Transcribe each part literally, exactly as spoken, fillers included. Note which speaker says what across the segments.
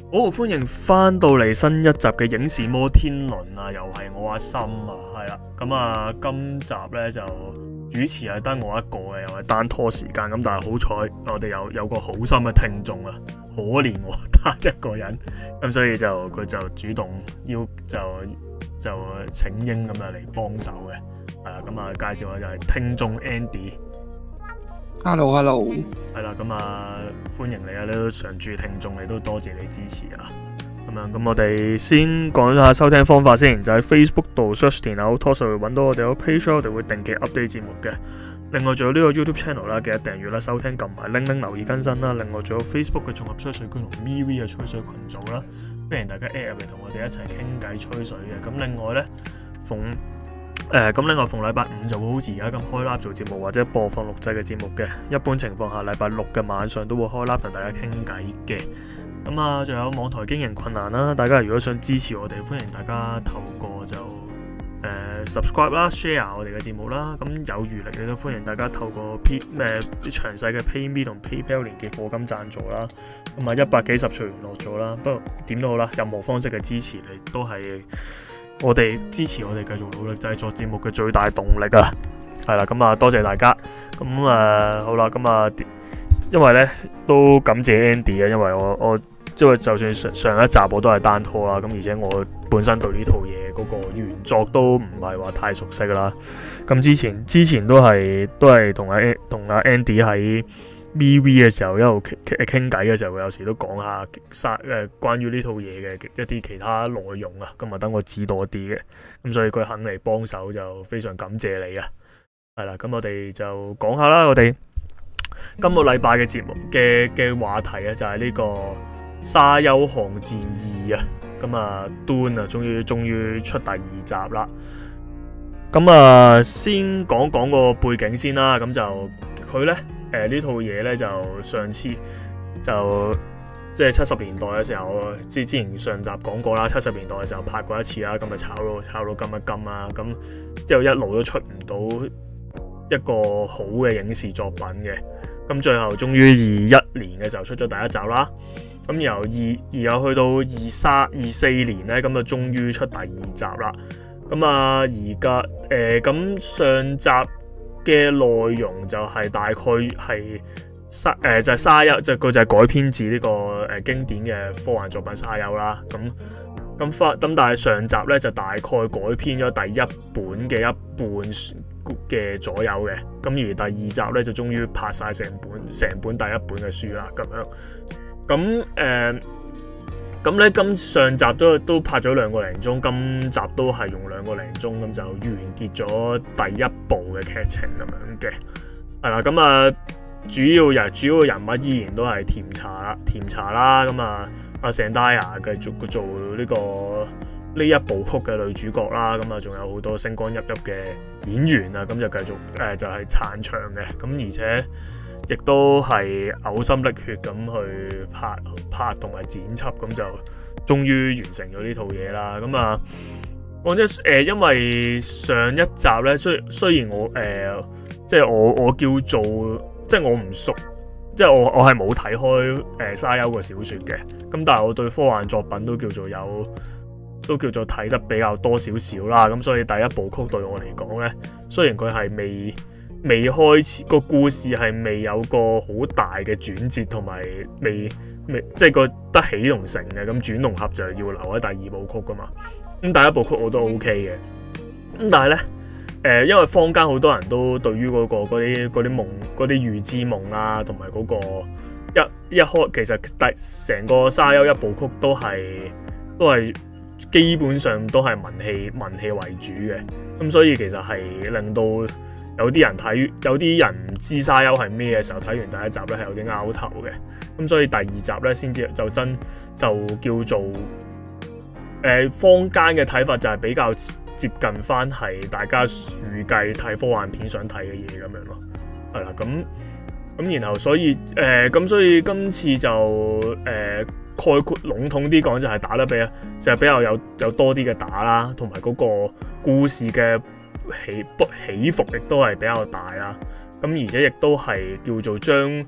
Speaker 1: 好，歡迎翻到嚟新一集嘅影視摩天輪啊，又係我阿森啊，係啦，咁啊，今集咧就主持係得我一個嘅，又係單拖時間，咁但係好彩，我哋有有個好心嘅聽眾啊，可憐我單一個人，咁所以就佢就主動要就就請纓咁啊嚟幫手嘅，係啦，咁啊介紹下就係聽眾 Andy。
Speaker 2: hello hello
Speaker 1: 係啦，咁啊歡迎你啊！你都常駐聽眾，你都多謝你支持啊！咁樣咁我哋先講下收聽方法先，就喺 Facebook 度 search 田口 Talk 會揾到我哋個 page， 我哋會定期 update 節目嘅。另外仲有呢個 YouTube channel 啦，記得訂閱啦、收聽、撳埋鈴鈴留意更新啦。另外仲有 Facebook 嘅綜合吹水區同 M V 嘅吹水群組啦，歡迎大家 add 入嚟同我哋一齊傾偈吹水嘅。咁另外呢，逢誒咁另外逢禮拜五就會好似而家咁開 live 做節目或者播放錄製嘅節目嘅，一般情況下禮拜六嘅晚上都會開 live 同大家傾偈嘅。咁啊，仲有網台經營困難啦，大家如果想支持我哋，歡迎大家透過就誒、呃、subscribe 啦、share 我哋嘅節目啦。咁有餘力，亦都歡迎大家透過 P 誒、呃、詳細嘅 PayMe 同 PayPal 連結課金贊助啦。咁啊，一百幾十隨緣落咗啦，不過點都好啦，任何方式嘅支持你都係我哋支持我哋繼續努力製作節目嘅最大動力啊，係啦，咁啊多謝大家，咁啊好啦，咁啊因為咧都感謝 Andy 啊，因為我我即係就算上上一集我都係單拖啦，咁而且我本身對呢套嘢嗰個原作都唔係話太熟悉啦，咁之前之前都係都係同阿同阿 Andy 喺V V 嘅時候一路傾傾偈嘅時候，有時都講下誒關於呢套嘢嘅一啲其他內容啊，咁啊等我知多啲嘅，咁所以佢肯嚟幫手就非常感謝你啊，係啦，咁我哋就講下啦，我哋今個禮拜嘅節目嘅嘅話題啊，就係呢個沙丘瀚戰二啊，咁啊 Dune 啊，終於終於出第二集啦，咁啊先講講個背景先啦，咁就佢咧。誒、呃、呢套嘢咧就上次就即係七十年代嘅時候，之之前上集講過啦，七十年代嘅時候拍過一次啦，咁啊炒到炒到金一金啦，咁之後一路都出唔到一個好嘅影視作品嘅，咁最後終於二一年嘅時候出咗第一集啦，咁由二然後去到二三二四年咧，咁就終於出第二集啦，咁啊而家誒咁上集嘅內容就係大概係沙誒、呃、就係、是、沙丘，就佢就係改編自呢、這個誒、呃、經典嘅科幻作品沙丘啦。咁咁發咁，但係上集咧就大概改編咗第一本嘅一半嘅左右嘅。咁而第二集咧就終於拍晒成本成本第一本嘅書啦。咁樣咁誒咁咧，今上集都都拍咗兩個零鐘，今集都係用兩個零鐘咁就完結咗第一部嘅劇情咁樣嘅，係啦，咁啊主要人主要人物依然都係甜茶啦，甜茶啦，咁啊阿 Zendaya 繼續做呢、這個呢一部曲嘅女主角啦，咁啊仲有好多星光熠熠嘅演員啊，咁就繼續誒、呃、就係、是、撐場嘅，咁而且亦都係嘔心瀝血咁去拍拍同埋剪輯，咁就終於完成咗呢套嘢啦。咁啊，講真誒，因為上一集咧，雖雖然我誒、呃，即係我我叫做即係我唔熟，即係我我係冇睇開誒、呃、沙丘個小説嘅。咁但係我對科幻作品都叫做有，都叫做睇得比較多少少啦。咁所以第一部曲對我嚟講咧，雖然佢係未。未開始個故事係未有個好大嘅轉折，同埋未未即係個得起同成嘅，咁轉同合就要留喺第二部曲噶嘛。咁第一部曲我都 OK 嘅，咁但係咧誒，因為坊間好多人都對於嗰、嗰個嗰啲嗰啲夢嗰啲預知夢啊，同埋嗰個一一開其實第成個沙丘一部曲都係都係基本上都係文戲文戲為主嘅，咁所以其實係令到有啲人睇，有啲人唔知沙丘係咩嘅時候，睇完第一集咧係有啲拗頭嘅，咁所以第二集咧先至就真就叫做誒、呃、坊間嘅睇法就係比較接近翻係大家預計睇科幻片想睇嘅嘢咁樣咯，係啦，咁咁然後所以誒咁、呃、所以今次就誒、呃、概括籠統啲講就係打得比較就係、是、比較有有多啲嘅打啦，同埋嗰個故事嘅起起伏亦都係比較大啦，咁而且亦都係叫做將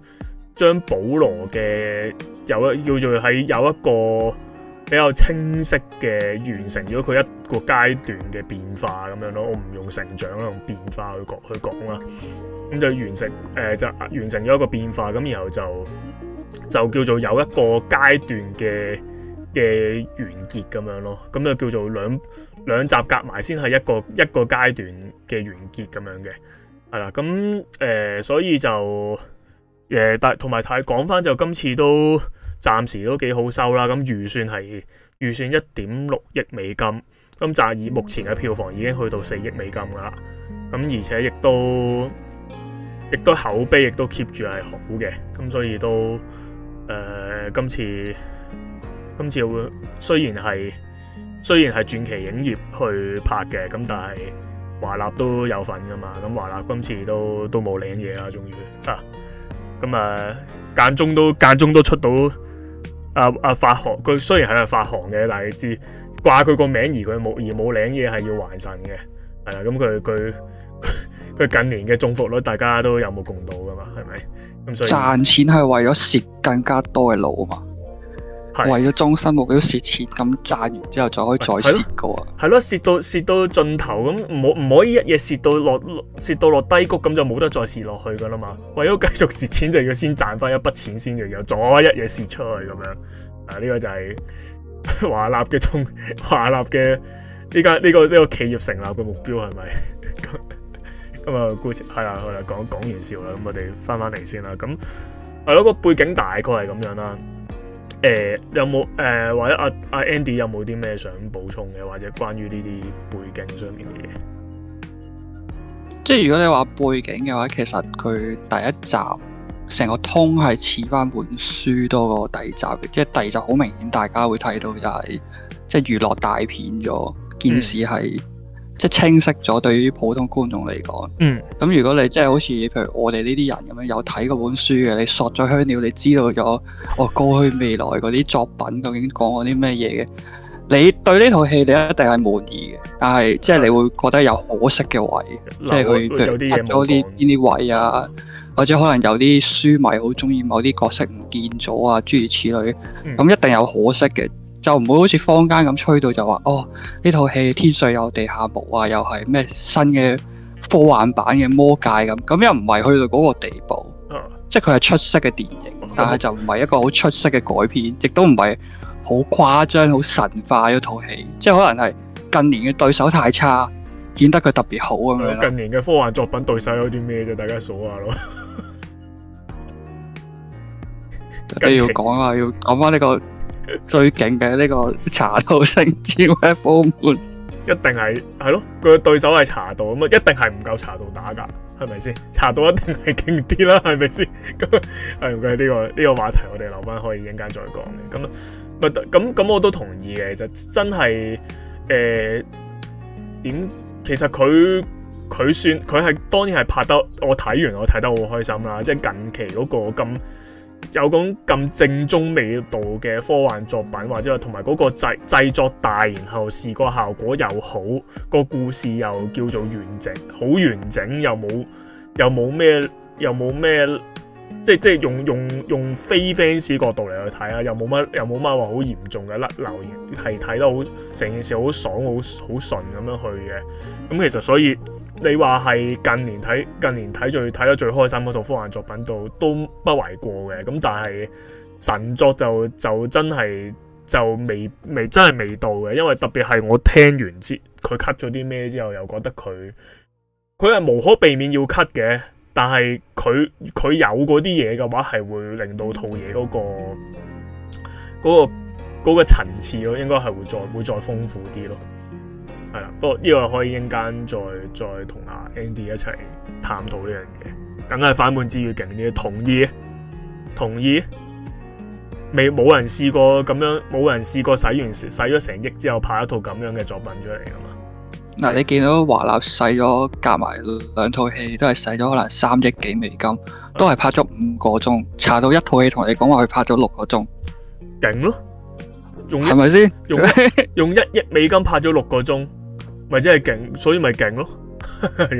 Speaker 1: 將保羅嘅有一叫做喺有一個比較清晰嘅完成咗佢一個階段嘅變化咁樣咯。我唔用成長啦，用變化去講去講啦。咁就完成誒、呃、就完成咗一個變化，咁然後就就叫做有一個階段嘅嘅完結咁樣咯。咁就叫做兩兩集夾埋先係一個一個階段嘅完結咁樣嘅，係啦。咁誒、呃、所以就誒但同埋睇講翻就今次都暫時都幾好收啦。咁預算係預算一點六億美金，咁就以目前嘅票房已經去到四億美金噶啦。咁而且亦都亦都口碑亦都 keep 住係好嘅，咁所以都誒、呃、今次今次會雖然係雖然係傳奇影業去拍嘅，咁但係華納都有份噶嘛。咁華納今次都都冇領嘢啦，終於啊咁啊間中都間中都出到啊啊發行，佢雖然係發行嘅，但係知掛佢個名而佢冇而冇領嘢係要還神嘅，係啦。咁佢佢佢近年嘅中伏率大家都有目共睹噶嘛，係咪？咁所以
Speaker 2: 賺錢係為咗蝕更加多嘅路啊嘛。為咗終身目標蝕錢，咁賺完之後就可以再蝕噶喎。係咯，蝕到蝕到盡頭咁，唔好唔可以一嘢蝕到落蝕到落低谷，咁就冇得再蝕落去噶啦嘛。為咗繼續蝕錢，就要先賺翻一筆錢先，就又再一嘢蝕出去咁樣。啊，呢、這個就係華納嘅中華納嘅呢間呢個呢、這個企業成立嘅目標係咪？咁啊，故事係啦，我哋講講完笑啦，咁我哋翻翻嚟先啦。咁係咯，個背景大概係咁樣啦。誒、呃、有冇誒、呃、或者阿阿、啊、Andy 有冇啲咩想補充嘅，或者關於呢啲背景上面嘅嘢？ 即係如果你話背景嘅話，其實佢第一集成個通係似翻本書多過第二集嘅，即係第二集好明顯大家會睇到就係、是、即係娛樂大片咗，件事係、嗯、即係清晰咗對於普通觀眾嚟講。嗯。咁如果你即係好似譬如我哋呢啲人咁樣有睇過本書嘅，你索咗香料，你知道咗我過去未來嗰啲作品究竟講過啲咩嘢嘅，你對呢套戲你一定係滿意嘅。但係即係你會覺得有可惜嘅位，即係佢譬如拍咗啲邊啲位啊，或者可能有啲書迷好中意某啲角色唔見咗啊，諸如此類。咁、嗯、一定有可惜嘅。就唔會好似坊間咁吹到就話哦，呢套戲天上有地下無啊，又係咩新嘅科幻版嘅魔戒咁，咁又唔係去到嗰個地步，啊、即係佢係出色嘅電影，啊、但係就唔係一個好出色嘅改編，亦都唔係好誇張、好神化一套戲，即係可能係近年嘅對手太差，顯得佢特別好咁樣。
Speaker 1: 近年嘅科幻作品對手有啲咩啫？大家數下咯。
Speaker 2: 你要講啊，要講翻呢個。最勁嘅呢個茶道聖招嘅部門，
Speaker 1: 一定係係咯，佢嘅對手係茶道咁啊，一定係唔夠茶道打噶，係咪先？茶道一定係勁啲啦，係咪先？咁係唔該呢個呢、呢個話題，我哋留翻可以一陣間再講嘅。咁咪咁咁，我都同意嘅。其實真係誒點？其實佢佢算佢係當然係拍得，我睇完我睇得好開心啦。即係近期嗰個咁。有種咁正宗味道嘅科幻作品，或者同埋嗰個製製作大，然後視覺效果又好，個故事又叫做完整，好完整，又冇又冇咩又冇咩，即係即係用用用非 fans 角度嚟去睇啊，又冇乜又冇乜話好嚴重嘅甩流，係睇得好成件事好爽，好好順咁樣去嘅。咁其實所以。你話係近年睇近年睇最睇得最開心嗰套科幻作品度都不為過嘅，咁但係神作就就真係就未未真係未到嘅，因為特別係我聽完之佢 cut 咗啲咩之後，又覺得佢佢係無可避免要 cut 嘅，但係佢佢有嗰啲嘢嘅話係會令到套嘢嗰個嗰個嗰個層次咯，應該係會再會再豐富啲咯。係啦，不過呢個可以一陣間再再同阿 Andy 一齊探討呢樣嘢，梗係反叛之餘勁啲，同意，同意，未冇人試過咁樣，冇人試過使完使咗成億之後拍一套咁樣嘅作品出嚟噶嘛？
Speaker 2: 嗱，你見到華納使咗夾埋兩套戲，都係使咗可能三億幾美金，都係拍咗五個鐘，查到一套戲同你講話佢拍咗六個鐘，
Speaker 1: 勁咯，
Speaker 2: 係咪先？
Speaker 1: 用用一億美金拍咗六個鐘。咪真係勁，所以咪勁咯，係咯。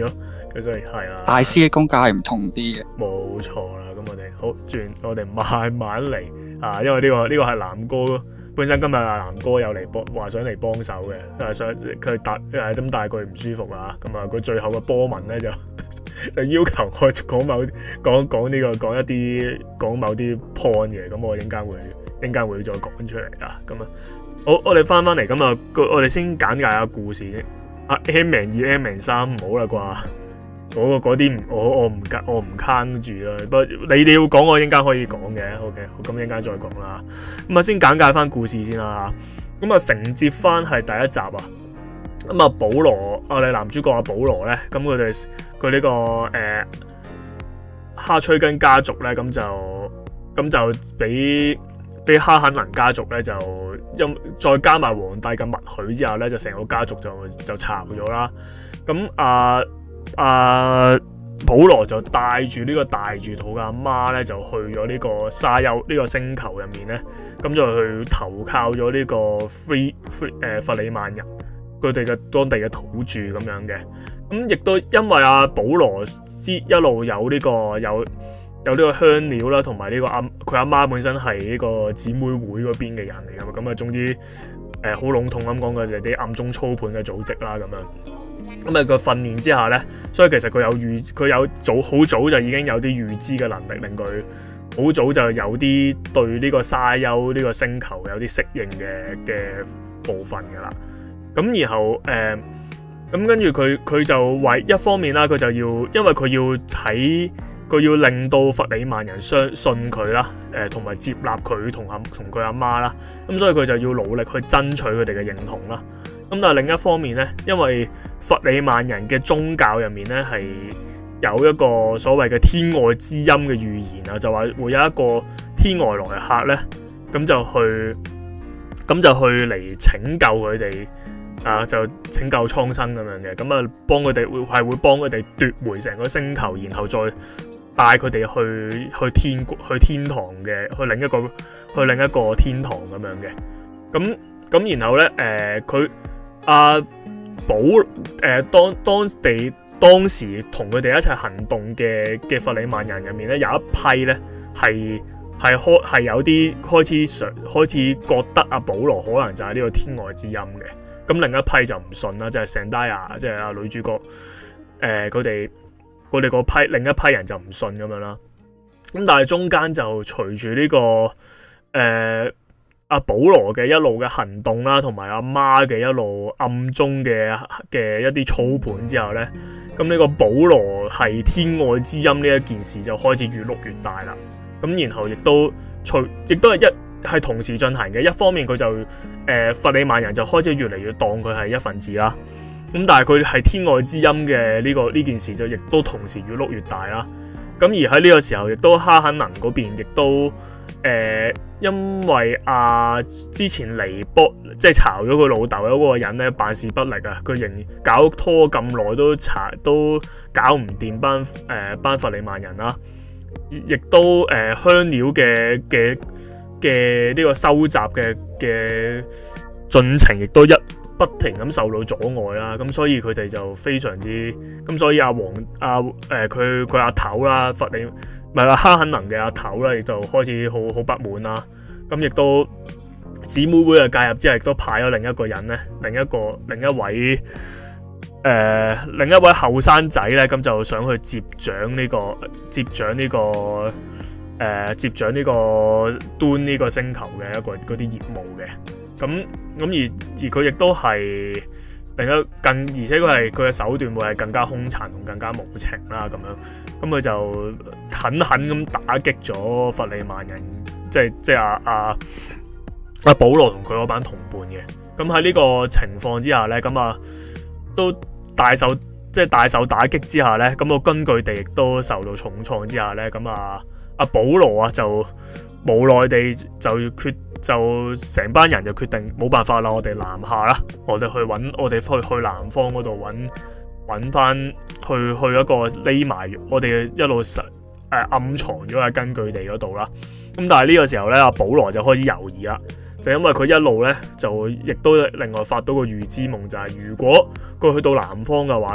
Speaker 1: 所以係啦。
Speaker 2: 大師嘅功架係唔同啲嘅。
Speaker 1: 冇錯啦，咁我哋好轉，我哋慢慢嚟啊，因為呢、呢個呢、呢個係南哥本身今日阿南哥有嚟幫話想嚟幫手嘅，誒想佢打誒咁但係佢唔舒服啦，咁啊佢最後嘅波文咧就就要求我講某講講呢、呢個講一啲講某啲 point 嘅，咁我陣間會陣間會再講出嚟啊，咁啊好，我哋翻翻嚟咁啊，我哋先簡介下故事先。啊 M 零二 M 零三唔好啦啩。嗰個嗰啲唔我我唔我唔坑住啦，不過你哋要講我陣間可以講嘅 ，OK， 咁陣間再講啦。咁啊先簡介翻故事先啦。咁啊承接翻係第一集啊。咁啊保羅，我哋男主角阿保羅咧，咁佢哋佢呢個誒、呃、哈崔根家族咧，咁就咁就俾俾哈肯能家族咧就因再加埋皇帝嘅默許之後咧，就成個家族就就巢咗啦。咁啊〜啊，保羅就帶住呢個大住肚嘅阿媽咧，就去咗呢個沙丘呢個星球入面咧，咁就去投靠咗呢個 free free 誒弗里曼人，佢哋嘅當地嘅土著咁樣嘅。咁亦都因為阿保羅之一路有呢、這個有有呢個香料啦，同埋呢個阿佢阿媽本身係呢個姊妹會嗰邊嘅人嚟㗎嘛，咁啊總之誒好籠統咁講嘅就係啲暗中操盤嘅組織啦咁樣。咁啊，佢訓練之下咧，所以其實佢有預，佢有早好早就已經有啲預知嘅能力，令佢好早就有啲對呢個沙丘呢個星球有啲適應嘅嘅部分噶啦。咁然後誒，咁、呃、跟住佢佢就為一方面啦，佢就要因為佢要喺佢要令到弗里曼人相信佢啦，誒同埋接納佢同阿同佢阿媽啦。咁所以佢就要努力去爭取佢哋嘅認同啦。咁但係另一方面咧，因為弗里曼人嘅宗教入面咧係有一個所謂嘅天外之音嘅預言啊，就話會有一個天外來客咧，咁就去咁就去嚟拯救佢哋啊，就拯救蒼生咁樣嘅，咁啊幫佢哋會係會幫佢哋奪回成個星球，然後再帶佢哋去去天去天堂嘅，去另一個去另一個天堂咁樣嘅，咁咁然後咧誒佢。阿、啊、保誒、呃、當當地當時同佢哋一齊行動嘅嘅弗里曼人入面咧，有一批咧係係開係有啲開始想開始覺得阿保羅可能就係呢個天外之音嘅，咁另一批就唔信啦，就係聖戴亞即係阿女主角誒佢哋佢哋嗰批另一批人就唔信咁樣啦，咁但係中間就隨住呢個誒。呃阿保羅嘅一路嘅行動啦，同埋阿媽嘅一路暗中嘅嘅一啲操盤之後咧，咁呢個保羅係天外之音呢一件事就開始越碌越大啦。咁然後亦都隨亦都係一係同時進行嘅。一方面佢就誒、呃、弗里曼人就開始越嚟越當佢係一份子啦。咁但係佢係天外之音嘅呢個呢件事就亦都同時越碌越大啦。咁而喺呢個時候，亦都哈肯能嗰邊亦都。誒、呃，因為啊，之前尼波即係炒咗佢老豆嗰個人咧，辦事不力啊，佢仍搞拖咁耐都查都搞唔掂班誒、呃、班弗里曼人啦，亦都誒、呃、香料嘅嘅嘅呢個收集嘅嘅進程，亦都一不停咁受到阻礙啦，咁所以佢哋就非常之咁，所以阿王阿誒佢佢阿頭啦，弗里。唔係啦，哈肯能嘅阿頭咧，亦就開始好好不滿啦。咁亦都姊妹會嘅介入之後，亦都派咗另一個人咧，另一個另一位誒、呃、另一位後生仔咧，咁就想去接掌呢、這個接掌呢、這個誒、呃、接掌呢個端呢個星球嘅一個嗰啲業務嘅。咁咁而而佢亦都係。另一更，而且佢係佢嘅手段會係更加兇殘同更加無情啦，咁樣咁佢就狠狠咁打擊咗弗里曼人，即係即係阿阿阿保羅同佢嗰班同伴嘅。咁喺呢個情況之下咧，咁啊都大受即係大受打擊之下咧，咁個根據地亦都受到重創之下咧，咁啊阿保羅啊就無奈地就決。就成班人就決定冇辦法啦，我哋南下啦，我哋去揾，我哋去去南方嗰度揾揾翻，去去一個匿埋，我哋一路實誒、呃、暗藏咗喺根據地嗰度啦。咁但係呢個時候咧，阿保羅就開始猶豫啦，就因為佢一路咧就亦都另外發到個預知夢，就係、是、如果佢去到南方嘅話咧，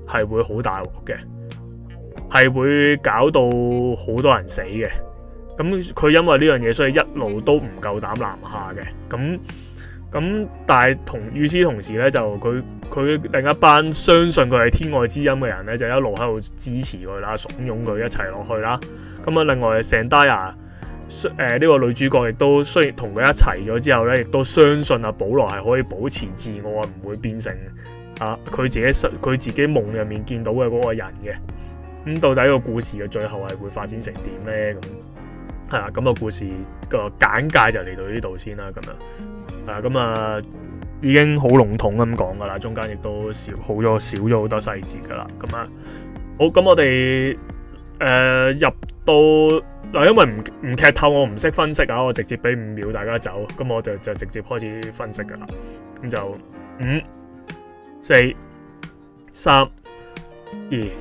Speaker 1: 係會好大鑊嘅，係會搞到好多人死嘅。咁佢因為呢樣嘢，所以一路都唔夠膽南下嘅。咁咁，但係同與此同時咧，就佢佢另一班相信佢係天外之音嘅人咧，就一路喺度支持佢啦，慫恿佢一齊落去啦。咁啊，另外聖戴亞誒呢個女主角亦都雖然同佢一齊咗之後咧，亦都相信阿保羅係可以保持自我，唔會變成啊佢自己佢自己夢入面見到嘅嗰個人嘅。咁到底個故事嘅最後係會發展成點咧？咁係啦，咁個故事個簡介就嚟到呢度先啦，咁樣。啊，咁啊，已經好籠統咁講噶啦，中間亦都少好咗少咗好多細節噶啦，咁啊，好，咁我哋誒、呃、入到嗱，因為唔唔劇透，我唔識分析啊，我直接俾五秒大家走，咁我就就直接開始分析噶啦，咁就五、四、三、二、一。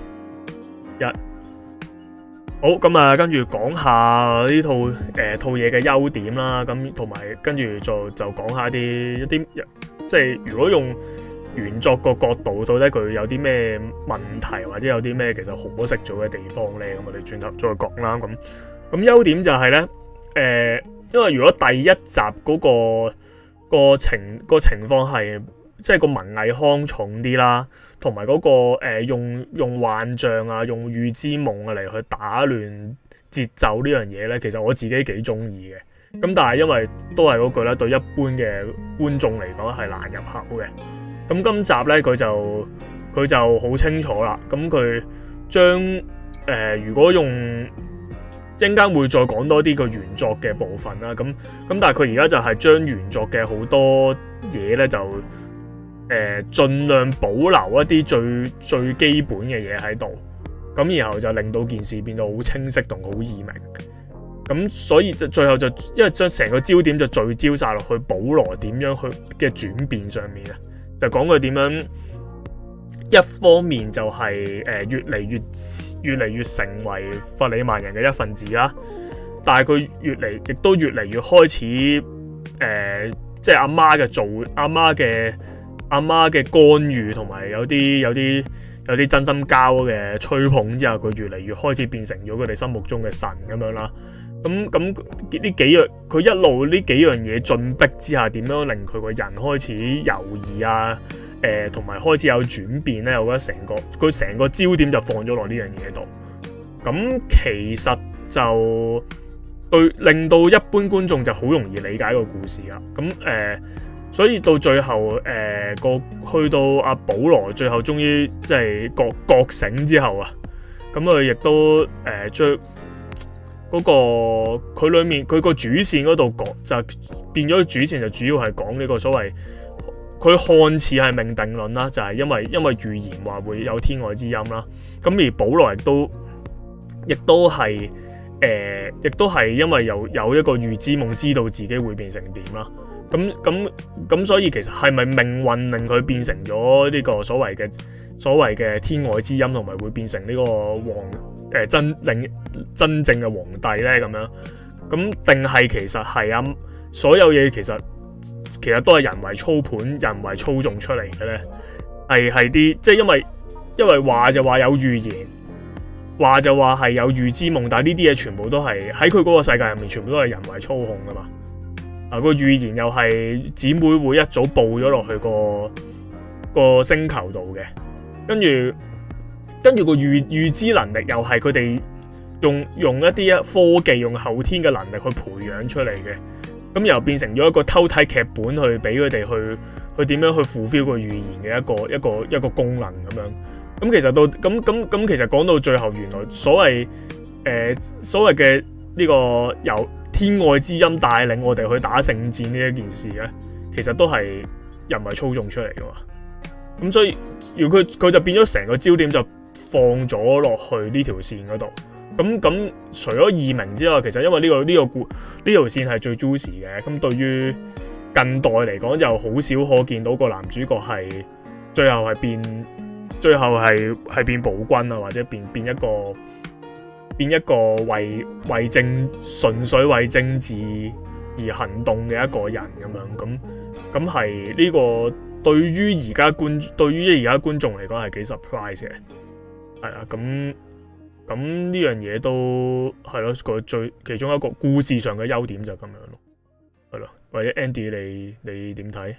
Speaker 1: 好，咁啊，跟住講下呢套誒、呃、套嘢嘅優點啦，咁同埋跟住就就講下啲一啲，即係如果用原作個角度，到底佢有啲咩問題，或者有啲咩其實可惜咗嘅地方咧，咁我哋轉頭再講啦。咁咁優點就係咧，誒、呃，因為如果第一集嗰、那個個情個情況係即係個文藝腔重啲啦。同埋嗰個、呃、用用幻象啊，用預知夢啊嚟去打亂節奏呢樣嘢咧，其實我自己幾中意嘅。咁但係因為都係嗰句咧，對一般嘅觀眾嚟講係難入口嘅。咁今集咧佢就佢就好清楚啦。咁佢將誒如果用一陣間會再講多啲個原作嘅部分啦。咁咁但係佢而家就係將原作嘅好多嘢咧就。誒，盡量保留一啲最最基本嘅嘢喺度，咁然後就令到件事變到好清晰同好易明。咁所以就最後就因為將成個焦點就聚焦晒落去保羅點樣去嘅轉變上面啊，就講佢點樣一方面就係、是、誒、呃、越嚟越越嚟越成為弗里曼人嘅一份子啦，但係佢越嚟亦都越嚟越開始誒、呃，即係阿媽嘅做阿媽嘅。阿媽嘅干預同埋有啲有啲有啲真心交嘅吹捧之後，佢越嚟越開始變成咗佢哋心目中嘅神咁樣啦。咁咁呢幾樣佢一路呢幾樣嘢進逼之下，點樣令佢個人開始猶豫啊？誒、呃，同埋開始有轉變咧，我覺得成個佢成個焦點就放咗落呢樣嘢度。咁其實就對令到一般觀眾就好容易理解個故事啦。咁誒。呃所以到最後，誒、呃、個去到阿保羅最後終於即係覺覺醒之後啊，咁佢亦都誒將嗰個佢裡面佢個主線嗰度講就變咗主線，就主要係講呢個所謂佢看似係命定論啦，就係、是、因為因為預言話會有天外之音啦，咁而保羅亦都亦都係誒亦都係因為有有一個預知夢，知道自己會變成點啦。咁咁咁，所以其實係咪命運令佢變成咗呢個所謂嘅所謂嘅天外之音，同埋會變成呢個皇誒、呃、真令真正嘅皇帝咧？咁樣咁定係其實係啊？所有嘢其實其實都係人為操盤、人為操縱出嚟嘅咧？係係啲即係因為因為話就話有預言，話就話係有預知夢，但係呢啲嘢全部都係喺佢嗰個世界入面，全部都係人為操控噶嘛。啊！個預言又係姊妹會一早報咗落去個個星球度嘅，跟住跟住個預預知能力又係佢哋用用一啲科技用後天嘅能力去培養出嚟嘅，咁又變成咗一個偷睇劇本去俾佢哋去去點樣去 fulfill 個預言嘅一個一個一個功能咁樣。咁其實到咁咁咁，其實講到最後，原來所謂誒、呃、所謂嘅呢個由天外之音帶領我哋去打聖戰呢一件事咧，其實都係人為操縱出嚟噶嘛。咁所以，如果佢佢就變咗成個焦點就放咗落去呢條線嗰度。咁咁除咗異名之外，其實因為呢、呢個呢、呢個故呢條線係最 juicy 嘅。咁對於近代嚟講，就好少可見到個男主角係最後係變，最後係係變暴君啊，或者變變一個。變一個為為政純粹為政治而行動嘅一個人咁樣，咁咁係呢個對於而家觀對於而家觀眾嚟講係幾 surprise 嘅，係啊，咁咁呢樣嘢都係咯，個最其中一個故事上嘅優點就係咁樣咯，係咯，或者 Andy 你你點睇？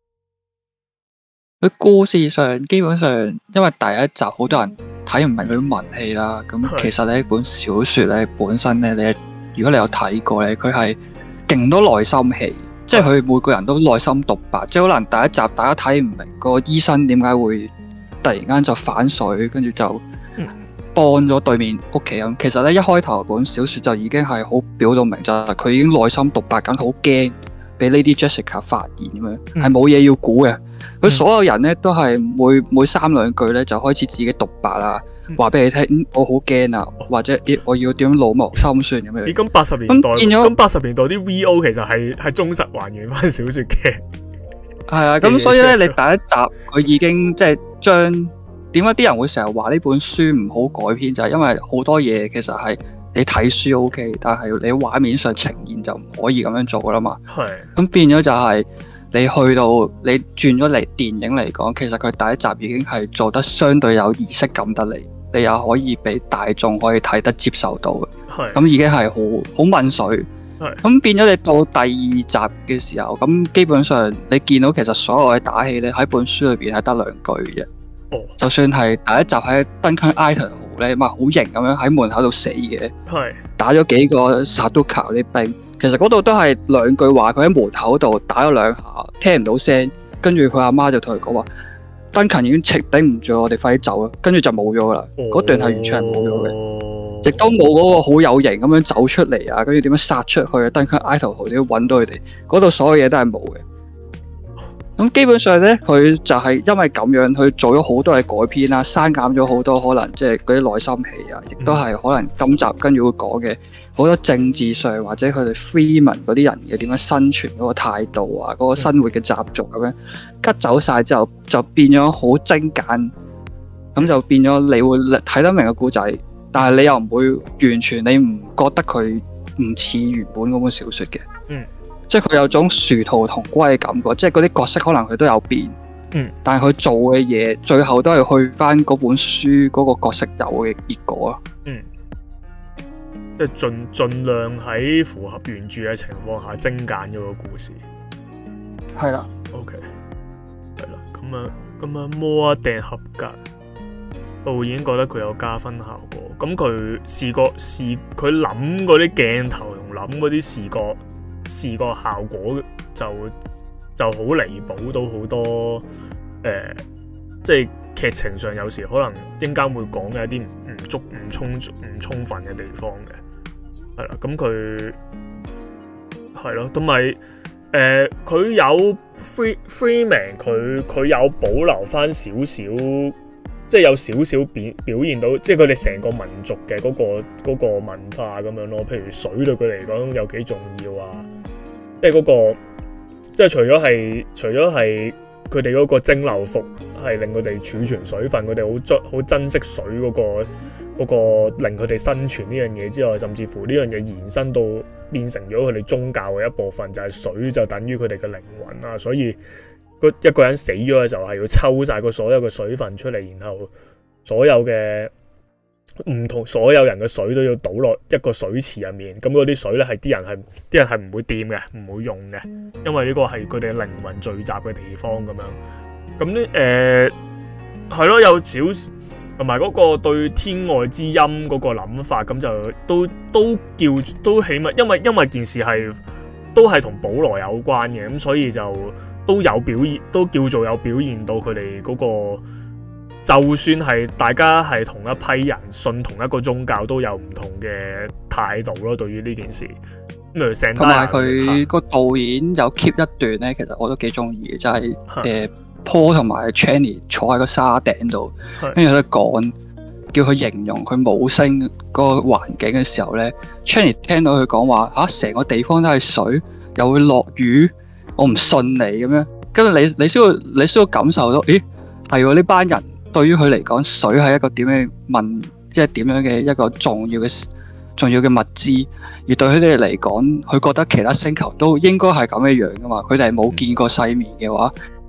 Speaker 2: 佢故事上基本上，因為第一集好多人睇唔明佢啲文氣啦，咁其實呢本小說咧本身咧，你如果你有睇過咧，佢係勁多內心戲，即係佢每個人都內心獨白，即係可能第一集大家睇唔明個醫生點解會突然間就反水，跟住就幫咗對面屋企人。其實咧一開頭本小說就已經係好表到明，就係佢已經內心獨白緊，好驚俾 Lady Jessica 發現咁樣，係冇嘢要估嘅。佢所有人咧都係每每三兩句咧就開始自己獨白啦，話俾你聽、嗯，我好驚啊，或者咦我要點老謀深算咁樣。咦，
Speaker 1: 咁八十年代，咁八十年代啲 V O 其實係係忠實還原翻小說嘅。
Speaker 2: 係啊，咁所以咧，你第一集佢已經即係將點解啲人會成日話呢本書唔好改編，就係、是、因為好多嘢其實係你睇書 OK， 但係你畫面上呈現就唔可以咁樣做噶啦嘛。係。咁變咗就係、是。你去到你轉咗嚟電影嚟講，其實佢第一集已經係做得相對有儀式感得嚟，你又可以俾大眾可以睇得接受到嘅。係。咁已經係好好濛水。係。咁變咗你到第二集嘅時候，咁基本上你見到其實所有嘅打戲咧喺本書裏邊係得兩句嘅啫。哦。就算係第一集喺 Duncan Idaho 咧，咪好型咁樣喺門口度死嘅。係。打咗幾個 Sardaukar 啲兵。其實嗰度都係兩句話，佢喺門口度打咗兩下，聽唔到聲，跟住佢阿媽就同佢講話，Duncan已經頂頂唔住，我哋快啲走啦，跟住就冇咗啦。嗰、哦、段係完全係冇咗嘅，亦都冇嗰個好有型咁樣走出嚟啊，跟住點樣殺出去啊 ，Duncan Idaho 你要揾到佢哋，嗰度所有嘢都係冇嘅。咁基本上咧，佢就係因為咁樣，佢做咗好多嘅改編啦，刪減咗好多可能即係嗰啲內心戲啊，亦都係可能今集跟住會講嘅。好多政治上或者佢哋 Freeman 嗰啲人嘅點樣生存嗰個態度啊，嗰、嗰個生活嘅習俗咁樣 cut 走晒之後，就變咗好精簡，咁就變咗你會睇得明個故仔，但係你又唔會完全你唔覺得佢唔似原本嗰本小說嘅，嗯，即係佢有種殊途同歸嘅感覺，即係嗰啲角色可能佢都有變，嗯，但係佢做嘅嘢最後都係去翻嗰本書嗰個角色有嘅結果啊，嗯。即係盡盡量喺符合原著嘅情況下精簡咗個故事，係啦。OK， 係啦。咁啊，咁啊，摸一定合格。導演覺得佢有加分效果。咁佢視覺視佢諗嗰啲鏡頭同諗嗰啲視覺視覺效果就就好彌補到好多誒、呃，即係劇情上有時可能應間會講嘅一啲唔足唔充唔充分嘅地方嘅。係啦，咁佢係咯，同埋誒，佢、呃、有 Free Freeman， 佢佢有保留翻少少，即係有少少表表現到，即係佢哋成個民族嘅嗰、嗰個嗰個文化咁樣咯。譬如水對佢嚟講有幾重要啊，即係嗰個，即係除咗係除咗係佢哋嗰個蒸餾服係令佢哋儲存水分，佢哋好珍好珍惜水嗰、嗰個。嗰、那個令佢哋生存呢樣嘢之外，甚至乎呢樣嘢延伸到變成咗佢哋宗教嘅一部分，就係、是、水就等於佢哋嘅靈魂啊！所以一個人死咗嘅時候係要抽晒個所有嘅水分出嚟，然後所有嘅唔同所有人嘅水都要倒落一個水池入面。咁嗰啲水咧係啲人係啲人係唔會掂嘅，唔會用嘅，因為呢個係佢哋靈魂聚集嘅地方咁樣。咁呢誒係咯，有少。同埋嗰個對天外之音嗰個諗法，咁就都都叫都起碼，因為因為件事係都係同保羅有關嘅，咁所以就都有表現，都叫做有表現到佢哋嗰個，就算係大家係同一批人信同一個宗教，都有唔同嘅態度咯。對於呢件事，咁同埋佢個導演有 keep 一段咧，其實我都幾中意嘅，就係、是、誒。Paul 同埋 Channy 坐喺個沙頂度，跟住佢講，叫佢形容佢母星嗰個環境嘅時候咧 ，Channy 聽到佢講話嚇，成個地方都係水，又會落雨，我唔信你咁樣。跟住你你需要你需要感受到，咦係喎，呢班人對於佢嚟講，水係一個點樣問，即係點樣嘅一個重要嘅重要嘅物資，而對佢哋嚟講，佢覺得其他星球都應該係咁嘅樣噶嘛，佢哋係冇見過世面嘅話。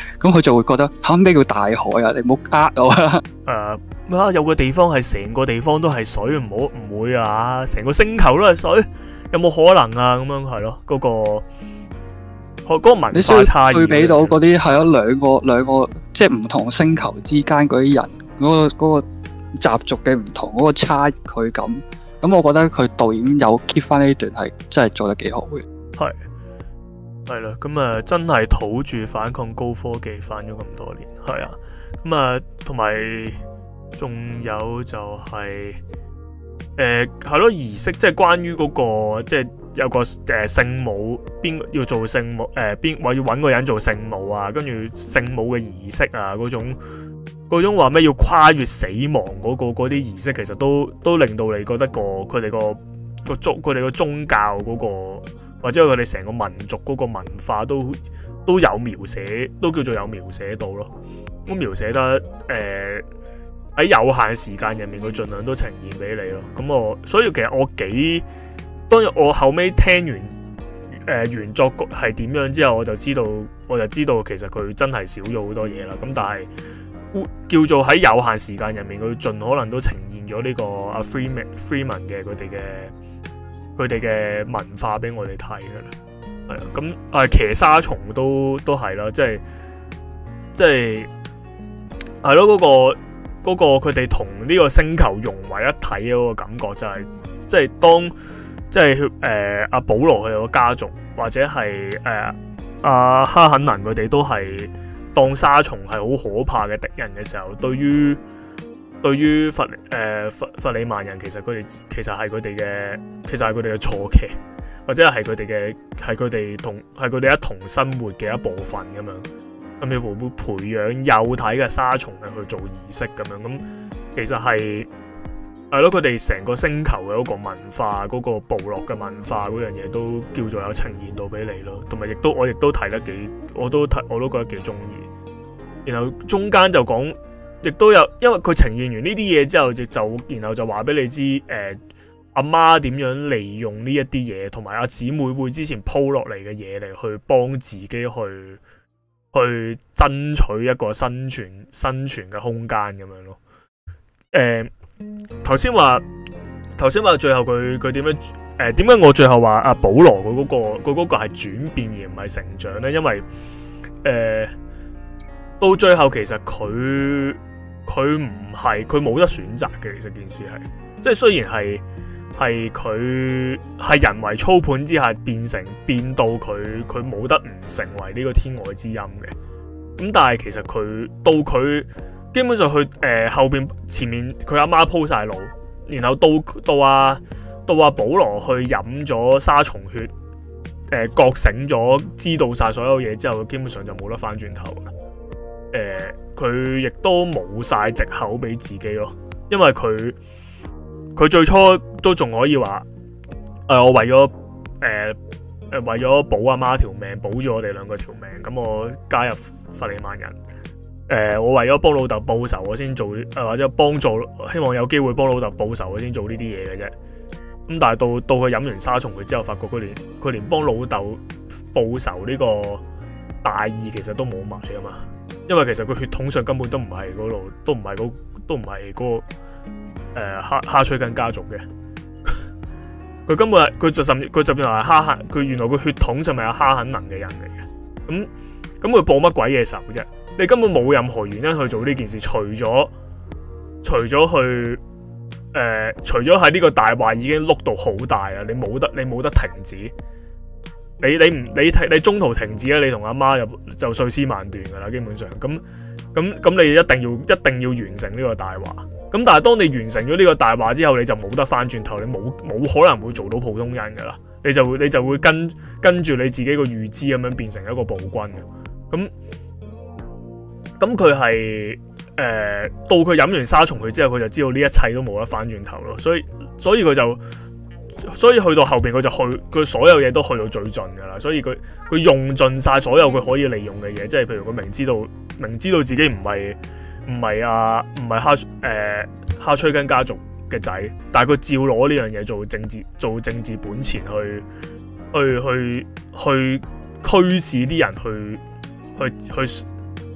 Speaker 2: 咁佢就會覺得嚇咩叫大海啊？你唔好呃我啦。
Speaker 1: 誒咩啊？有個地方係成個地方都係水，唔好唔會啊！成個星球都係水，有冇可能啊？咁樣係咯，嗰、嗰個嗰、嗰個文化差異。
Speaker 2: 對比到嗰啲係咯兩個兩個即係唔同星球之間嗰啲人嗰、嗰個嗰、嗰個習俗嘅唔同嗰、嗰個差距感。咁我覺得佢導演有 keep 翻呢段係真係做得幾好嘅。
Speaker 1: 係係啦，咁啊真係土著反抗高科技反咗咁多年，係啊，咁啊同埋仲有就係誒係咯儀式，即係關於嗰、嗰個即係有個誒聖母邊要做聖母誒邊話要揾個人做聖母啊，跟住聖母嘅儀式啊嗰種。嗰種話咩要跨越死亡嗰、嗰個嗰啲儀式，其實都都令到你覺得個佢哋個個宗佢哋個宗教嗰、嗰個或者佢哋成個民族嗰個文化都都有描寫，都叫做有描寫到咯。咁描寫得誒喺、呃、有限時間入面，佢盡量都呈現俾你咯。咁我所以其實我幾當然我後尾聽完誒、呃、原作局係點樣之後，我就知道我就知道其實佢真係少咗好多嘢啦。咁但係叫做喺有限時間入面，佢盡可能都呈現咗呢個阿 Freeman Freeman 嘅佢哋嘅佢哋嘅文化俾我哋睇噶啦，係啊，咁啊騎沙蟲都都係啦，即係即係係咯，嗰個嗰個佢哋同呢個星球融為一體嗰個感覺就係、是，即係當即係誒阿保羅佢個家族或者係誒阿哈肯能佢哋都係。當沙蟲係好可怕嘅敵人嘅時候，對於對於弗誒、呃、弗弗里曼人，其實佢哋其實係佢哋嘅，其實係佢哋嘅錯嘅，或者係佢哋嘅係佢哋同係佢哋一同生活嘅一部分咁樣，甚至乎會培養幼體嘅沙蟲去做儀式咁樣，咁其實係係咯，佢哋成個星球嘅嗰個文化，嗰、嗰個部落嘅文化嗰樣嘢都叫做有呈現到俾你咯，同埋亦都我亦都睇得幾，我都睇我都覺得幾中意。然後中間就講，亦都有，因為佢呈現完呢啲嘢之後，就就然後就話俾你知，誒阿媽點樣利用呢一啲嘢，同埋阿姊妹會之前鋪落嚟嘅嘢嚟去幫自己去去爭取一個生存生存嘅空間咁樣咯。誒頭先話頭先話最後佢佢點樣誒點解我最後話阿保羅佢嗰個佢嗰個係轉變而唔係成長咧？因為誒。呃到最後其實佢佢唔係佢冇得選擇嘅，其實件事係即係雖然係係佢係人為操盤之下變成變到佢佢冇得唔成為呢個天外之音嘅，咁但係其實佢到佢基本上佢誒、呃、後邊前面佢阿媽鋪晒路，然後到到阿到阿保羅去飲咗沙蟲血，誒、呃、覺醒咗知道晒所有嘢之後，基本上就冇得翻轉頭啦。誒，佢亦、呃、都冇晒藉口俾自己咯，因為佢佢最初都仲可以話，誒、呃，我為咗誒誒為咗保阿媽條命，保住我哋兩個條命，咁我加入弗里曼人，誒、呃，我為咗幫老豆報仇，我先做，誒、呃、或者幫助，希望有機會幫老豆報仇，我先做呢啲嘢嘅啫。咁但係到到佢飲完沙蟲佢之後，發覺佢連佢連幫老豆報仇呢個大義其實都冇埋啊嘛。因為其實佢血統上根本都唔係嗰度，都唔係嗰，都唔係嗰個誒、呃、哈哈崔根家族嘅。佢根本係佢就甚至佢甚至係哈肯，佢原來個血統就係有哈肯能嘅人嚟嘅。咁咁佢報乜鬼嘢仇啫？你根本冇任何原因去做呢件事，除咗除咗去誒、呃，除咗喺呢個大話已經碌到好大啦，你冇得你冇得停止。你你唔你你中途停止咧，你同阿媽就就碎屍萬段噶啦，基本上咁咁咁，你一定要一定要完成呢個大話。咁但係當你完成咗呢個大話之後，你就冇得翻轉頭，你冇冇可能會做到普通人噶啦，你就會你就會跟跟住你自己個預知咁樣變成一個暴君嘅。咁咁佢係誒到佢飲完沙蟲佢之後，佢就知道呢一切都冇得翻轉頭咯。所以所以佢就。所以去到後邊佢就去佢所有嘢都去到最盡噶啦，所以佢佢用盡晒所有佢可以利用嘅嘢，即係譬如佢明知道明知道自己唔係唔係啊唔係哈誒、呃、哈崔根家族嘅仔，但係佢照攞呢樣嘢做政治做政治本錢去去去去驅使啲人去去去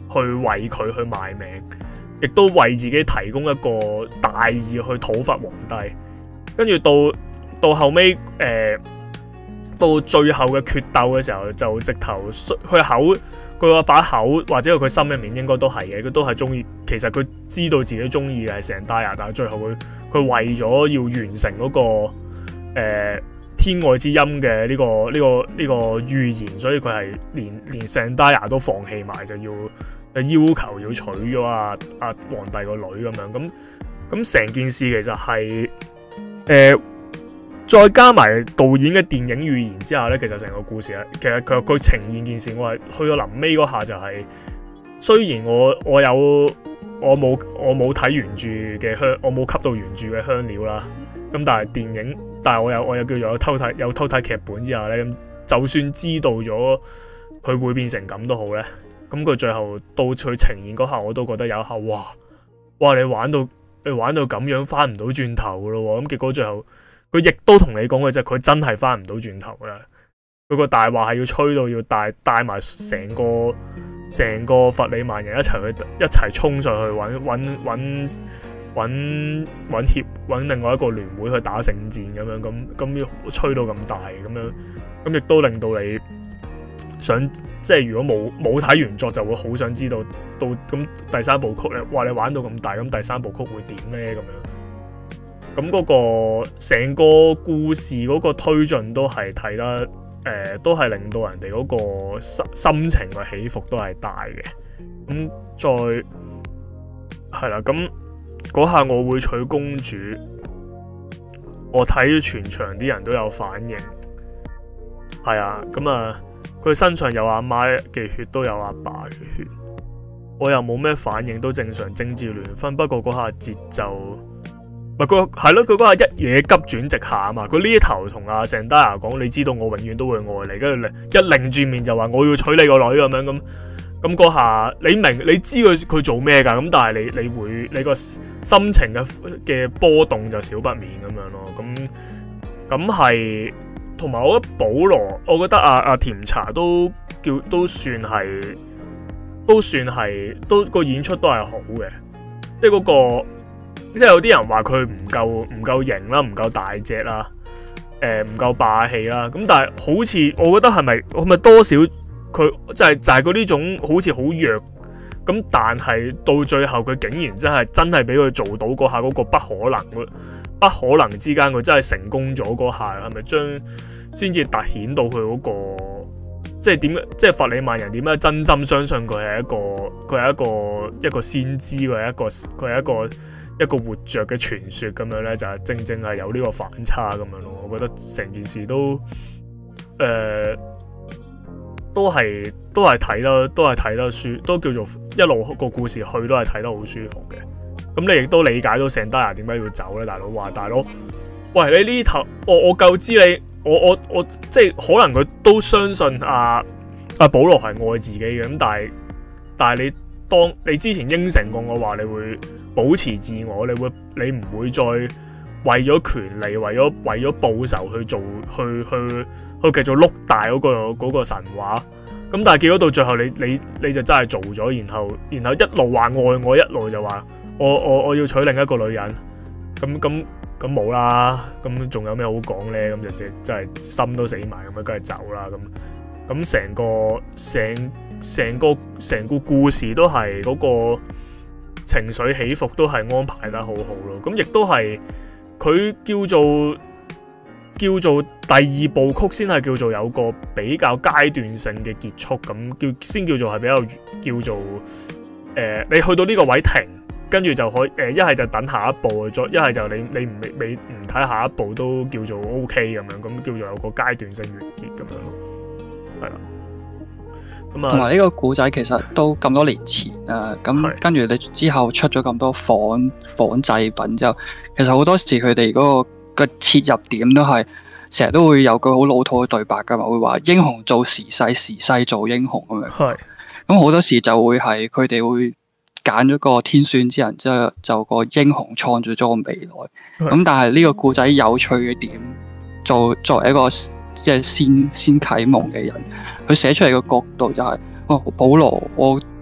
Speaker 1: 去為佢去賣命，亦都為自己提供一個大義去討伐皇帝。跟住到到後尾誒、呃，到最後嘅決鬥嘅時候，就直頭佢口佢個把口或者佢心入面應該都係嘅，佢都係中意。其實佢知道自己中意嘅係成戴亞，但係最後佢佢為咗要完成嗰、那個誒、呃、天外之音嘅呢個呢、這個呢、這個預言，所以佢係連連成戴亞都放棄埋，就要要求要娶咗阿阿皇帝個女咁樣。咁咁成件事其實係誒。呃再加埋導演嘅電影預言之下咧，其實成個故事咧，其實佢佢呈現件事，我係去到臨尾嗰下就係、是，雖然我我有我冇我冇睇原著嘅香，我冇吸到原著嘅香料啦，咁但係電影，但係我有我有叫做有偷睇有偷睇劇本之下咧，咁就算知道咗佢會變成咁都好咧，咁佢最後到佢呈現嗰下，我都覺得有一下哇哇你玩到你玩到咁樣翻唔到轉頭噶咯喎，咁結果最後。佢亦都同你講嘅就係佢真係翻唔到轉頭啦！佢個大話係要吹到要帶帶埋成個成個弗里曼人一齊去一齊衝上去揾揾揾揾揾協揾另外一個聯會去打聖戰咁樣，咁咁要吹到咁大咁樣，咁亦都令到你想即係如果冇冇睇原作就會好想知道到咁第三部曲咧，哇你玩到咁大，咁第三部曲會點咧咁樣？咁嗰個成個故事嗰個推進都係睇得誒、呃，都係令到人哋嗰個心心情嘅起伏都係大嘅。咁再係啦，咁嗰下我會娶公主，我睇全場啲人都有反應。係啊，咁啊，佢身上有阿媽嘅血，都有阿爸嘅血，我又冇咩反應，都正常政治聯婚。不過嗰下節奏。唔係佢係咯，佢嗰下一嘢急轉直下啊嘛！佢呢一頭同阿成戴亞講，你知道我永遠都會愛你，跟住一擰住面就話我要娶你個女咁樣咁。咁嗰下你明你知佢佢做咩㗎？咁但係你你會你個心情嘅嘅波動就少不免咁樣咯。咁咁係同埋我覺得保羅，我覺得阿、啊、阿、啊、甜茶都叫都算係都算係都個演出都係好嘅，即係嗰個。即係有啲人話佢唔夠唔夠型啦，唔夠大隻啦，誒唔夠霸氣啦。咁但係好似我覺得係咪係咪多少佢就係就係佢呢種好似好弱咁，但係到最後佢竟然真係真係俾佢做到嗰下嗰個不可能不可能之間佢真係成功咗嗰下，係咪將先至突顯到佢嗰個即係點？即係弗里曼人點樣真心相信佢係一個佢係一個一個先知，佢係一個佢係一個。一個活着嘅傳說咁樣咧，就係、是、正正係有呢個反差咁樣咯。我覺得成件事都誒、呃、都係都係睇得都係睇得舒，都叫做一路個故事去都係睇得好舒服嘅。咁你亦都理解到成戴亞點解要走咧？大佬話大佬，喂你呢頭我我夠知你，我我我即係可能佢都相信阿、啊、阿、啊、保羅係愛自己嘅，咁但係但係你當你之前應承過我話你會。保持自我，你會你唔會再為咗權利、為咗為咗報仇去做，去去去繼續碌大嗰、嗰個嗰個神話。咁但係結果到最後你，你你你就真係做咗，然後然後一路話愛我，一路就話我我我要娶另一個女人。咁咁咁冇啦，咁仲有咩好講咧？咁就即真係心都死埋咁樣，梗係走啦。咁咁成個成成個成個故事都係嗰、嗰個。情緒起伏都係安排得好好咯，咁亦都係佢叫做叫做第二部曲先係叫做有個比較階段性嘅結束，咁叫先叫做係比較叫做誒、呃，你去到呢個位停，跟住就可以誒，一、呃、係就等下一步，再一係就你你唔你唔睇下一步都叫做 O K 咁樣，咁叫做有個階段性完結咁樣咯，係啦。
Speaker 2: 同埋呢個古仔其實都咁多年前啊，咁跟住你之後出咗咁多仿仿製品之後，其實好多時佢哋嗰個個切入點都係成日都會有句好老土嘅對白噶嘛，會話英雄做時勢，時勢做英雄咁樣。係，咁好多時就會係佢哋會揀咗個天選之人，之後就個英雄創造咗個未來。咁但係呢個古仔有趣嘅點，做作為一個即係先先啟蒙嘅人。佢寫出嚟嘅角度就係、是，哦，保羅，我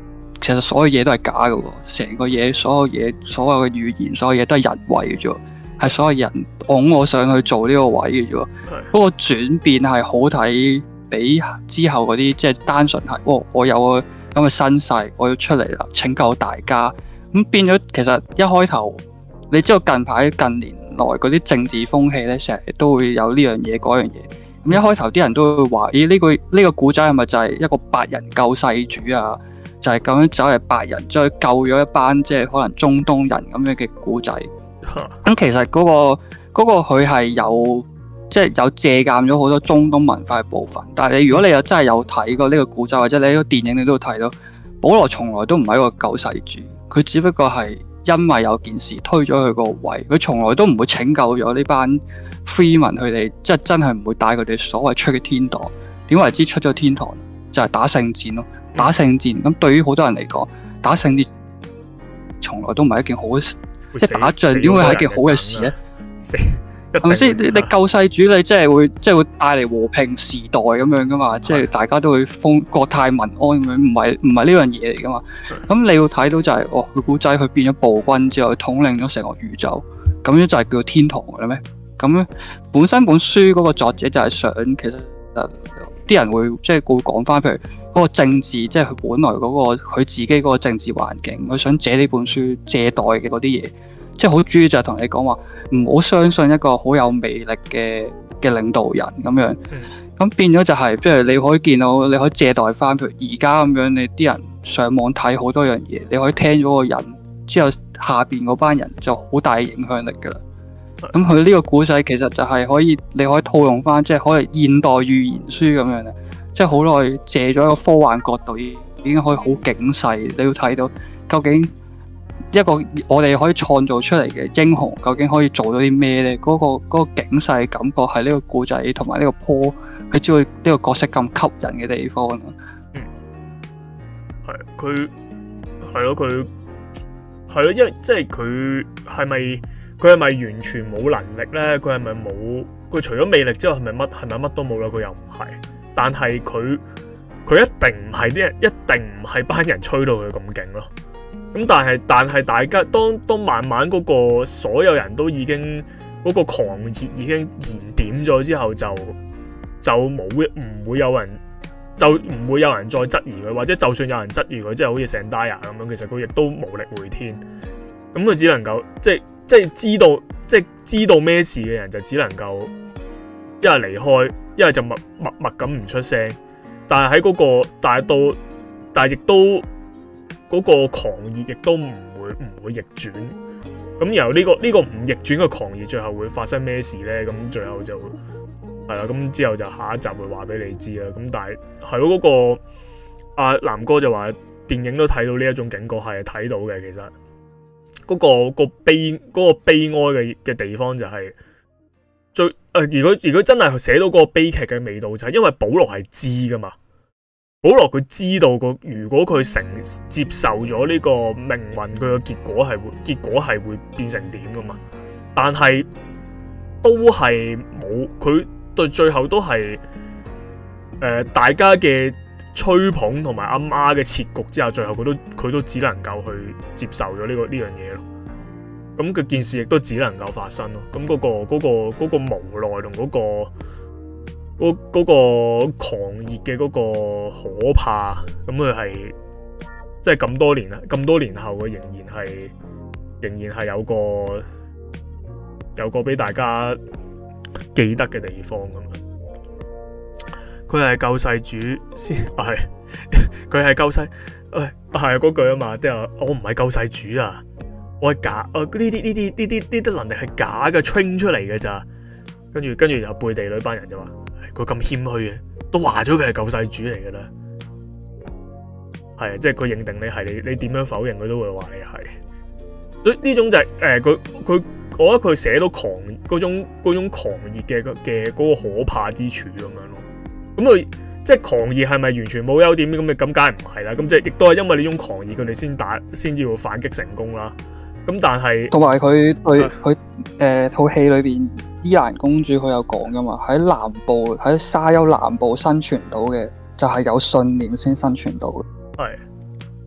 Speaker 2: 其實所有嘢都係假嘅喎，成個嘢所有嘢所有嘅語言所有嘢都係人為嘅啫，係所有人拱我上去做呢個位嘅啫。不過轉變係好睇，比之後嗰啲即係單純係，哦，我有個咁嘅身世，我要出嚟啦，拯救大家。咁變咗其實一開頭，你知道近排近年來嗰啲政治風氣咧，成日都會有呢樣嘢嗰樣嘢。咁一開頭啲人都會話：咦，呢個呢個古仔係咪就係一個白人救世主啊？就係咁樣走嚟白人再救咗一班即係可能中東人咁樣嘅古仔。咁其實嗰個嗰個佢係有即係有借鑑咗好多中東文化嘅部分。但係你如果你有真係有睇過呢個古仔，或者你喺個電影你都會睇到，保羅從來都唔係一個救世主，佢只不過係因為有件事推咗佢個位，佢從來都唔會拯救咗呢班 freeman 佢哋，即係真係唔會帶佢哋所謂出嘅天堂。點為之出咗天堂？就係打聖戰咯，打聖戰。咁對於好多人嚟講，打聖戰從來都唔係一件好嘅事，即係打仗點會係一件好嘅事咧？係咪先？你你救世主你即係會即係會帶嚟和平時代咁樣噶嘛？即係大家都會封國泰民安咁樣，唔係唔係呢樣嘢嚟噶嘛？咁你要睇到就係、是、哦，佢古仔佢變咗暴君之後，統領咗成個宇宙，咁樣就係叫做天堂嘅咩？咁本身本書嗰個作者就係想，其實啲人會即係會講翻，譬如嗰個政治，即係佢本來嗰、嗰個佢自己嗰個政治環境，佢想借呢本書借代嘅嗰啲嘢，即係好主要就係同你講話，唔好相信一個好有魅力嘅嘅領導人咁樣。咁、嗯、變咗就係、是，即係你可以見到，你可以借代翻，譬如而家咁樣，你啲人上網睇好多樣嘢，你可以聽咗個人之後，下邊嗰班人就好大影響力㗎啦。咁佢呢個古仔其實就係可以，你可以套用翻，即係可以現代寓言書咁樣咧，即係好耐借咗一個科幻角度，已經可以好警世。你要睇到究竟一個我哋可以創造出嚟嘅英雄，究竟可以做到啲咩咧？嗰、嗰個嗰個警世感覺係呢個古仔同埋呢個坡，佢知道呢個角色咁吸引嘅地方咯。
Speaker 1: 嗯，係佢係咯，佢係咯，因為即係佢係咪？佢係咪完全冇能力咧？佢係咪冇？佢除咗魅力之外，係咪乜係咪乜都冇咧？佢又唔係。但係佢佢一定唔係啲人，一定唔係班人吹到佢咁勁咯。咁但係但係大家當當慢慢嗰個所有人都已經嗰、嗰個狂熱已經燃點咗之後，就就冇唔會有人就唔會有人再質疑佢，或者就算有人質疑佢，即係好似 Zendaya 咁樣，其實佢亦都無力回天。咁佢只能夠即係。即係知道，即係知道咩事嘅人就只能夠一係離開，一係就默默默咁唔出聲。但係喺嗰個，但係到，但係亦都嗰、嗰個狂熱亦都唔會唔會逆轉。咁然後呢、呢個呢、呢個唔逆轉嘅狂熱，最後會發生咩事咧？咁最後就係啦。咁之後就下一集會話俾你知啦。咁但係係咯，嗰、嗰個阿南、啊、哥就話電影都睇到呢一種警覺，係睇到嘅其實。嗰、那個那個悲嗰、那個悲哀嘅嘅地方就係最誒、呃，如果如果真係寫到嗰個悲劇嘅味道，就係因為保羅係知噶嘛，保羅佢知道個如果佢承接受咗呢個命運，佢個結果係會結果係會變成點噶嘛，但係都係冇，佢對最後都係誒、呃、大家嘅吹捧同埋啱啱嘅設局之後，最後佢都佢都只能夠去接受咗呢、這個呢樣嘢咯。咁佢件事亦都只能夠發生咯。咁嗰、那個嗰、那個嗰、那個無奈同嗰、那個嗰、那個狂熱嘅嗰個可怕，咁佢係即係咁多年啦，咁多年後佢仍然係仍然係有個有個俾大家記得嘅地方咁樣。佢係救世主先，係佢係救世，誒係嗰句啊嘛，即係我唔係救世主啊，我係假，誒呢啲呢啲呢啲呢啲能力係假嘅 train 出嚟嘅咋，跟住跟住又背地裏班人就話，佢咁謙虛嘅，都話咗佢係救世主嚟噶啦，係即係佢認定你係，你你點樣否認佢都會話你係，呢呢種就係誒佢佢，我覺得佢寫到狂嗰種嗰種狂熱嘅嘅嗰個可怕之處咁樣咯。咁佢即係狂熱係咪完全冇優點咁？咁梗係唔係啦。咁即係亦都係因為呢種狂熱，佢哋先打，先至會反擊成功啦。咁但係
Speaker 2: 同埋佢佢佢誒套戲裏邊伊蘭公主佢有講噶嘛？喺南部喺沙丘南部生存到嘅，就係有信念先生存到嘅。
Speaker 1: 係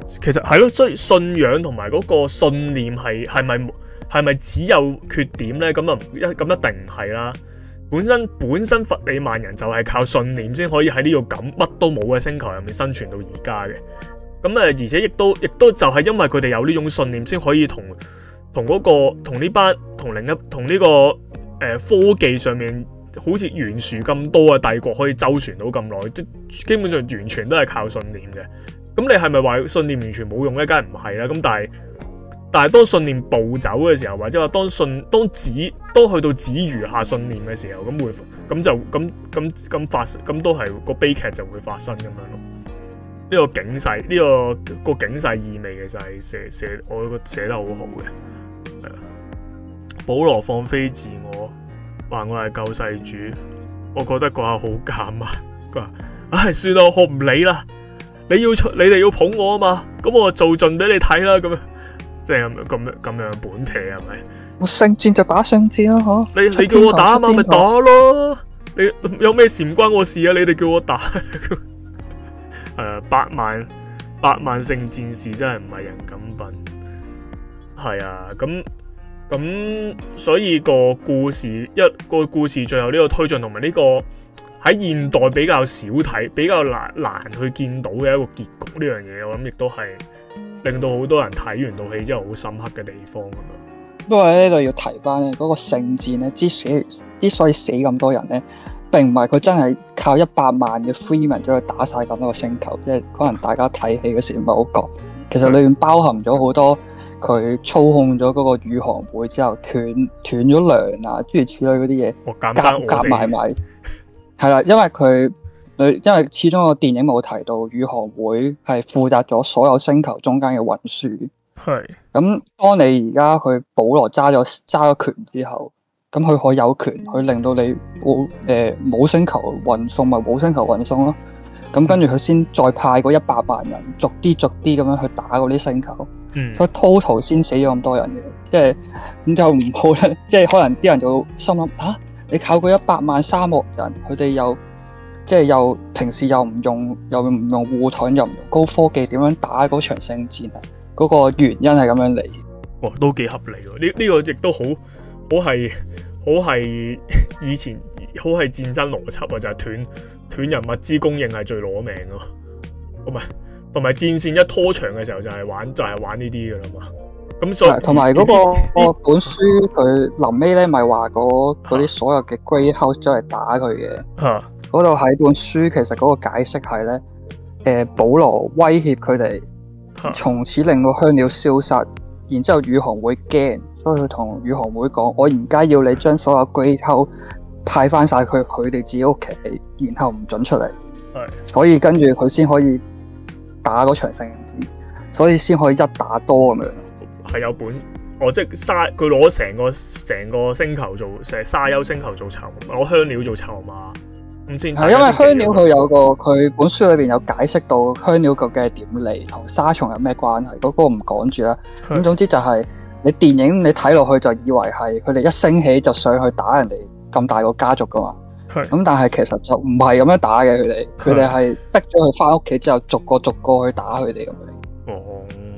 Speaker 1: 其實係咯，所以信仰同埋嗰個信念係係咪係咪只有缺點咧？咁啊一咁一定唔係啦。本身本身佛利曼人就係靠信念先可以喺呢個咁乜都冇嘅星球入面生存到而家嘅。咁誒，而且亦都亦都就係因為佢哋有呢種信念，先可以同同嗰個同呢班同另一同呢個誒、呃、科技上面好似懸殊咁多嘅帝國可以周旋到咁耐，即基本上完全都係靠信念嘅。咁你係咪話信念完全冇用咧？梗係唔係啦。咁但係但係當信念暴走嘅時候，或者話當信當指當去到只餘下信念嘅時候，咁會咁就咁咁咁發咁都係個悲劇就會發生咁樣咯。呢、這個警世呢、這個、這個警世意味其實係寫寫我覺得寫得好好嘅。係啊，保羅放飛自我，話我係救世主，我覺得嗰下好尷啊。佢話：唉，算啦，我唔理啦。你要出，你哋要捧我啊嘛，咁我做盡俾你睇啦。咁樣即係咁樣咁樣咁樣本皮係咪？
Speaker 2: 我聖戰就打聖戰啦，嗬！
Speaker 1: 你你叫我打啊嘛，咪打咯。你有咩事唔關我事啊？你哋叫我打。誒、呃，百萬百萬聖戰士真係唔係人咁笨。係啊，咁咁所以個故事一個故事最後呢個推進同埋呢個。喺現代比較少睇，比較難難去見到嘅一個結局呢樣嘢，我諗亦都係令到好多人睇完套戲之後好深刻嘅地方咁樣。
Speaker 2: 不過呢度要提翻咧，嗰個聖戰咧之死之所以死咁多人咧，並唔係佢真係靠一百萬嘅 Freeman 將佢打晒咁多個星球，即係可能大家睇戲嗰時唔係好覺，其實裏面包含咗好多佢操控咗嗰個宇航會之後斷斷咗糧啊，諸如此類嗰啲嘢，夾夾埋埋。係啦，因為佢，因為始終個電影冇提到宇航會係負責咗所有星球中間嘅運輸。係。咁當你而家去保羅揸咗揸咗權之後，咁佢可以有權去令到你冇誒冇星球運送，咪冇星球運送咯。咁跟住佢先再派嗰一百萬人，逐啲逐啲咁樣去打嗰啲星球。嗯。所以 total 先死咗咁多人嘅，即係咁就唔好咧，即係可能啲人就心諗嚇。啊你靠嗰一百萬沙漠人，佢哋又即係又平時又唔用又唔用護盾，又唔用高科技，點樣打嗰場聖戰啊？嗰、那個原因係咁樣嚟。哇，都幾合理喎！呢、這、呢個亦都好好係好係以前好係戰爭邏輯啊，就係、是、斷斷人物資供應係最攞命咯。同埋同埋戰線一拖長嘅時候就係玩就係、是、玩呢啲噶啦嘛。咁所以同埋嗰個本書佢臨尾咧，咪話嗰啲所有嘅 Grey House 都係打佢嘅。嚇！嗰度喺本書其實嗰個解釋係咧，誒、呃、保羅威脅佢哋，從此令到香料消失，然之後宇航會驚，所以佢同宇航會講：我而家要你將所有 Grey House派翻晒佢佢哋自己屋企，然後唔准出嚟。係。所以跟住佢先可以打嗰場聖戰，所以先可以一打多咁樣。係有本，哦，即係沙，佢攞成個成個星球做，成沙丘星球做籌，攞香料做籌碼，咁先係因為香料佢有個佢本書裏邊有解釋到香料究竟係點嚟，同沙蟲有咩關係，嗰、嗰個唔講住啦。咁總之就係你電影你睇落去就以為係佢哋一升起就上去打人哋咁大個家族噶嘛，咁但係其實就唔係咁樣打嘅，佢哋佢哋係逼咗佢翻屋企之後逐個逐個去打佢哋咁樣。哦。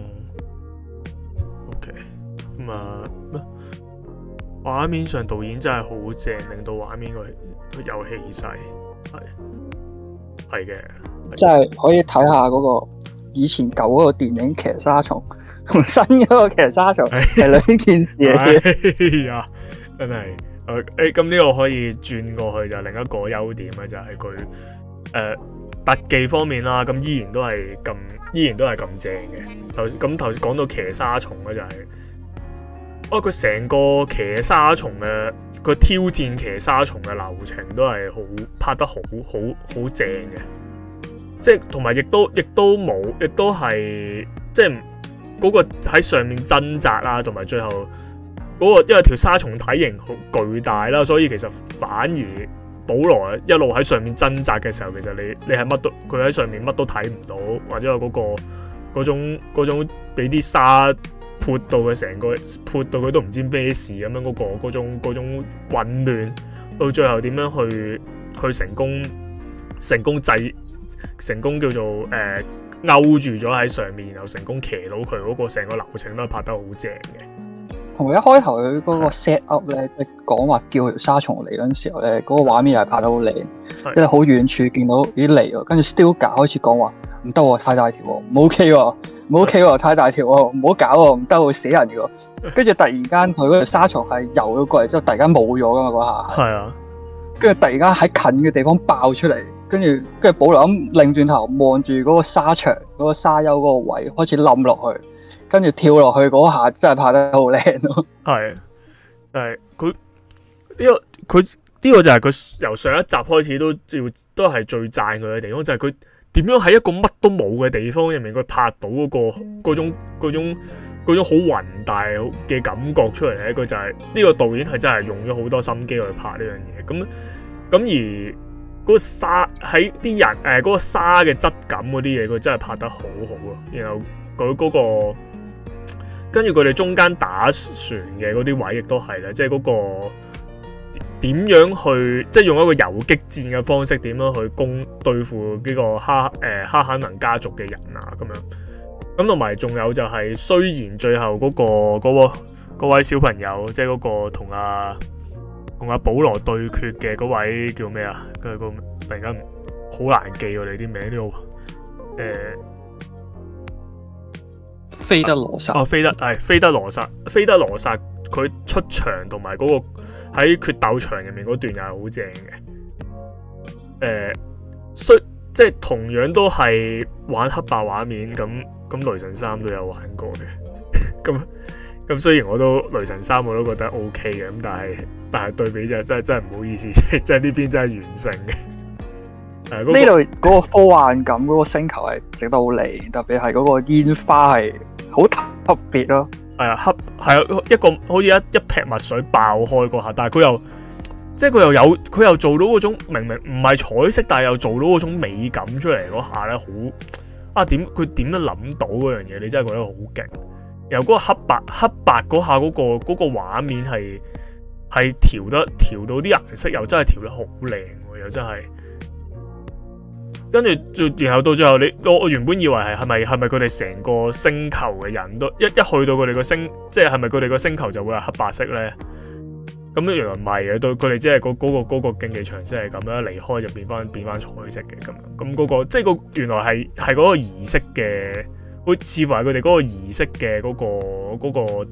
Speaker 2: 咁啊，畫面上導演真係好正，令到畫面個有氣勢，係係嘅，即係可以睇下嗰個以前舊嗰個電影《騎沙蟲》同新嗰個《騎沙蟲》係兩件事嚟嘅。哎呀，真係誒誒，咁呢個可以轉過去就另一個優點咧，就係佢誒特技方面啦，咁依然都係咁，依然都係咁正嘅。頭咁頭先講到騎沙蟲咧，就係、是。哦，佢成個騎沙蟲嘅佢挑戰騎沙蟲嘅流程都係好拍得好好好正嘅，即係同埋亦都亦都冇，亦都係即係嗰個喺上面掙扎啦，同埋最後嗰個因為條沙蟲體型好巨大啦，所以其實反而保羅一路喺上面掙扎嘅時候，其實你你係乜都佢喺上面乜都睇唔到，或者有嗰個嗰種嗰種俾啲沙潑到佢成個潑到佢都唔知咩事咁樣，嗰個嗰種嗰種混亂，到最後點樣去去成功成功制
Speaker 1: 成功叫做誒、呃、勾住咗喺上面，然後成功騎到佢嗰個成個流程都係拍得好正嘅。
Speaker 2: 同埋一開頭佢嗰個 set up 咧，即係講話叫條沙蟲嚟嗰陣時候咧，嗰、那個畫面又係拍得好靚，即係好遠處見到咦嚟喎，跟住 Stilgar 開始講話唔得喎，太大條喎，唔 OK 喎，唔 OK 喎，太大條喎，唔好搞喎，唔得會死人嘅喎。跟住突然間佢嗰條沙蟲係游咗過嚟之後，突然間冇咗噶嘛嗰下。係啊。跟住突然間喺近嘅地方爆出嚟，跟住跟住保羅咁擰轉頭望住嗰個沙場嗰、那個沙丘嗰個位開始冧落去。跟住跳落去嗰下真係拍得好靚咯，係，就係佢呢個佢呢個就係佢由上一集開始都要都係最讚佢嘅地方，就係佢點樣喺一個乜都冇嘅地方入面，佢拍到嗰、嗰個嗰種嗰種嗰種好宏大嘅感覺出嚟咧。佢就係、係、呢、呢個導演係真係用咗好多心機去拍呢樣嘢。咁咁而嗰個沙喺啲人誒嗰、呃嗰個沙嘅質感嗰啲嘢，佢真係拍得好好咯。然後佢嗰、嗰個。跟住佢哋中間打船嘅嗰啲位亦都係咧，即係嗰個點樣去，即係用一個游擊戰嘅方式點樣去攻對付呢個哈誒、呃、哈肯能家族嘅人啊咁樣。咁同埋仲有就係、是、雖然最後嗰、嗰個嗰、嗰個、位小朋友，即係嗰個同阿同阿保羅對決嘅嗰位叫咩啊？佢個突然間好難記我哋啲名呢個誒。菲德羅薩哦，菲德係菲德羅薩，菲德羅薩佢出場同埋嗰個喺決鬥場入面嗰段又係好正嘅。誒、呃，雖即係同樣都係玩黑白畫面，咁咁雷神三都有玩過嘅。咁咁雖然我都雷神三我都覺得 O K 嘅，咁但係但係對比就真係真係唔好意思，即係呢邊真係完勝嘅。呢度嗰個科幻感，嗰、嗰個星球係整得好靚，特別係嗰個煙花係好特別咯。係啊，黑係啊，一個好似一一劈墨水爆開嗰下，但係佢又即係佢又有佢又做到嗰種明明唔係彩色，但係又做到嗰種美感出嚟嗰下咧，好啊點佢點樣諗到嗰樣嘢？你真係覺得好勁。由嗰個黑白黑白嗰下嗰、嗰個嗰、嗰個畫面係係調得調到啲顏色又真係調得好靚，又真係。跟住，然後到最後你，你我我原本以為係係咪係咪佢哋成個星球嘅人都一一去到佢哋個星，即係係咪佢哋個星球就會係黑白色咧？咁原來唔係嘅，對佢哋即係嗰嗰個嗰、嗰個競技場先係咁樣，離開就變翻變翻彩色嘅咁樣。咁嗰、嗰個即係個原來係係嗰個儀式嘅，會似乎係佢哋嗰個儀式嘅嗰、嗰個嗰、嗰個，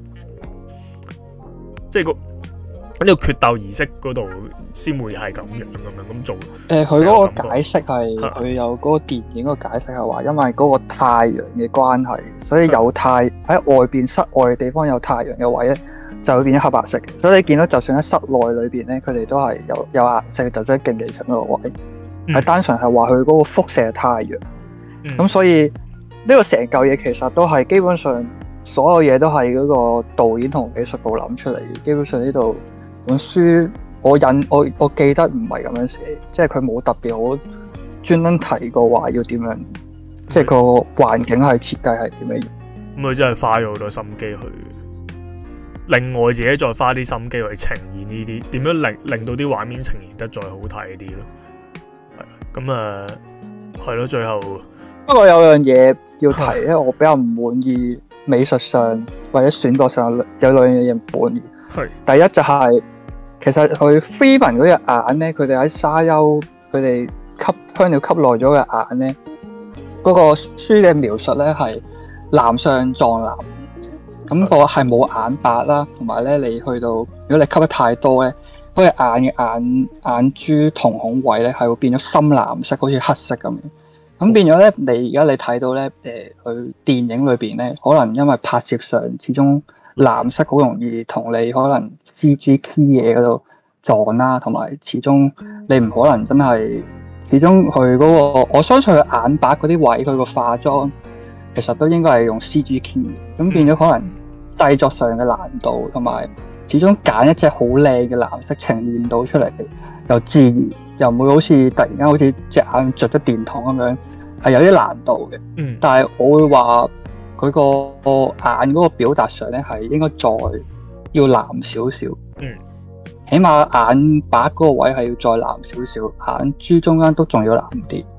Speaker 2: 即係個。喺呢個決鬥儀式嗰度先會係咁樣咁樣咁做。誒、呃，佢嗰個解釋係佢有嗰個電影個解釋係話，因為嗰個太陽嘅關係，所以有太喺外邊室外嘅地方有太陽嘅位咧，就會變咗黑白色。所以你見到就算喺室內裏邊咧，佢哋都係有有顏色，就喺競技場嗰個位，係、嗯、單純係話佢嗰個輻射太陽。咁、嗯、所以呢個成嚿嘢其實都係基本上所有嘢都係嗰個導演同美術部諗出嚟嘅。基本上呢度。本書我引我我記得唔係咁樣寫，即係佢冇特別好專登提過話要點樣，嗯、即係個環境係設計係點樣。咁佢真係花咗好多心機去，另外自己再花啲心機去呈現呢啲，點樣令令到啲畫面呈現得再好睇啲咯。係咁啊，係咯，最後不過有樣嘢要提，因為我比較唔滿意美術上或者選角上有兩樣嘢唔滿意。係第一就係、是。其實佢 Freeman 嗰隻眼咧，佢哋喺沙丘，佢哋吸香料吸耐咗嘅眼咧，嗰、那個書嘅描述咧係藍上撞藍，咁、那個係冇眼白啦，同埋咧你去到如果你吸得太多咧，嗰、那、隻、個、眼嘅眼眼珠瞳孔位咧係會變咗深藍色，好似黑色咁樣。咁變咗咧，你而家你睇到咧，誒、呃，佢電影裏邊咧，可能因為拍攝上始終藍色好容易同你可能。C G key 嘢嗰度撞啦，同埋始終你唔可能真係，始終佢嗰個我相信佢眼白嗰啲位，佢個化妝其實都應該係用 C G key， 咁變咗可能製作上嘅難度，同埋始終揀一隻好靚嘅藍色呈現到出嚟，又自然又唔會好似突然間好似隻眼着咗電筒咁樣，係有啲難度嘅。嗯，但係我會話佢個眼嗰個表達上咧係應該再。要藍少少，嗯，起碼眼白嗰個位係要再藍少少，眼珠中間都仲要藍啲，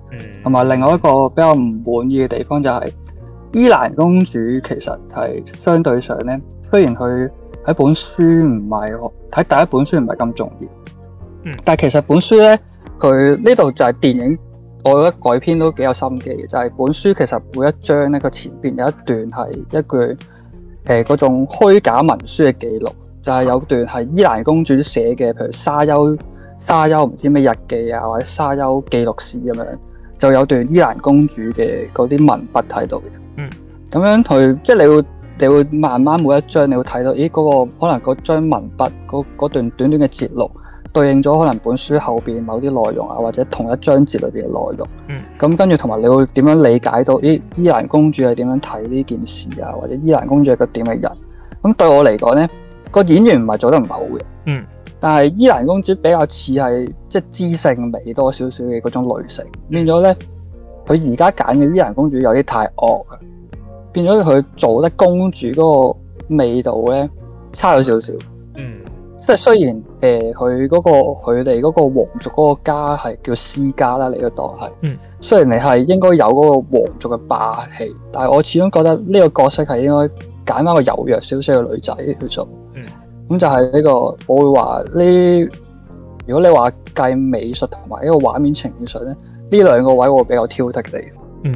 Speaker 2: 同埋、嗯、另外一個比較唔滿意嘅地方就係、是、伊蘭公主其實係相對上咧，雖然佢喺本書唔係睇第一本書唔係咁重要，嗯、但係其實本書咧佢呢度就係電影，我覺得改編都幾有心機嘅，就係、是、本書其實每一章咧個前邊有一段係一句誒嗰、呃、種虛假文書嘅記錄，就係、是、有段係伊蘭公主寫嘅，譬如沙丘沙丘唔知咩日記啊，或者沙丘記錄史咁樣，就有段伊蘭公主嘅嗰啲文筆喺度嘅。嗯，咁樣佢即係你會你會慢慢每一章你會睇到，咦嗰、那個可能嗰張文筆嗰嗰段短短嘅節錄，對應咗可能本書後邊某啲內容啊，或者同一章節裏邊嘅內容。嗯，咁跟住同埋你會點樣理解到，咦伊蘭公主係點樣睇呢件事啊，或者伊蘭公主係個點嘅人？咁對我嚟講咧，個演員唔係做得唔好嘅。嗯。但係伊蘭公主比較似係即係知性美多少少嘅嗰種女性，變咗咧佢而家揀嘅伊蘭公主有啲太惡啊，變咗佢做得公主嗰個味道咧差咗少少。嗯，即係雖然誒佢嗰個佢哋嗰個皇族嗰個家係叫私家啦，你都當係。嗯，雖然你係應該有嗰個皇族嘅霸氣，但係我始終覺得呢個角色係應該揀翻個柔弱少少嘅女仔去做。嗯。咁就係呢、這個，我會話呢。如果你話計美術同埋呢個畫面呈現上咧，呢兩個位我會比較挑剔嘅。嗯，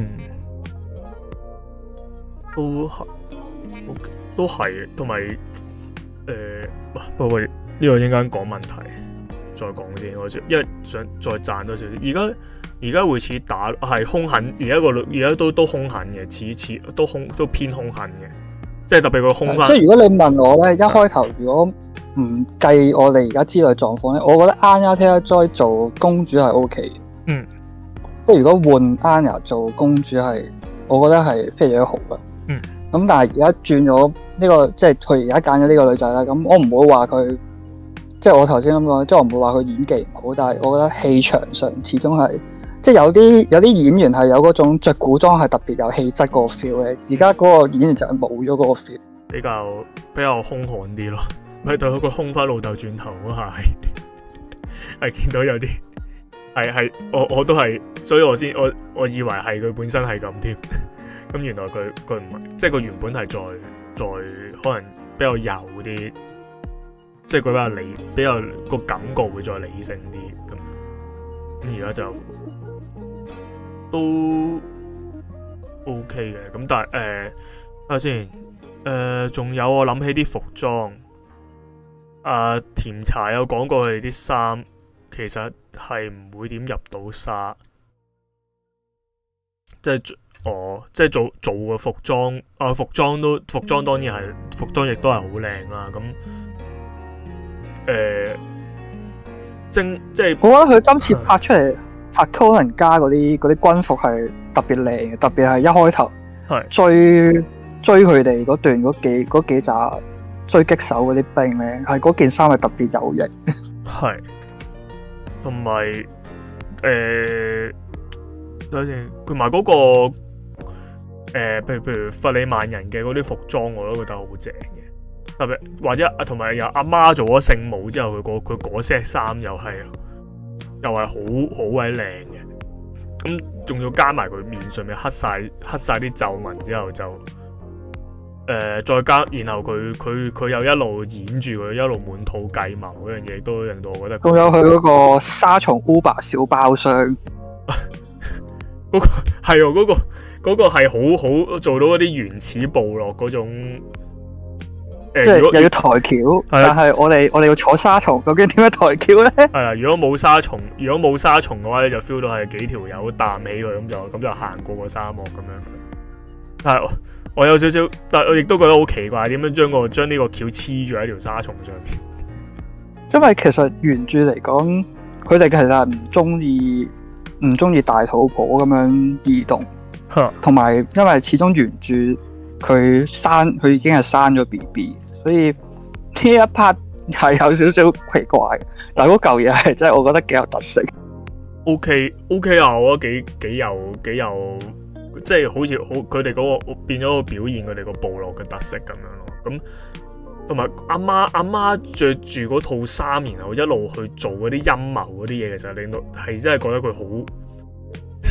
Speaker 1: 都係，都係，同埋誒，不過呢個應該講問題，再講先。我因為想再讚多少少。而家而家會似打係兇狠，而家個而家都都兇狠嘅，似似都兇都偏兇狠嘅。即係特別個空間。
Speaker 2: 即係如果你問我咧，一開頭如果唔計我哋而家知道嘅狀況咧，我覺得 Anya Taylor-Joy 做公主係 O K 嘅。嗯。即係如果換 Anya 做公主係，我覺得係非常之好嘅。嗯。咁但係而家轉咗呢個，即係佢而家揀咗呢個女仔啦。咁我唔會話佢，即係我頭先咁講，即係我唔會話佢演技唔好，但係我覺得氣場上始終係。即係有啲有啲演員係有嗰種着古裝係特別有氣質嗰個 feel 嘅，而家嗰個演員就係冇咗嗰個 feel，
Speaker 1: 比較比較兇悍啲咯。咪對佢個兇翻老豆轉頭嗰下係係見到有啲係係我我都係，所以我先我我以為係佢本身係咁添，咁原來佢佢唔係，即係佢原本係再再可能比較柔啲，即係佢比較理比較個感覺會再理性啲咁。咁而家就。都 OK 嘅，咁但係誒，睇下先，誒，仲有我諗起啲服裝，啊，甜茶有講過佢哋啲衫，其實係唔會點入到紗，即係哦，即係做做個服裝，啊，服裝都服裝當然係服裝亦都係好靚啦，咁誒，正即係
Speaker 2: 我覺得佢今次拍出嚟。拍可能加嗰啲嗰啲軍服係特別靚嘅，特別係一開頭追追佢哋嗰段嗰幾嗰幾紮追擊手嗰啲兵咧，係嗰件衫係特別有型。
Speaker 1: 係，同埋誒，等陣佢埋嗰個誒，譬、呃、如譬如弗里曼人嘅嗰啲服裝，我都覺得好正嘅。特別或者同埋有阿媽做咗聖母之後，佢嗰佢嗰 set 衫又係。又係好好鬼靚嘅，咁仲要加埋佢面上面黑晒黑晒啲皺紋之後就誒、呃、再加，然後佢佢佢又一路演住佢一路滿肚計謀嗰樣嘢，都令到我覺得。
Speaker 2: 仲有佢嗰個沙蟲 Uber 小包廂，
Speaker 1: 嗰、嗰個係喎，嗰、嗰個嗰、嗰個係好好做到嗰啲原始部落嗰種。
Speaker 2: 即係又要抬轎，但係我哋我哋要坐沙蟲，究竟點樣抬轎咧？
Speaker 1: 係啦，如果冇沙蟲，如果冇沙蟲嘅話咧，就 feel 到係幾條友擔起佢咁就咁就行過個沙漠咁樣。但係我，我有少少，但係我亦都覺得好奇怪，點樣將個將呢個轎黐住喺條沙蟲上面？
Speaker 2: 因為其實原著嚟講，佢哋其實係唔中意唔中意大肚婆咁樣移動，同埋因為始終原著佢生佢已經係生咗 B B。所以呢一 part 係有少少奇怪，但係嗰嚿嘢係真係我覺得幾有特色。
Speaker 1: O K O K 啊，我覺得幾幾有幾有，即係好似好佢哋嗰個變咗個表現佢哋個部落嘅特色咁樣咯。咁同埋阿媽阿媽着住嗰套衫，然後一路去做嗰啲陰謀嗰啲嘢，其實令到係真係覺得佢好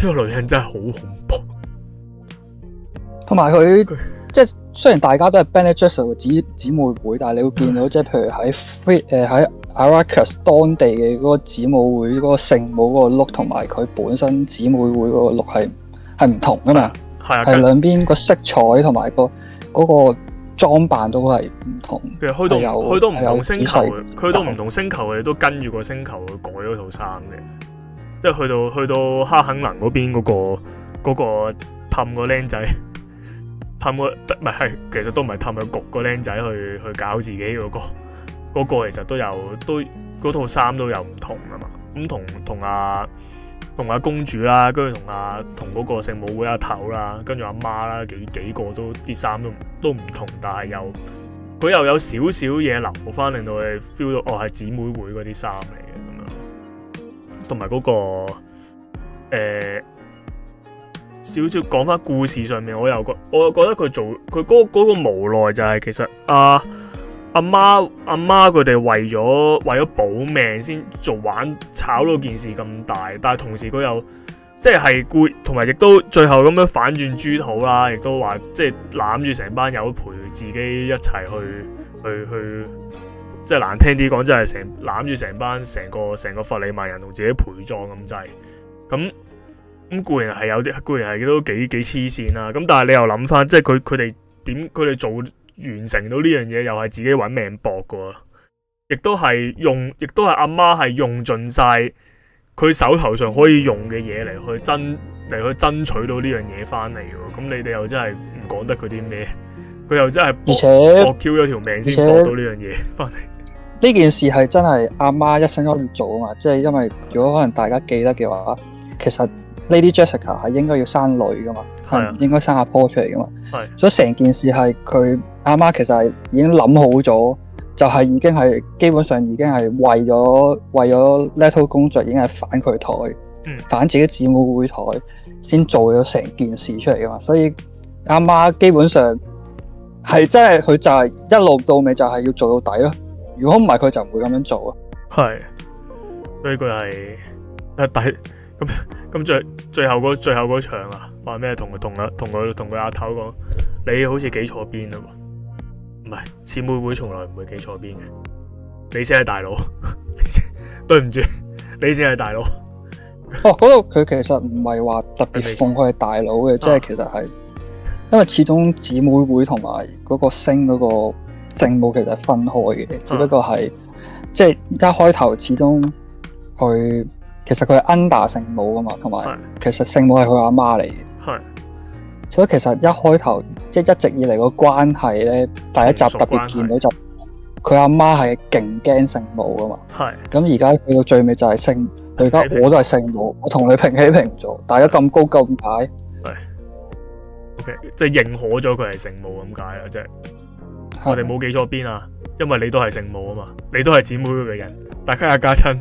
Speaker 1: 個女人真係好恐怖。
Speaker 2: 同埋佢即係雖然大家都係 Bene Gesserit 嘅姊姊妹會，但係你會見到即係譬如喺誒喺 Arrakis 當地嘅嗰個姊妹會嗰個聖母嗰個 look 同埋佢本身姊妹會嗰個 look 係係唔同噶嘛，
Speaker 1: 係啊，
Speaker 2: 係兩邊個色彩同埋個嗰個裝扮都係唔同。
Speaker 1: 其實去到去到唔同星球，去到唔同星球佢哋都跟住個星球去改嗰套衫嘅，即係去到去到哈肯能嗰邊嗰個嗰個氹個僆仔。氹個唔係係，其實都唔係氹佢焗個僆仔去去搞自己嗰、嗰個嗰、嗰個其實都有都嗰套衫都有唔同啊嘛。咁同同阿同阿公主啦，跟住同阿同嗰個聖母會阿頭啦，跟住阿媽啦，幾幾個都啲衫都都唔同，但係又佢又有少少嘢留翻，令到你 feel 到哦係姊妹會嗰啲衫嚟嘅咁樣。同埋嗰個誒。欸少少講翻故事上面，我又覺我覺得佢做佢嗰嗰個無奈就係其實阿阿媽阿媽佢哋為咗為咗保命先做玩炒到件事咁大，但係同時佢又即係故同埋亦都最後咁樣反轉豬肚啦，亦都話即係攬住成班友陪自己一齊去去去，即係難聽啲講，即係成攬住成班成個成個弗里曼人同自己陪葬咁滯咁。咁固然係有啲，固然係都幾幾黐線啦。咁但係你又諗翻，即係佢佢哋點佢哋做完成到呢樣嘢，又係自己揾命搏噶，亦都係用，亦都係阿媽係用盡晒佢手頭上可以用嘅嘢嚟去爭嚟去爭取到呢樣嘢翻嚟喎。咁你哋又真係唔講得佢啲咩？佢又真係搏搏 Q 咗條命先搏到呢樣嘢翻嚟。
Speaker 2: 呢件事係真係阿媽一生一要做啊嘛。即係因為如果可能大家記得嘅話，其實。Lady Jessica 係應該要生女噶嘛，係唔應該生阿波出嚟噶嘛，所以成件事係佢阿媽其實係已經諗好咗，就係、是、已經係基本上已經係為咗為咗 Leto 公爵已經係反佢台，嗯、反自己姊妹會台，先做咗成件事出嚟噶嘛，所以阿媽基本上係真係佢就係一路到尾就係要做到底咯，如果唔係佢就唔會咁樣做啊。係，
Speaker 1: 所以佢係誒底。咁咁最最後嗰最後嗰場啊，話咩？同同阿同佢同佢阿頭講，你好似企錯邊啊嘛？唔係，姊妹會從來唔會企錯邊嘅，你先係大佬，你先對唔住，你先係大佬。
Speaker 2: 哦，嗰度佢其實唔係話特別奉佢係大佬嘅，即係其實係因為始終姊妹會同埋嗰個星嗰個聖母其實係分開嘅，只不過係即係一開頭始終佢。其實佢係 under 聖母噶嘛，同埋其實聖母係佢阿媽嚟嘅。係，所以其實一開頭即係一直以嚟個關係咧，第一集特別見到就佢阿媽係勁驚聖母噶嘛。係。咁而家去到最尾就係聖，佢而家我都係聖母，我同你平起平坐，大家咁高咁大。係。OK， 即係認可咗佢係聖母咁解啦，即係我哋冇記錯邊啊，因為你都係聖母啊嘛，你都係姊妹嘅人，大家一家親。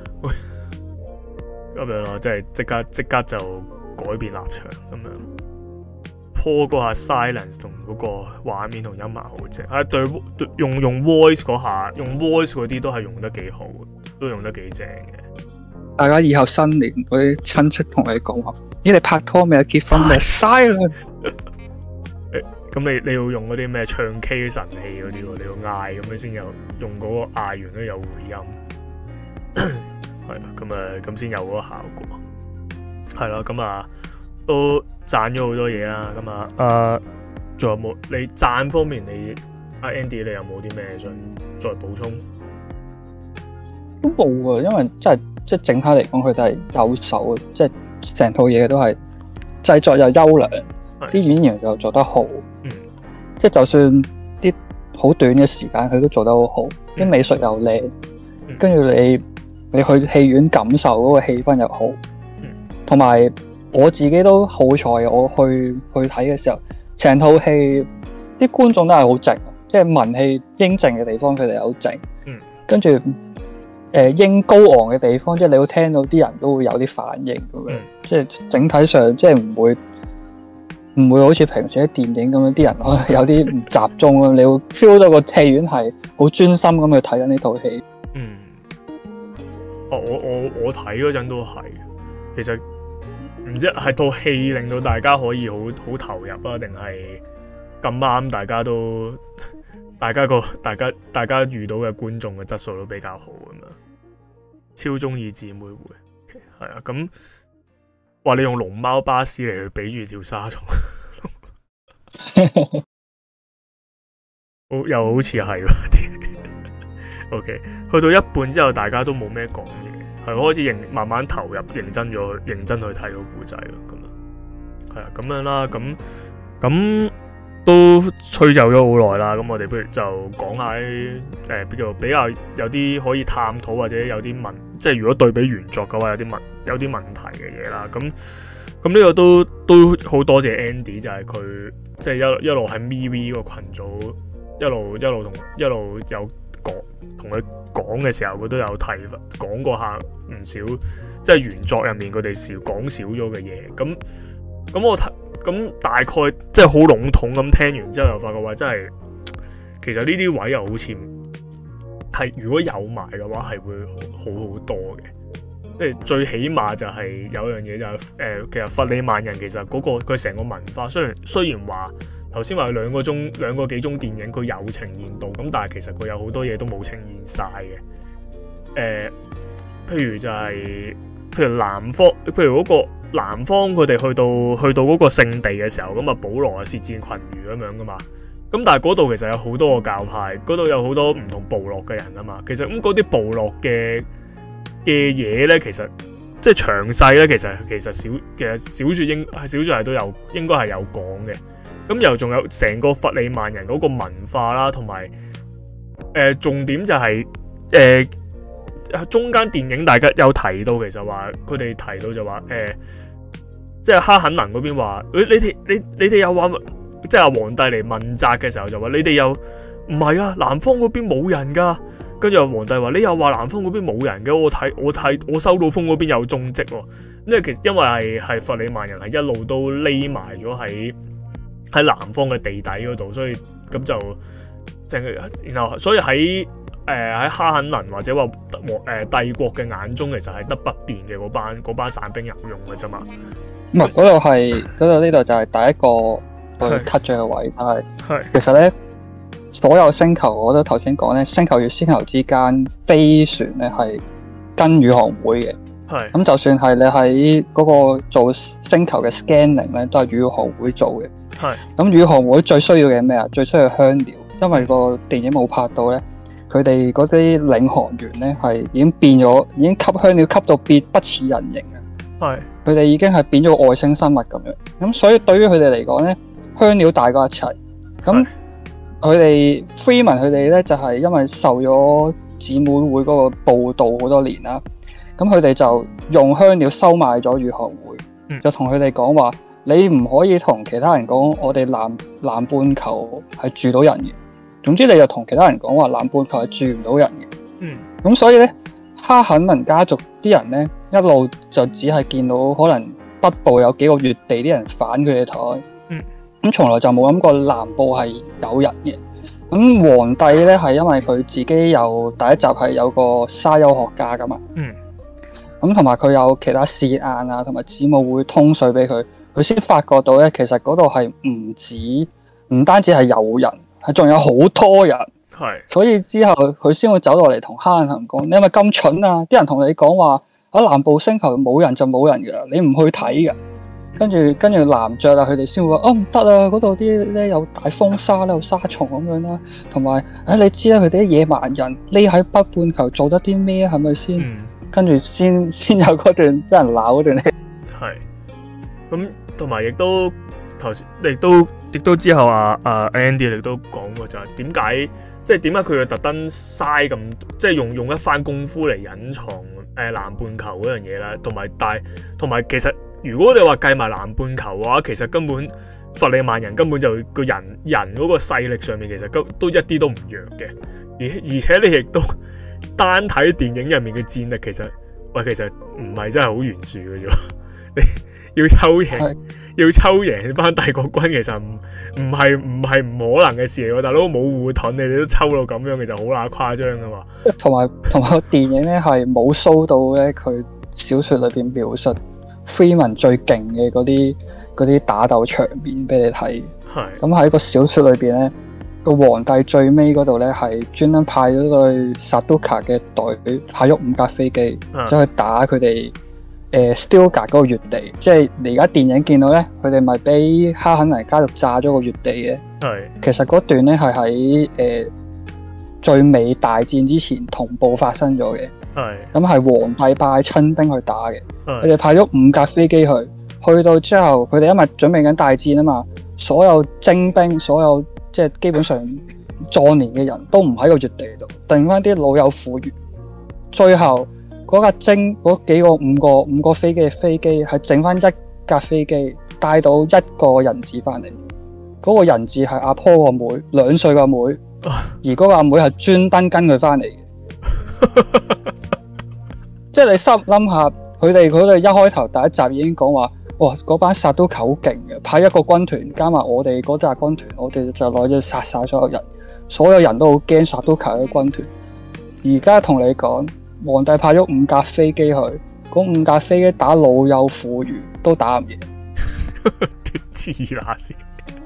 Speaker 2: 咁樣咯，即係即刻即刻就改變立場咁樣，破嗰下 silence 同嗰個畫面同音樂好正，係對對用用 voice 嗰下，用 voice 嗰啲都係用得幾好，都用得幾正嘅。大家以後新年嗰啲親戚同你講話，咦你拍拖未啊？結婚未 silence？咁你你要用嗰啲咩唱 K 神器嗰啲喎，你要嗌咁樣先有用嗰個嗌完都有回音。係啦，咁誒，咁先有嗰個效果。係啦，咁啊，都賺咗好多嘢啦。咁啊，誒，仲有冇？你賺方面，你阿 Andy，你有冇啲咩想再補充？都冇啊，因為真係即係整體嚟講，佢都係優秀，即係成套嘢都係製作又優良，啲演員又做得好。嗯。即係就算啲好短嘅時間，佢都做得好好，啲、嗯、美術又靚，跟、嗯、住你。你去戲院感受嗰個氣氛又好，同埋我自己都好彩，我去去睇嘅時候，成套戲啲觀眾都係好靜，即係文氣英靜嘅地方佢哋好靜，跟住誒英高昂嘅地方，即係你會聽到啲人都會有啲反應咁樣，即係整體上即係唔會唔會好似平時啲電影咁樣，啲人可能有啲唔集中啊，你會 feel 到個戲院係好專心咁去睇緊呢套戲。嗯。我我我睇嗰陣都係，其實
Speaker 1: 唔知係套戲令到大家可以好好投入啊，定係咁啱大家都大家個大家大家遇到嘅觀眾嘅質素都比較好咁樣，超中意姊妹會係啊。咁話你用龍貓巴士嚟去比住條沙蟲，好又好似係喎。OK， 去到一半之後，大家都冇咩講嘢，係開始認慢慢投入，認真咗，認真去睇個故仔咯。咁啊，係啊，咁樣啦，咁咁都吹奏咗好耐啦。咁我哋不如就講下誒、呃，比較比較有啲可以探討或者有啲問，即係如果對比原作嘅話，有啲問有啲問題嘅嘢啦。咁咁呢個都都好多謝 Andy， 就係佢即係一一路喺 M V 個群組一路一路同一路有。同佢講嘅時候，佢都有提講過下唔少，即係原作入面佢哋少講少咗嘅嘢。咁咁我咁大概即係好籠統咁聽完之後，又發覺話真係其實呢啲位又好似係如果有埋嘅話，係會好好多嘅。即係最起碼就係有樣嘢就係、是、誒、呃，其實佛利曼人其實嗰、那個佢成個文化，雖然雖然話。頭先話兩個鐘兩個幾鐘電影佢有呈現到，咁但係其實佢有好多嘢都冇呈現晒嘅。誒、呃，譬如就係、是，譬如南方，譬如嗰個南方佢哋去到去到嗰個聖地嘅時候，咁啊保羅啊舌戰群儒咁樣噶嘛。咁但係嗰度其實有好多個教派，嗰度有好多唔同部落嘅人啊嘛。其實咁嗰啲部落嘅嘅嘢咧，其實即係詳細咧，其實其實小其實小説應小説係都有應該係有講嘅。咁又仲有成個佛利曼人嗰個文化啦，同埋誒重點就係、是、誒、呃、中間電影大家有提到，其實話佢哋提到就話誒、呃，即係哈肯能嗰邊話，你你哋你你哋又話，即係皇帝嚟問責嘅時候就話你哋又唔係啊，南方嗰邊冇人㗎。跟住皇帝話你又話南方嗰邊冇人嘅，我睇我睇我收到風嗰邊有蹤跡喎。因為其實因為係係佛利曼人係一路都匿埋咗喺。喺南方嘅地底嗰度，所以咁就淨係，然後所以喺誒喺哈肯能或者話誒帝國嘅眼中，其實係得北邊嘅嗰班嗰班散兵游勇嘅啫嘛。
Speaker 2: 唔係嗰度係嗰度呢度就係第一個去 cut 咗嘅位，但係其實咧所有星球我都頭先講咧，星球與星球之間飛船咧係跟宇航會嘅。係咁，就算係你喺嗰個做星球嘅 scanning 咧，都係宇航會做嘅。係咁，宇航會最需要嘅咩啊？最需要香料，因為個電影冇拍到咧，佢哋嗰啲領航員咧係已經變咗，已經吸香料吸到變不似人形嘅。係佢哋已經係變咗外星生物咁樣。咁所以對於佢哋嚟講咧，香料大過一切。咁佢哋 Freeman 佢哋咧就係、是、因為受咗姊妹會嗰個報道好多年啦。咁佢哋就用香料收買咗宇航會，嗯、就同佢哋講話。你唔可以同其他人講，我哋南南半球係住到人嘅。總之你就同其他人講話，南半球係住唔到人嘅。嗯。咁所以咧，哈肯能家族啲人咧，一路就只係見到可能北部有幾個穴地啲人反佢哋台。嗯。咁從來就冇諗過南部係有人嘅。咁皇帝咧係因為佢自己有第一集係有個沙丘學家噶嘛。嗯。咁同埋佢有其他試眼啊，同埋姊妹會通水俾佢。佢先發覺到咧，其實嗰度係唔止，唔單止係有人，係仲有好多人。係，所以之後佢先會走落嚟同哈肯能講：你係咪咁蠢啊？啲人同你講話喺南部星球冇人就冇人㗎，你唔去睇㗎。跟住跟住男爵啊，佢哋先會話：哦唔得啊，嗰度啲咧有大風沙咧，有沙蟲咁樣啦。同埋誒，你知啦，佢哋啲野蠻人匿喺北半球做得啲咩？係咪先？嗯、跟住先先有嗰段俾人鬧嗰段戲。係，咁。同埋亦都頭先，亦都亦都之後啊啊 Andy 亦都講過就係點解，即係點解佢要特登嘥咁，即係用用一番功夫嚟隱藏誒、呃、南半球嗰樣嘢啦。同埋但係同埋其實如果你話計埋南半球嘅話，其實根本佛利曼人根本就個人人嗰個勢力上面其實都都一啲都唔弱嘅，而而且你亦都單睇電影入面嘅戰力，其實喂其實唔係真係好懸殊嘅啫，你。要抽贏，要抽贏班帝國軍，其實唔唔係唔係唔可能嘅事嚟喎，大佬冇護盾，你哋都抽到咁樣，其實好乸誇張噶嘛。同埋同埋個電影咧係冇 show 到咧，佢小説裏邊描述 Freeman 最勁嘅嗰啲嗰啲打鬥場面俾你睇。
Speaker 1: 係。
Speaker 2: 咁喺個小說裏邊咧，個皇帝最尾嗰度咧係專登派咗隊 Sardaukar 嘅隊，派咗五架飛機，走、嗯、去打佢哋誒 Stilgar 嗰個穴地。即係你而家電影見到咧，佢哋咪俾哈肯尼家族炸咗個穴地嘅。
Speaker 1: 係。其
Speaker 2: 實嗰段咧係喺誒最尾大戰之前同步發生咗嘅。
Speaker 1: 係。咁
Speaker 2: 係皇帝派親兵去打嘅。佢哋
Speaker 1: 係。
Speaker 2: 派咗五架飛機去，去到之後佢哋因為準備緊大戰啊嘛，所有精兵，所有即係基本上壯年嘅人都唔喺個穴地度，剩翻啲老幼婦孺。最後嗰架精嗰幾個五個五個飛機嘅飛機係剩翻一架飛機帶到一個人質翻嚟，嗰、嗰個人質係阿坡個妹，兩歲個妹，而嗰個阿妹係專登跟佢翻嚟嘅。即係你心諗下，佢哋佢哋一開頭第一集已經講話，哇！嗰班殺都好勁嘅，派一個軍團加埋我哋嗰紮軍團，我哋就攞咗殺晒所有人，所有人都好驚殺都強嘅軍團。而家同你講，皇帝派咗五架飛機去，嗰五架飛機打老幼婦孺都打唔贏。
Speaker 1: 黐乸線，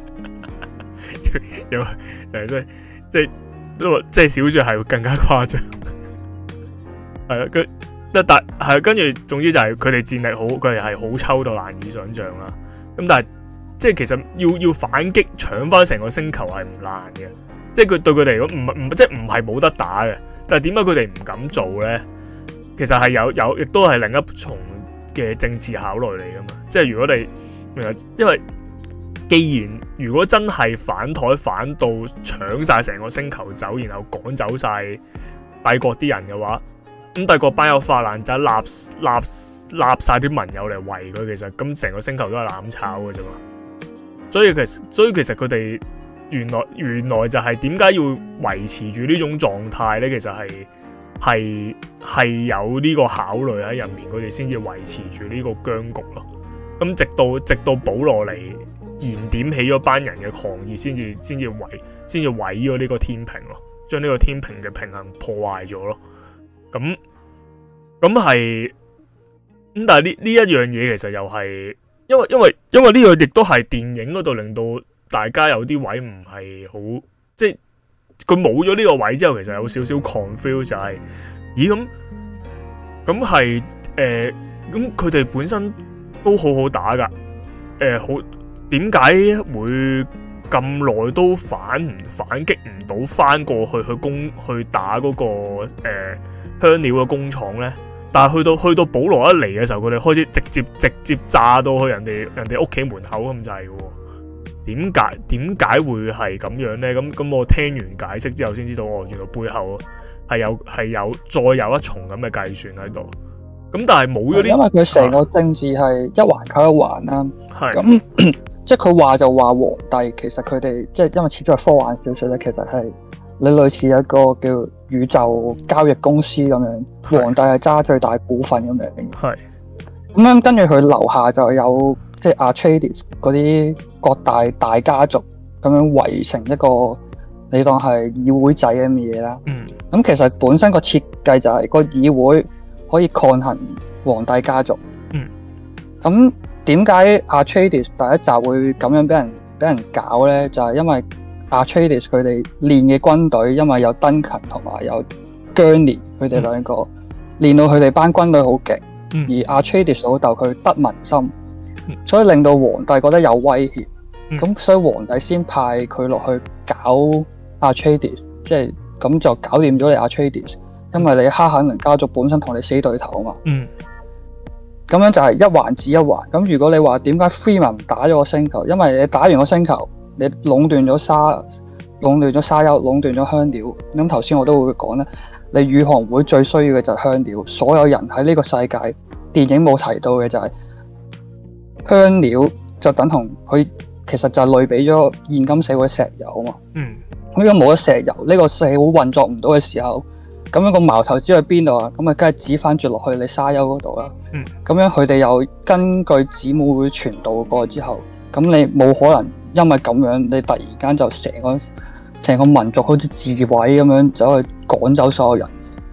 Speaker 1: 有誒即係即係都即係小說係會更加誇張。係啊，佢。但係跟住，總之就係佢哋戰力好，佢哋係好抽到難以想象啦。咁但係即係其實要要反擊搶翻成個星球係唔難嘅，即係佢對佢哋嚟講唔唔即係唔係冇得打嘅。但係點解佢哋唔敢做咧？其實係有有亦都係另一重嘅政治考慮嚟噶嘛。即係如果你因為既然如果真係反台反到搶晒成個星球走，然後趕走晒帝國啲人嘅話。咁帝國班有發爛仔，立立立晒啲盟友嚟圍佢，其實咁成個星球都係攬炒嘅啫嘛。所以其實，所以其實佢哋原來原來就係點解要維持住呢種狀態咧？其實係係係有呢個考慮喺入面，佢哋先至維持住呢個僵局咯。咁直到直到保羅嚟燃點起咗班人嘅狂熱，先至先至毀先至毀咗呢個天平咯，將呢個天平嘅平衡破壞咗咯。咁咁係咁，但係呢呢一樣嘢其實又係，因為因為因為呢個亦都係電影嗰度令到大家有啲位唔係好，即係佢冇咗呢個位之後，其實有少少 confuse 就係、是，咦咁咁係誒，咁佢哋本身都好好打噶，誒、呃、好點解會咁耐都反唔反擊唔到翻過去去攻去打嗰、那個誒？呃香料嘅工廠咧，但係去到去到保羅一嚟嘅時候，佢哋開始直接直接炸到去人哋人哋屋企門口咁滯嘅喎。點解點解會係咁樣咧？咁咁我聽完解釋之後先知道，哦，原來背後係有係有再有一重咁嘅計算喺度。咁但係冇咗呢，因為
Speaker 2: 佢成個政治係一環扣一環啦。係咁，即係佢話就話皇帝，其實佢哋即係因為始終係科幻小說咧，其實係你類似一個叫宇宙交易公司咁樣，皇帝係揸最大股份咁樣。係咁樣，跟住佢樓下就有即係 Atreides 嗰啲各大大家族咁樣圍成一個，你當係議會仔咁嘅嘢啦。嗯。咁其實本身個設計就係個議會可以抗衡皇帝家族。嗯。咁點解 Atreides 第一集會咁樣俾人俾人搞咧？就係、是、因為Atreides 佢哋練嘅軍隊，因為有 Duncan 同埋有 Gurney 佢哋兩個練、嗯、到佢哋班軍隊好勁，嗯、而 Atreides 老豆佢得民心，嗯、所以令到皇帝覺得有威脅，咁、嗯、所以皇帝先派佢落去搞 Atreides， 即係咁就搞掂咗你 Atreides， 因為你哈肯寧家族本身同你死對頭啊嘛。嗯，咁樣就係一環指一環。咁如果你話點解 Freeman 唔打咗個星球？因為你打完個星球，你壟斷咗沙，壟斷咗沙丘，壟斷咗香料。咁頭先我都會講咧，你宇航會最需要嘅就係香料。所有人喺呢個世界，電影冇提到嘅就係香料，就等同佢其實就係類比咗現今社會石油啊嘛。嗯。咁如果冇咗石油，呢、這個社會運作唔到嘅時候，咁樣個矛頭指喺邊度啊？咁啊，梗係指翻住落去你沙丘嗰度啦。嗯。咁樣佢哋又根據姊妹會傳導過之後，咁你冇可能。因為咁樣，你突然間就成個成個民族好似自毀咁樣，走去趕走所有人。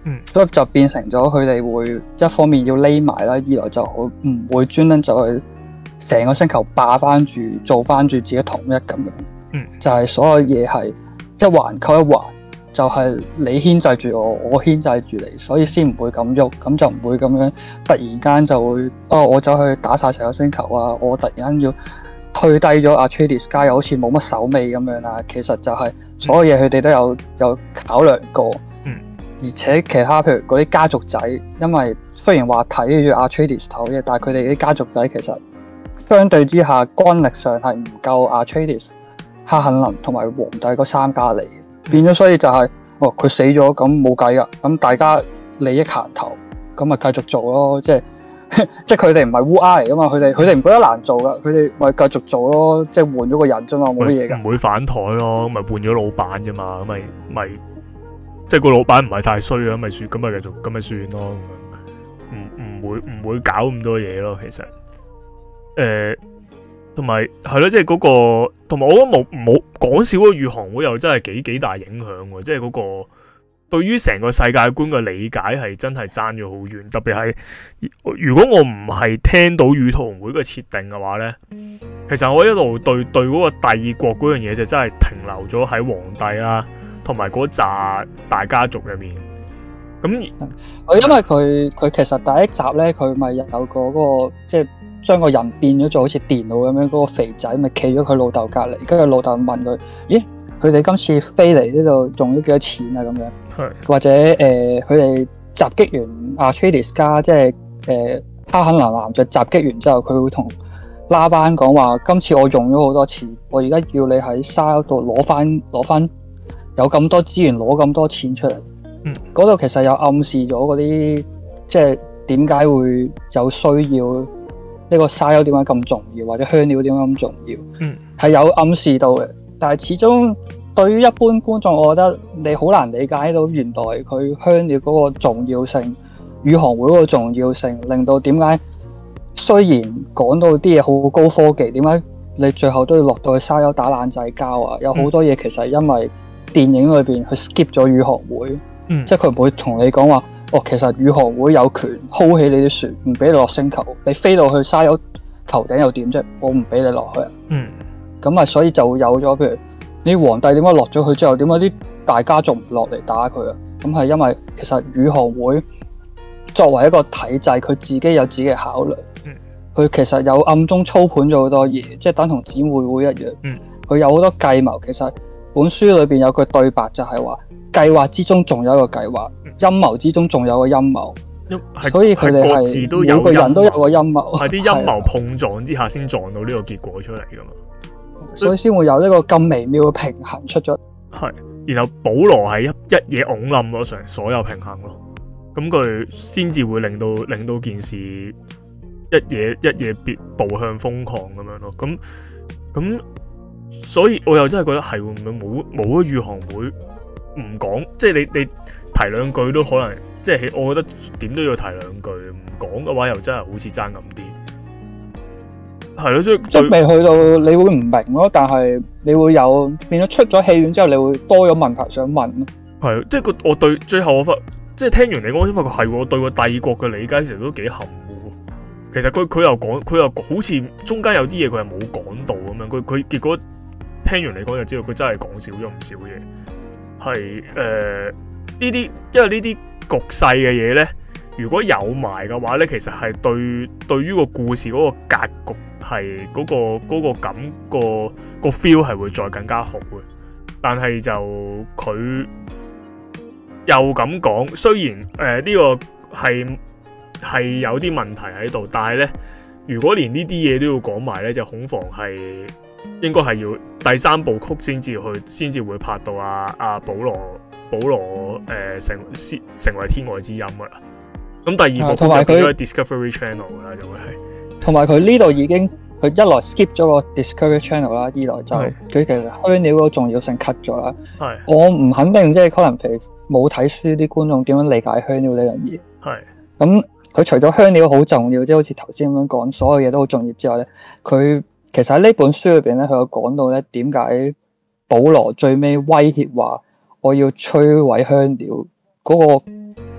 Speaker 2: 嗯，所以就變成咗佢哋會一方面要匿埋啦，二來就唔會專登就去成個星球霸翻住做翻住自己統一咁樣。
Speaker 1: 嗯，
Speaker 2: 就係所有嘢係一環扣一環，就係、是、你牽制住我，我牽制住你，所以先唔會咁喐，咁就唔會咁樣突然間就會哦，我走去打晒成個星球啊！我突然間要推低咗阿 Atreides 家，又好似冇乜手尾咁樣啦。其實就係所有嘢佢哋都有有考量過。
Speaker 1: 嗯，
Speaker 2: 而且其他譬如嗰啲家族仔，因為雖然話睇住阿 Atreides 頭嘅，但係佢哋啲家族仔其實相對之下軍力上係唔夠阿 Atreides、哈肯林同埋皇帝嗰三家嚟，變咗所以就係、是、哦佢死咗咁冇計噶，咁大家利益行頭，咁咪繼續做咯，即係即係佢哋唔係烏鴉嚟噶嘛，佢哋佢哋唔覺得難做噶，佢哋咪繼續做咯，即係換咗個人啫嘛，冇乜嘢噶，
Speaker 1: 唔會反台咯，咪換咗老闆啫嘛，咁咪咪即係個老闆唔係太衰啊，咪算咁咪繼續咁咪算咯，唔唔會唔會搞咁多嘢咯，其實誒。同埋係咯，即係嗰個，同埋我覺得冇冇講少個宇航會又真係幾幾大影響喎，即係嗰個對於成個世界觀嘅理解係真係爭咗好遠，特別係如果我唔係聽到宇航會嘅設定嘅話咧，其實我一路對對嗰個帝國嗰樣嘢就真係停留咗喺皇帝啦，同埋嗰紮大家族入面。咁
Speaker 2: 我因為佢佢其實第一集咧，佢咪有個嗰個即係。將個人變咗做好似電腦咁樣，嗰、那個肥仔咪企咗佢老豆隔離，跟住老豆問佢：咦，佢哋今次飛嚟呢度用咗幾多錢啊？咁樣，
Speaker 1: 係
Speaker 2: 或者誒，佢、呃、哋襲擊完阿 Atreides 家，即係誒哈肯蘭男就襲擊完之後，佢會同拉班講話：今次我用咗好多錢，我而家要你喺沙度攞翻攞翻有咁多資源，攞咁多錢出嚟。嗯，嗰度其實有暗示咗嗰啲，即係點解會有需要。呢個沙丘點解咁重要，或者香料點解咁重要？嗯，係有暗示到嘅，但係始終對於一般觀眾，我覺得你好難理解到原來佢香料嗰個重要性，宇航會嗰個重要性，令到點解雖然講到啲嘢好高科技，點解你最後都要落到去沙丘打爛仔交啊？有好多嘢其實係因為電影裏邊佢 skip 咗宇航會，嗯、即係佢唔會同你講話。哦，其實宇航會有權 hold 起你啲船，唔俾你落星球。你飛到去沙丘頭頂又點啫？我唔俾你落去啊。嗯。咁啊，所以就有咗，譬如你皇帝點解落咗去之後，點解啲大家仲唔落嚟打佢啊？咁係因為其實宇航會作為一個體制，佢自己有自己嘅考量。嗯。佢其實有暗中操盤咗好多嘢，即係等同展會會一樣。嗯。佢有好多計謀，其實本書裏邊有句對白就係話。計劃之中仲有一個計劃，陰謀之中仲有個陰謀，所以佢哋係每個人都有個陰謀，
Speaker 1: 係啲陰謀碰撞之下先撞到呢個結果出嚟噶嘛，
Speaker 2: 所以先會有呢個咁微妙嘅平衡出咗。
Speaker 1: 係，然後保羅係一一嘢拱冧咗成所有平衡咯，咁佢先至會令到令到件事一嘢一嘢別步向瘋狂咁樣咯，咁咁所以我又真係覺得係會唔會冇冇咗宇航會？唔講，即係你你提兩句都可能，即係我覺得點都要提兩句。唔講嘅話，又真係好似爭咁啲。係咯，所以
Speaker 2: 即係未去到你會唔明咯，但係你會有變咗出咗戲院之後，你會多咗問題想問咯。
Speaker 1: 係，即係個我對最後我發，即係聽完你講，因為佢係我對個帝國嘅理解其實都幾含糊。其實佢佢又講，佢又好似中間有啲嘢佢係冇講到咁樣。佢佢結果聽完你講就知道，佢真係講少咗唔少嘢。係誒呢啲，因為呢啲局勢嘅嘢咧，如果有埋嘅話咧，其實係對對於個故事嗰個格局係嗰、嗰個嗰、嗰個感、嗰個、嗰個 feel 係會再更加好嘅。但係就佢又咁講，雖然誒呢、呃呢個係係有啲問題喺度，但係咧，如果連呢啲嘢都要講埋咧，就恐防係。應該係要第三部曲先至去，先至會拍到阿阿保羅保羅誒、呃、成成為天外之音噶啦。咁第二部曲就變咗 Discovery Channel 噶啦，就會係。同埋佢呢度已經佢一來 skip 咗個 Discovery Channel 啦，二來就佢其實香料嗰個重要性 cut 咗啦。係。我唔肯定，即係可能譬如冇睇書啲觀眾點樣理解香料呢樣嘢。係。咁佢除咗香料好重要，即係好似頭先咁樣講，所有嘢都好重要之外咧，佢。其實喺呢本書裏邊咧，佢有講到咧點解保羅最尾威脅話我要摧毀香料嗰、嗰個嗰、嗰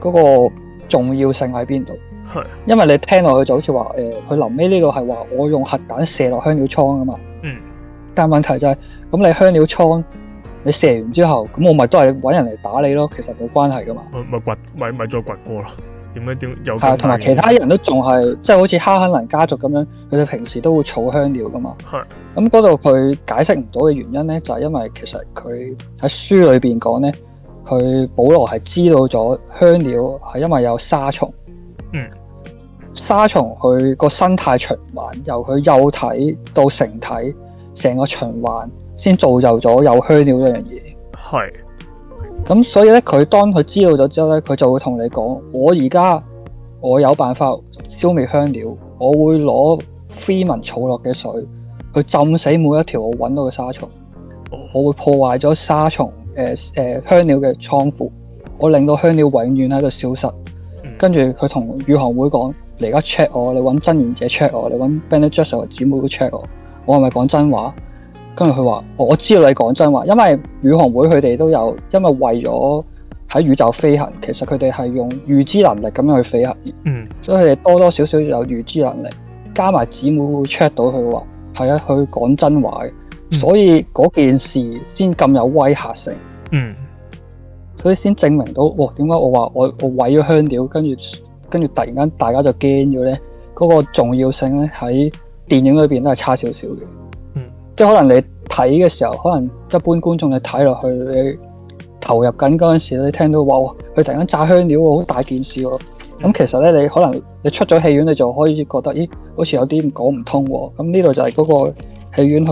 Speaker 2: 嗰個重要性喺邊度？
Speaker 1: 係，
Speaker 2: 因為你聽落去就好似話誒，佢臨尾呢度係話我用核彈射落香料倉啊嘛。
Speaker 1: 嗯。但
Speaker 2: 係問題就係、是，咁你香料倉你射完之後，咁我咪都係揾人嚟打你咯，其實冇關係噶嘛。
Speaker 1: 咪咪掘咪咪再掘過咯。點解點有？
Speaker 2: 係，同埋其他人都仲係即係好似哈肯蘭家族咁樣，佢哋平時都會儲香料噶嘛。係。咁嗰度佢解釋唔到嘅原因咧，就係、是、因為其實佢喺書裏邊講咧，佢保羅係知道咗香料係因為有沙蟲。嗯。沙蟲佢個生態循環，由佢幼體到成體，成個循環先造就咗有香料呢樣嘢。係。咁所以咧，佢當佢知道咗之後咧，佢就會同你講：我而家我有辦法消滅香料，我會攞 Freeman 儲落嘅水去浸死每一條我揾到嘅沙蟲。我會破壞咗沙蟲誒誒香料嘅倉庫，我令到香料永遠喺度消失。跟住佢同宇航會講：你而家 check 我，你揾真言者 check 我，你揾 Bene Gesserit 姊妹都 check 我，我係咪講真話？跟住佢話：我知道你講真話，因為宇航會佢哋都有，因為為咗喺宇宙飛行，其實佢哋係用預知能力咁樣去飛行。嗯，所以佢哋多多少少有預知能力，加埋姊妹會 check 到佢話係啊，佢講真話嘅。嗯，所以嗰件事先咁有威嚇性。嗯，所以先證明到，哇！點解我話我我毀咗香料，跟住跟住突然間大家就驚咗咧？嗰個重要性咧喺電影裏邊都係差少少嘅。即係可能你睇嘅時候，可能一般觀眾你睇落去，你投入緊嗰陣時，你聽到話佢突然間炸香料喎，好大件事喎。咁其實咧，你可能你出咗戲院，你就可以覺得，咦，好似有啲講唔通喎。咁呢度就係嗰個戲院去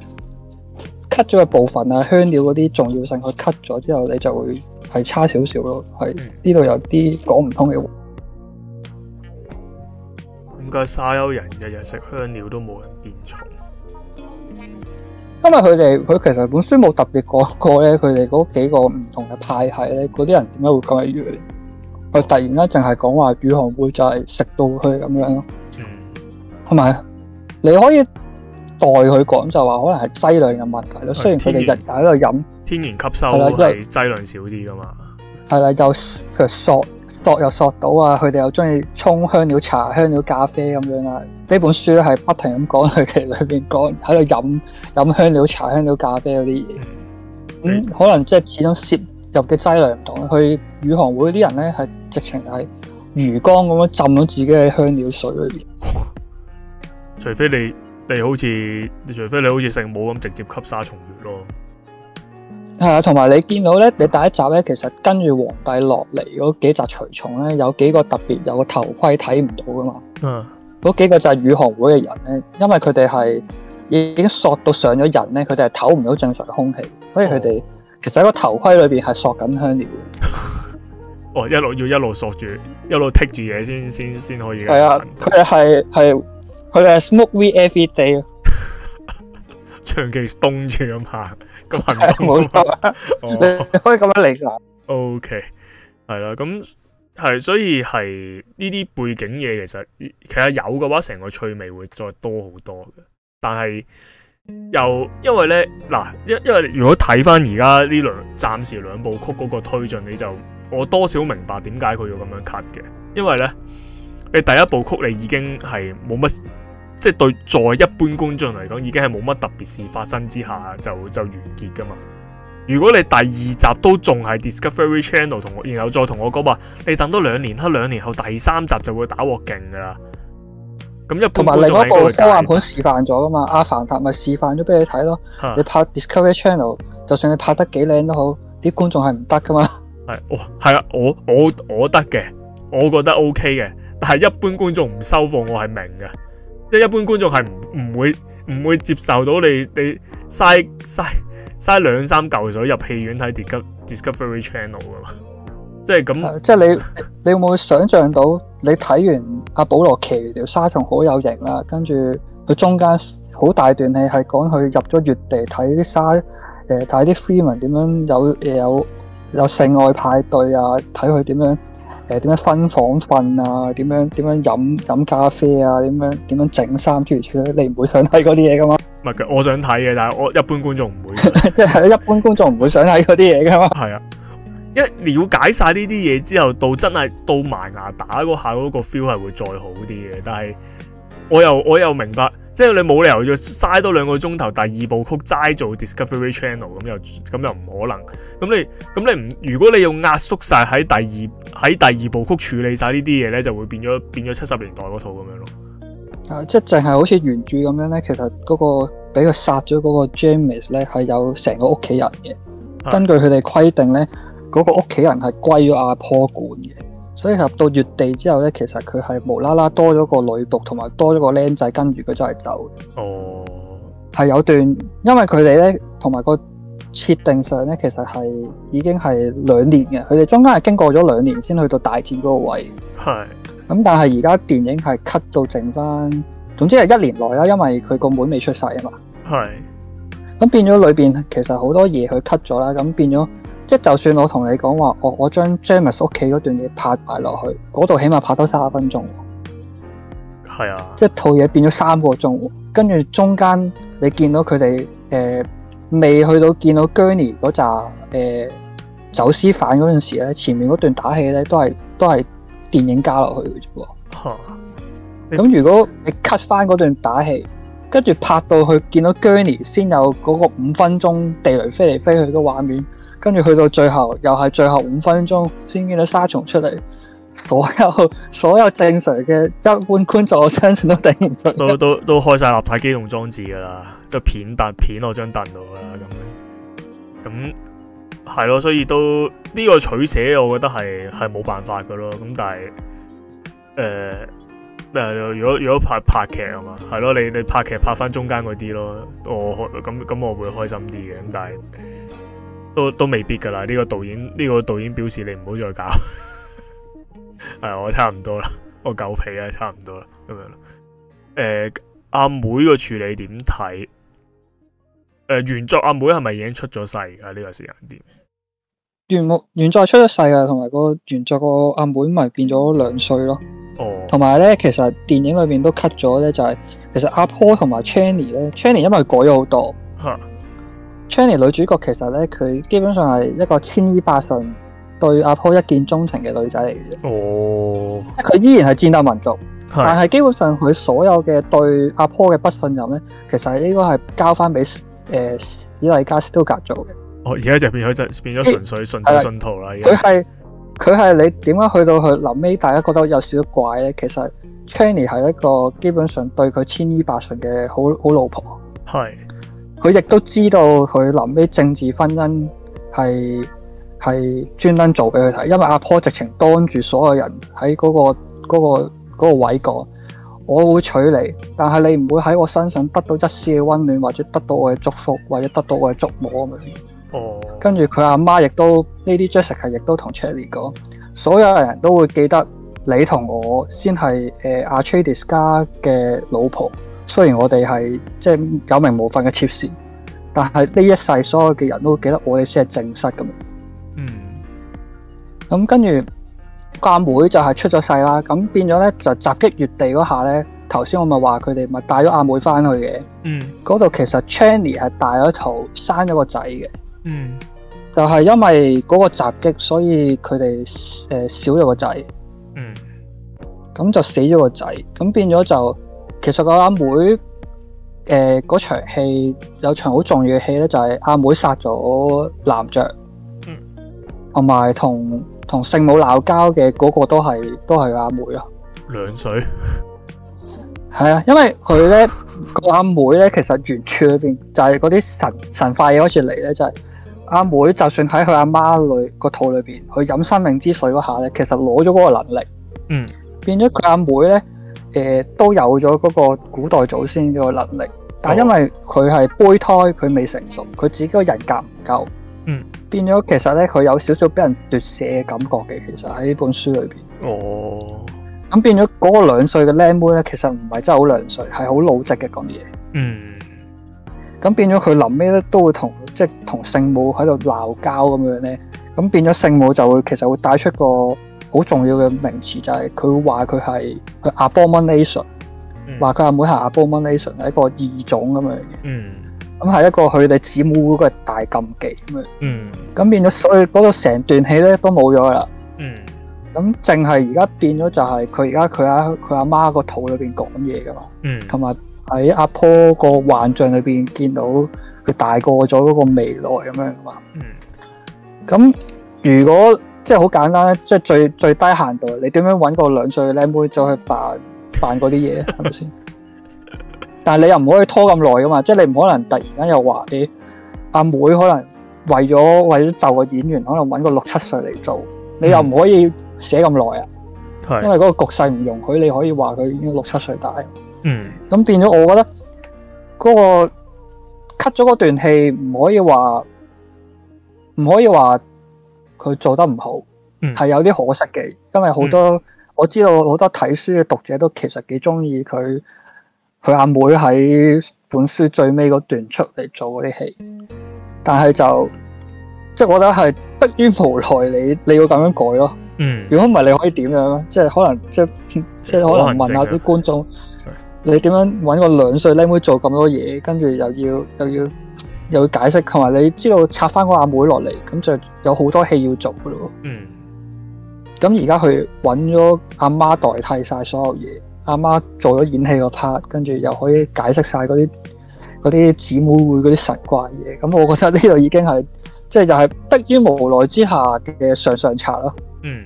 Speaker 2: cut 咗嘅部分啊，香料嗰啲重要性去 cut 咗之後，你就會係差少少咯。係呢度有啲講唔通嘅。
Speaker 1: 點解沙丘人日日食香料都冇人變重？
Speaker 2: 因為佢哋佢其實本書冇特別講過咧，佢哋嗰幾個唔同嘅派系咧，嗰啲人點解會咁樣？佢突然間淨係講話宇航會就係食到佢咁樣咯。嗯，係咪？你可以代佢講就話可能係劑量嘅問題咯。雖然佢哋日日喺度飲
Speaker 1: 天然吸收係劑量少啲噶嘛。係啦，
Speaker 2: 又譬如索索又索到啊，佢哋又中意沖香料茶、香料咖啡咁樣啊。呢本書咧係不停咁講佢哋裏邊講喺度飲飲香料茶、香料咖啡嗰啲嘢，咁、嗯、可能即係始終攝入嘅劑量唔同。去宇航會啲人咧係直情係魚缸咁樣浸到自己嘅香料水裏邊。
Speaker 1: 除非你你好似，除非你好似聖母咁直接吸沙蟲血咯。
Speaker 2: 係啊，同埋你見到咧，你第一集咧，其實跟住皇帝落嚟嗰幾集隨從咧，有幾個特別有個頭盔睇唔到噶嘛。嗯。嗰幾個就係宇航會嘅人咧，因為佢哋係已經索到上咗人咧，佢哋係唞唔到正常嘅空氣，所以佢哋其實喺個頭盔裏邊係索緊香料。
Speaker 1: 哦，一路要一路索住，一路剔住嘢先先先可以。
Speaker 2: 係啊，佢哋係係佢哋係 smoke weed every day。
Speaker 1: 長期凍住咁行，咁行動
Speaker 2: 冇錯啊！你可以咁樣理解。
Speaker 1: O K， 係啦，咁。係，所以係呢啲背景嘢，其實其實有嘅話，成個趣味會再多好多嘅。但係又因為咧，嗱，因因為如果睇翻而家呢兩暫時兩部曲嗰個推進，你就我多少明白點解佢要咁樣 cut 嘅。因為咧，你第一部曲你已經係冇乜，即係對在一般觀眾嚟講，已經係冇乜特別事發生之下就就完結噶嘛。如果你第二集都仲係 Discovery Channel 同我，然後再同我講話，你等多兩年，喺兩年後第三集就會打鑊勁噶啦。咁一般觀眾係應該會解。同埋另一部科幻盤示範咗噶嘛，阿凡達咪示範咗俾你睇咯。你拍 Discovery Channel， 就算你拍得幾靚都好，啲觀眾係唔得噶嘛。係，哦，係啊，我我我得嘅，我覺得 OK 嘅，但係一般觀眾唔收貨，我係明嘅。即係一般觀眾係唔唔會唔會接受到你你嘥嘥。嘥兩三嚿水入戲院睇 Discovery Channel 噶嘛，即係咁。即係你你有冇想象到你睇完阿保羅騎條沙蟲好有型啦，跟住佢中間好大段戲係講佢入咗月地睇啲沙，誒睇啲 Freeman 點樣有誒有有性愛派對啊，睇佢點樣誒點樣分房瞓啊，點樣點樣飲飲咖啡啊，點樣點樣整衫諸如此類，你唔會想睇嗰啲嘢噶嘛？唔係嘅，我想睇嘅，但係我一般觀眾唔會。即係一般觀眾唔會想睇嗰啲嘢噶嘛？係啊， 一了解晒呢啲嘢之後，到真係到埋牙打嗰下嗰個 feel 係會再好啲嘅。但係我又我又明白，即係你冇理由要嘥多兩個鐘頭，第二部曲齋做 Discovery Channel 咁又咁又唔可能。咁你咁你唔如果你要壓縮晒喺第二喺第二部曲處理晒呢啲嘢咧，就會變咗變咗七十年代嗰套咁樣咯。
Speaker 2: 啊，即係淨係好似原著咁樣咧，其實嗰、嗰個俾佢殺咗嗰個 James 咧係有成個屋企人嘅。根據佢哋規定咧，嗰、嗰個屋企人係歸咗阿坡管嘅。所以入到月地之後咧，其實佢係無啦啦多咗個女僕，同埋多咗個僆仔跟住佢就係走。哦，係有段，因為佢哋咧同埋個設定上咧，其實係已經係兩年嘅。佢哋中間係經過咗兩年先去到大戰嗰個位。係。咁但係而家電影係 cut 到剩翻，總之係一年內啦，因為佢個妹未出世啊嘛。係。咁變咗裏邊其實好多嘢佢 cut 咗啦，咁變咗。即係就算我同你講話，我我將 James 屋企嗰段嘢拍埋落去，嗰度起碼拍多三十分鐘。係啊，即係套嘢變咗三個鐘，跟住中間你見到佢哋誒未去到見到 Gurney 嗰扎誒走私犯嗰陣時咧，前面嗰段打戲咧都係都係電影加落去嘅啫喎。嚇！咁如果你 cut 翻嗰段打戲，跟住拍到去見到 Gurney 先有嗰個五分鐘地雷飛嚟飛去嘅畫面。跟住去到最後，又係最後五分鐘先見到沙蟲出嚟，所有所有正常嘅一般觀眾，我相信都頂唔順。都都都開晒立體機動裝置㗎啦，就片凳片落張凳度㗎啦，咁咁係咯，所以都呢、呢個取捨，我覺得係係冇辦法㗎咯。咁但係誒咩？如果如果拍拍劇啊嘛，係咯，你你拍劇拍翻中間嗰啲咯，我咁咁我會開心啲嘅。咁但係。都都未必噶啦，呢、這個導演呢、這個導演表示你唔好再搞，係我差唔多啦，我夠皮啦，差唔多啦，咁樣啦。誒、呃，阿妹個處理點睇？誒、呃，原作阿妹係咪已經出咗世噶？呢、這個時間點？原木原作出咗世噶，同埋個原作個阿妹咪變咗兩歲咯。哦。同埋咧，其實電影裏邊都 cut 咗咧，就係、是、其實阿 Paul 同埋 Channy 咧 ，Channy 因為改咗好多。吓。Channy 女主角其實咧，佢基本上係一個千依百順對阿坡一見鍾情嘅女仔嚟嘅啫。哦，佢依然係戰鬥民族，但係基本上佢所有嘅對阿坡嘅不信任咧，其實應該係交翻俾誒史麗加斯都格做嘅。哦，而家就變咗就變咗純粹純粹信徒啦。佢係佢係你點解去到佢臨尾，大家覺得有少少怪咧？其實 Channy 係一個基本上對佢千依百順嘅好好老婆。係。佢亦都知道佢臨尾政治婚姻係係專登做俾佢睇，因為阿坡直情當住所有人喺嗰、嗰個嗰、嗰個嗰個位講，我會娶你，但係你唔會喺我身上得到一絲嘅溫暖，或者得到我嘅祝福，或者得到我嘅觸摸咁樣。哦。跟住佢阿媽亦都呢啲 Jessica 亦都同 Charlie 講，所有人都會記得你同我先係誒 Atreides 家嘅老婆。雖然我哋係即係有名無分嘅妾侍，但係呢一世所有嘅人都會記得我哋先係正室咁樣。嗯。咁跟住阿妹就係出咗世啦，咁變咗咧就襲擊月地嗰下咧，頭先我咪話佢哋咪帶咗阿妹翻去嘅。嗯。嗰度其實 Channy 係帶咗肚生咗個仔嘅。嗯。就係、是、因為嗰個襲擊，所以佢哋誒少咗個仔。嗯。咁就死咗個仔，咁變咗就。其實個阿妹誒嗰、呃、場戲有場好重要嘅戲咧，就係、是、阿妹殺咗男爵，嗯，同埋同同聖母鬧交嘅嗰個都係都係阿妹咯。兩歲係啊，因為佢咧個阿妹咧，其實原著裏邊就係嗰啲神神化嘢開始嚟咧，就係、是、阿妹就算喺佢阿媽裏個肚裏邊去飲生命之水嗰下咧，其實攞咗嗰個能力，嗯，變咗佢阿妹咧。誒、呃、都有咗嗰個古代祖先嘅能力，但係因為佢係胚胎，佢未成熟，佢自己個人格唔夠，嗯，變咗其實咧佢有少少俾人奪舍嘅感覺嘅，其實喺呢本書裏邊。哦，咁變咗嗰個兩歲嘅靚妹咧，其實唔係真係好兩歲，係好老積嘅講嘢。嗯，咁變咗佢臨尾咧都會同即係同聖母喺度鬧交咁樣咧，咁變咗聖母就會其實會帶出個好重要嘅名詞，就係佢話佢係佢 abomination，話佢阿妹係 abomination 係一個異種咁樣嘅。嗯， 咁係一個佢哋姊妹嗰個大禁忌咁樣。
Speaker 1: 嗯。
Speaker 2: 咁變咗，所以嗰度成段戲咧都冇咗啦。
Speaker 1: 嗯。
Speaker 2: 咁淨係而家變咗就係佢而家佢喺佢阿媽個肚裏邊講嘢噶嘛。
Speaker 1: 嗯。
Speaker 2: 同埋喺阿坡個幻象裏邊見到佢大個咗嗰個未來咁樣噶嘛。
Speaker 1: 嗯。
Speaker 2: 咁如果即係好簡單，即係最最低限度，你點樣揾個兩歲嘅靚妹走去扮扮嗰啲嘢，係咪先？但係你又唔可以拖咁耐噶嘛，即係你唔可能突然間又話你阿妹可能為咗為咗就個演員，可能揾個六七歲嚟做，你又唔可以寫咁耐啊。
Speaker 1: 係。
Speaker 2: 因為嗰個局勢唔容許，你可以話佢已經六七歲大。
Speaker 1: 嗯。咁
Speaker 2: 變咗，我覺得嗰個 cut 咗嗰段戲，唔可以話唔可以話佢做得唔好，係、嗯、有啲可惜嘅，因為好多、嗯、我知道好多睇書嘅讀者都其實幾中意佢佢阿妹喺本書最尾嗰段出嚟做嗰啲戲，但係就即係我覺得係迫於無奈你，你你要咁樣改咯。嗯，如果唔係你可以點樣咧？即係可能即係即係可能問下啲觀眾，你點樣搵個兩歲靚妹做咁多嘢，跟住又要又要又要解釋，同埋你知道拆翻個阿妹落嚟，咁就有好多戲要做噶咯。嗯，咁而家佢搵咗阿媽代替晒所有嘢，阿媽做咗演戲個 part，跟住又可以解釋晒嗰啲嗰啲姊妹會嗰啲神怪嘢。咁我覺得呢度已經係即係就係迫於無奈之下嘅上上策咯。嗯，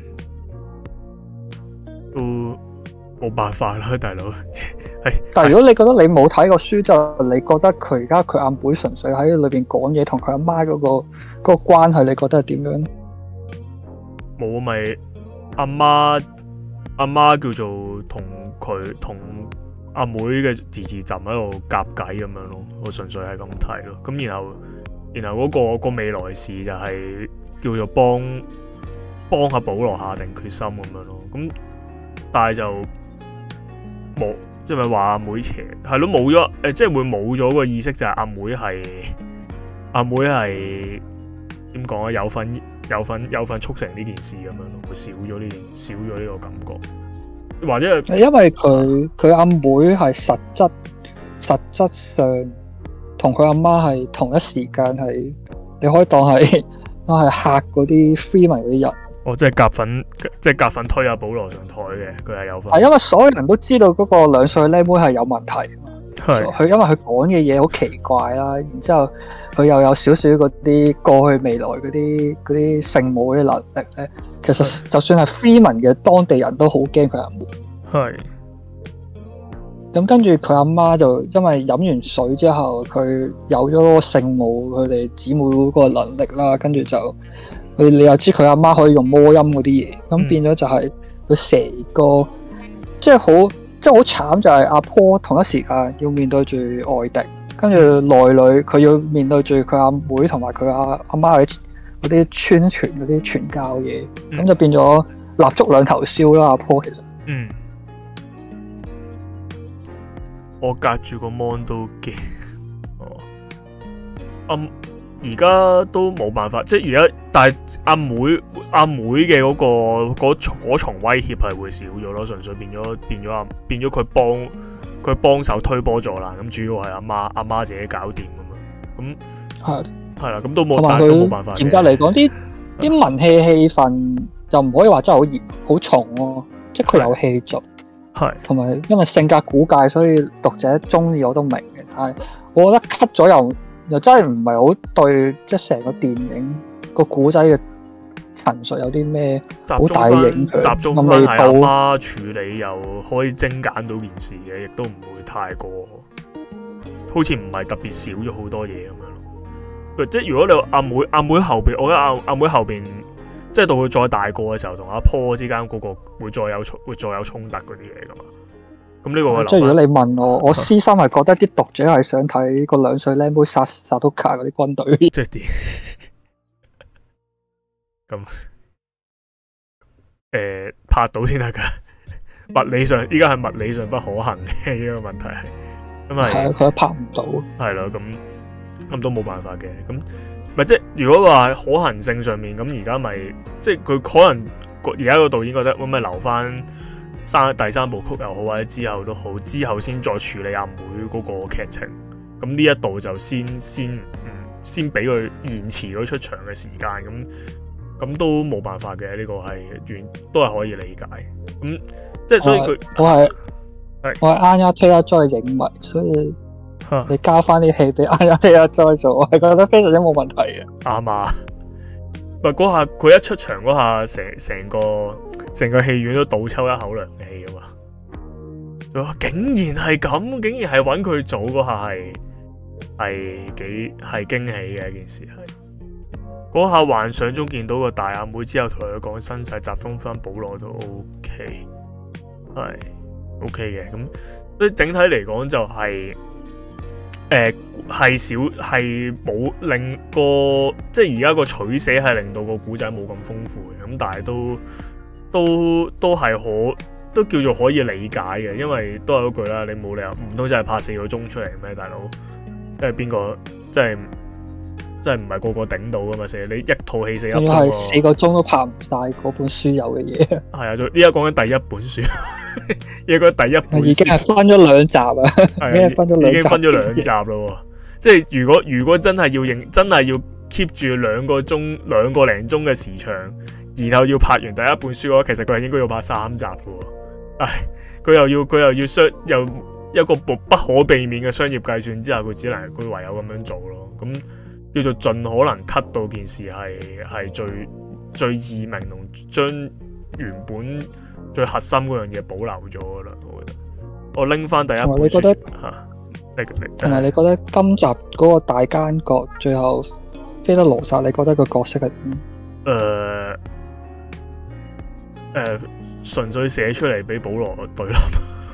Speaker 1: 都冇辦法啦，大佬。
Speaker 2: 但係如果你覺得你冇睇過書，就你覺得佢而家佢阿妹純粹喺裏邊講嘢，同佢阿媽嗰個嗰、嗰個關係，你覺得係點樣？
Speaker 1: 冇咪阿媽阿媽叫做同佢同阿妹嘅字字浸喺度夾計咁樣咯，我純粹係咁睇咯。咁然後然後嗰、嗰個、嗰個未來事就係叫做幫幫下保羅下定決心咁樣咯。咁但係就冇。即係咪話阿妹邪？係咯，冇咗誒，即係會冇咗個意識，就係阿妹係阿妹係點講啊？有份有份有份促成呢件事咁樣咯，會少咗呢件少咗呢個感覺，或者係
Speaker 2: 因為佢佢阿妹係實質實質上同佢阿媽係同一時間係，你可以當係當係嚇嗰啲 Freeman 嗰啲人。
Speaker 1: 哦，即係夾粉，即係夾粉推阿保羅上台嘅，佢係有份。
Speaker 2: 係因為所有人都知道嗰個兩歲靚妹係有問題，係佢因為佢講嘅嘢好奇怪啦，然之後佢又有少少嗰啲過去未來嗰啲嗰啲聖母嘅能力咧，其實就算係 Freeman 嘅當地人都好驚佢阿妹。係。咁跟住佢阿媽就因為飲完水之後，佢有咗嗰個聖母佢哋姊妹嗰個能力啦，跟住就。佢你又知佢阿媽可以用魔音嗰啲嘢，咁變咗就係佢成個即係好即係好慘，就係阿坡同一時間要面對住外敵，跟住內裏佢要面對住佢阿妹同埋佢阿阿媽嗰啲宣傳嗰啲傳教嘢，咁、嗯、就變咗蠟燭兩頭燒啦。阿坡其實，嗯，
Speaker 1: 我隔住個 mon 都驚，哦，嗯。而家都冇辦法，即係而家，但係阿妹阿妹嘅嗰、嗰個嗰重嗰重威脅係會少咗咯，純粹變咗變咗阿變咗佢幫佢幫手推波助瀾，咁主要係阿媽阿媽自己搞掂咁樣，咁係係啦，咁都冇但係都冇辦法。
Speaker 2: 嚴格嚟講，啲啲文戲氣氛又唔可以話真係好嚴好重咯、啊，即係佢有戲做，係同埋因為性格古怪，所以讀者中意我都明嘅，但係我覺得 cut 咗又。又真係唔係好對，即係成個電影個古仔嘅陳述有啲咩好大影響？
Speaker 1: 集中翻係阿媽處理又可以精簡到件事嘅，亦都唔會太過，好似唔係特別少咗好多嘢咁樣咯。即係如果你阿妹阿妹後邊，我覺得阿阿妹後邊，即係到佢再大個嘅時候，同阿坡之間嗰個會再有會再有衝突嗰啲嘢噶嘛。咁呢個
Speaker 2: 即係如果你問我，我私心係覺得啲讀者係想睇個兩歲靚妹殺殺到卡嗰啲軍隊。
Speaker 1: 即係點？咁誒拍到先得㗎。物理上依家係物理上不可行嘅呢個問題係，因為
Speaker 2: 係佢拍唔到。
Speaker 1: 係咯，咁咁都冇辦法嘅。咁咪即係如果話可行性上面，咁而家咪即係佢可能而家個導演覺得咁咪留翻。生第三部曲又好，或者之後都好，之後先再處理阿妹嗰個劇情， 咁呢一度就先先嗯先俾佢延遲咗出場嘅時間，咁咁都冇辦法嘅，呢、這個係完都係可以理解。咁即係所以佢
Speaker 2: 我係我係啱啱推一災嘅影迷，所以你交翻啲戲俾啱啱推一災做，我係覺得非常之冇問題嘅。
Speaker 1: 啱啊！唔係嗰下佢一出場嗰下，成成個成個戲院都倒抽一口涼氣啊嘛！竟然係咁，竟然係揾佢做嗰下係係幾係驚喜嘅一件事係。嗰下幻想中見到個大阿妹之後，同佢講身世，集中翻保羅都 OK， 係 OK 嘅。咁所以整體嚟講就係、是。誒係少係冇令個即係而家個取捨係令到個古仔冇咁豐富嘅，咁但係都都都係可都叫做可以理解嘅，因為都係嗰句啦，你冇理由唔通真係拍四個鐘出嚟咩，大佬？即係邊個即係即係唔係個個頂到噶嘛？成日你一套戲四粒鐘，
Speaker 2: 係四個鐘都拍唔晒嗰本書有嘅嘢。係
Speaker 1: 啊，就依家講緊第一本書。依個第一本書
Speaker 2: 已經係分咗兩集啊，已經分咗兩集，已經分咗兩集
Speaker 1: 咯。即係如果如果真係要認，真係要 keep 住兩個鐘、兩個零鐘嘅時長，然後要拍完第一本書嘅話，其實佢係應該要拍三集嘅。唉，佢又要佢又要商又一個不不可避免嘅商業計算之下，佢只能佢唯有咁樣做咯。咁叫做盡可能 cut 到件事係係最最易明同將原本最核心嗰樣嘢保留咗噶啦，我覺得。我拎翻第一本書，你覺得嚇？
Speaker 2: 同埋你覺得今集嗰個大奸角最後菲德羅薩，你覺得個角色係點？誒、
Speaker 1: 呃、誒、呃，純粹寫出嚟俾保羅對立。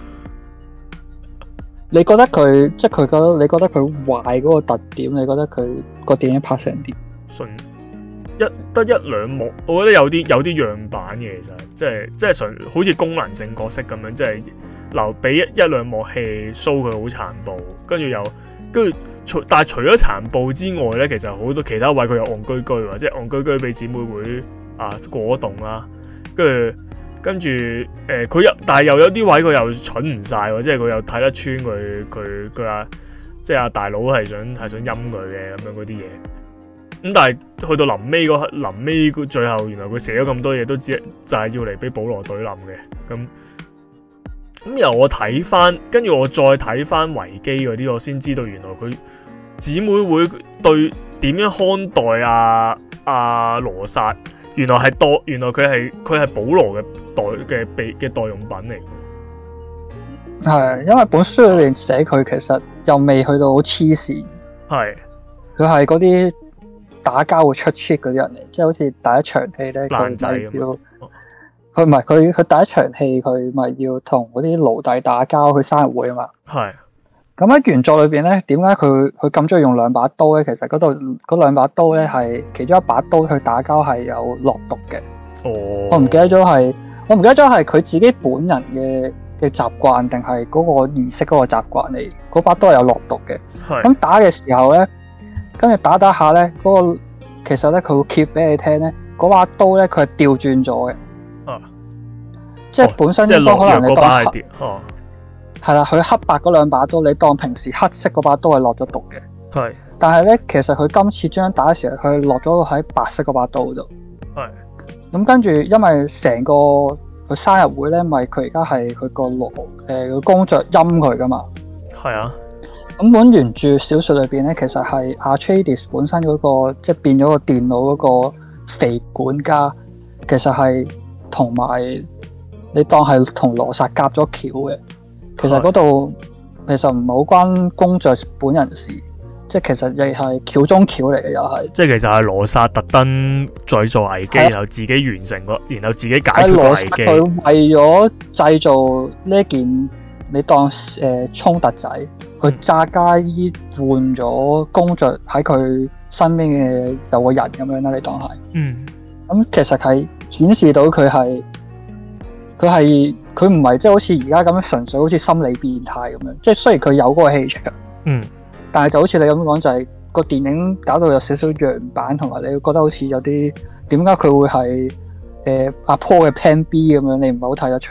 Speaker 2: 你覺得佢即係佢覺得？你覺得佢壞嗰個特點？你覺得佢個電影拍成點？
Speaker 1: 純一得一兩幕，我覺得有啲有啲樣板嘅，其實即係即係純好似功能性角色咁樣，即係留俾一一兩幕戲 show 佢好殘暴，跟住又跟住除但係除咗殘暴之外咧，其實好多其他位佢又戇居居喎，即係戇居居俾姊妹會啊過動啦，跟住跟住誒佢又但係又有啲位佢又蠢唔晒喎，即係佢又睇得穿佢佢佢阿即係阿大佬係想係想陰佢嘅咁樣嗰啲嘢。咁但係去到臨尾嗰刻，臨尾最後，原來佢寫咗咁多嘢，都只就係要嚟俾保羅對冧嘅。咁咁由我睇翻，跟住我再睇翻維基嗰啲，我先知道原來佢姊妹會對點樣看待阿阿羅薩，原來係代，原來佢係佢係保羅嘅代嘅備嘅代用品嚟。
Speaker 2: 係，因為本書裏面寫佢其實又未去到好黐線，係佢係嗰啲打交會出 cheat 嗰啲人嚟，即係好似第一場戲咧，佢咪要佢唔係佢佢第一場戲佢咪要同嗰啲奴隸打交去生日會啊嘛。係咁喺原作裏邊咧，點解佢佢咁中意用兩把刀咧？其實嗰度嗰兩把刀咧係其中一把刀去打交係有落毒嘅。哦，我唔記得咗係我唔記得咗係佢自己本人嘅嘅習慣定係嗰個儀式嗰個習慣嚟。嗰把刀係有落毒嘅。係咁打嘅時候咧。跟住打打下咧，嗰、那個其實咧佢會揭俾你聽咧，嗰把刀咧佢係調轉咗嘅，啊，即係本身應該可能你當黑，哦，係啦，佢黑白嗰兩把刀，你當平時黑色嗰把刀係落咗毒嘅，係，但係咧其實佢今次將打嘅時候，佢落咗喺白色嗰把刀度，係，咁跟住因為成個佢生日會咧，咪佢而家係佢個羅誒個公爵陰佢噶嘛，係啊。咁本原著小說裏邊咧，其實係 Atreides 本身嗰、那個即係變咗個電腦嗰個肥管家，其實係同埋你當係同羅薩夾咗橋嘅。其實嗰度其實唔係好關公爵本人事，即係其實亦係橋中橋嚟嘅，又係。即係其實係羅薩特登再做危機，然後自己完成個，然後自己解決個危機。佢為咗製造呢件你當誒衝、呃、突仔。佢揸家衣換咗公爵喺佢身邊嘅有個人咁樣啦，你當係。嗯。咁其實係顯示到佢係佢係佢唔係即係好似而家咁樣純粹好似心理變態咁樣。即係雖然佢有嗰個氣場，嗯，但係就好似你咁樣講，就係、是、個電影搞到有少少樣板，同埋你會覺得好似有啲點解佢會係誒阿 Paul 嘅 Plan B 咁樣，你唔係好睇得出嘅。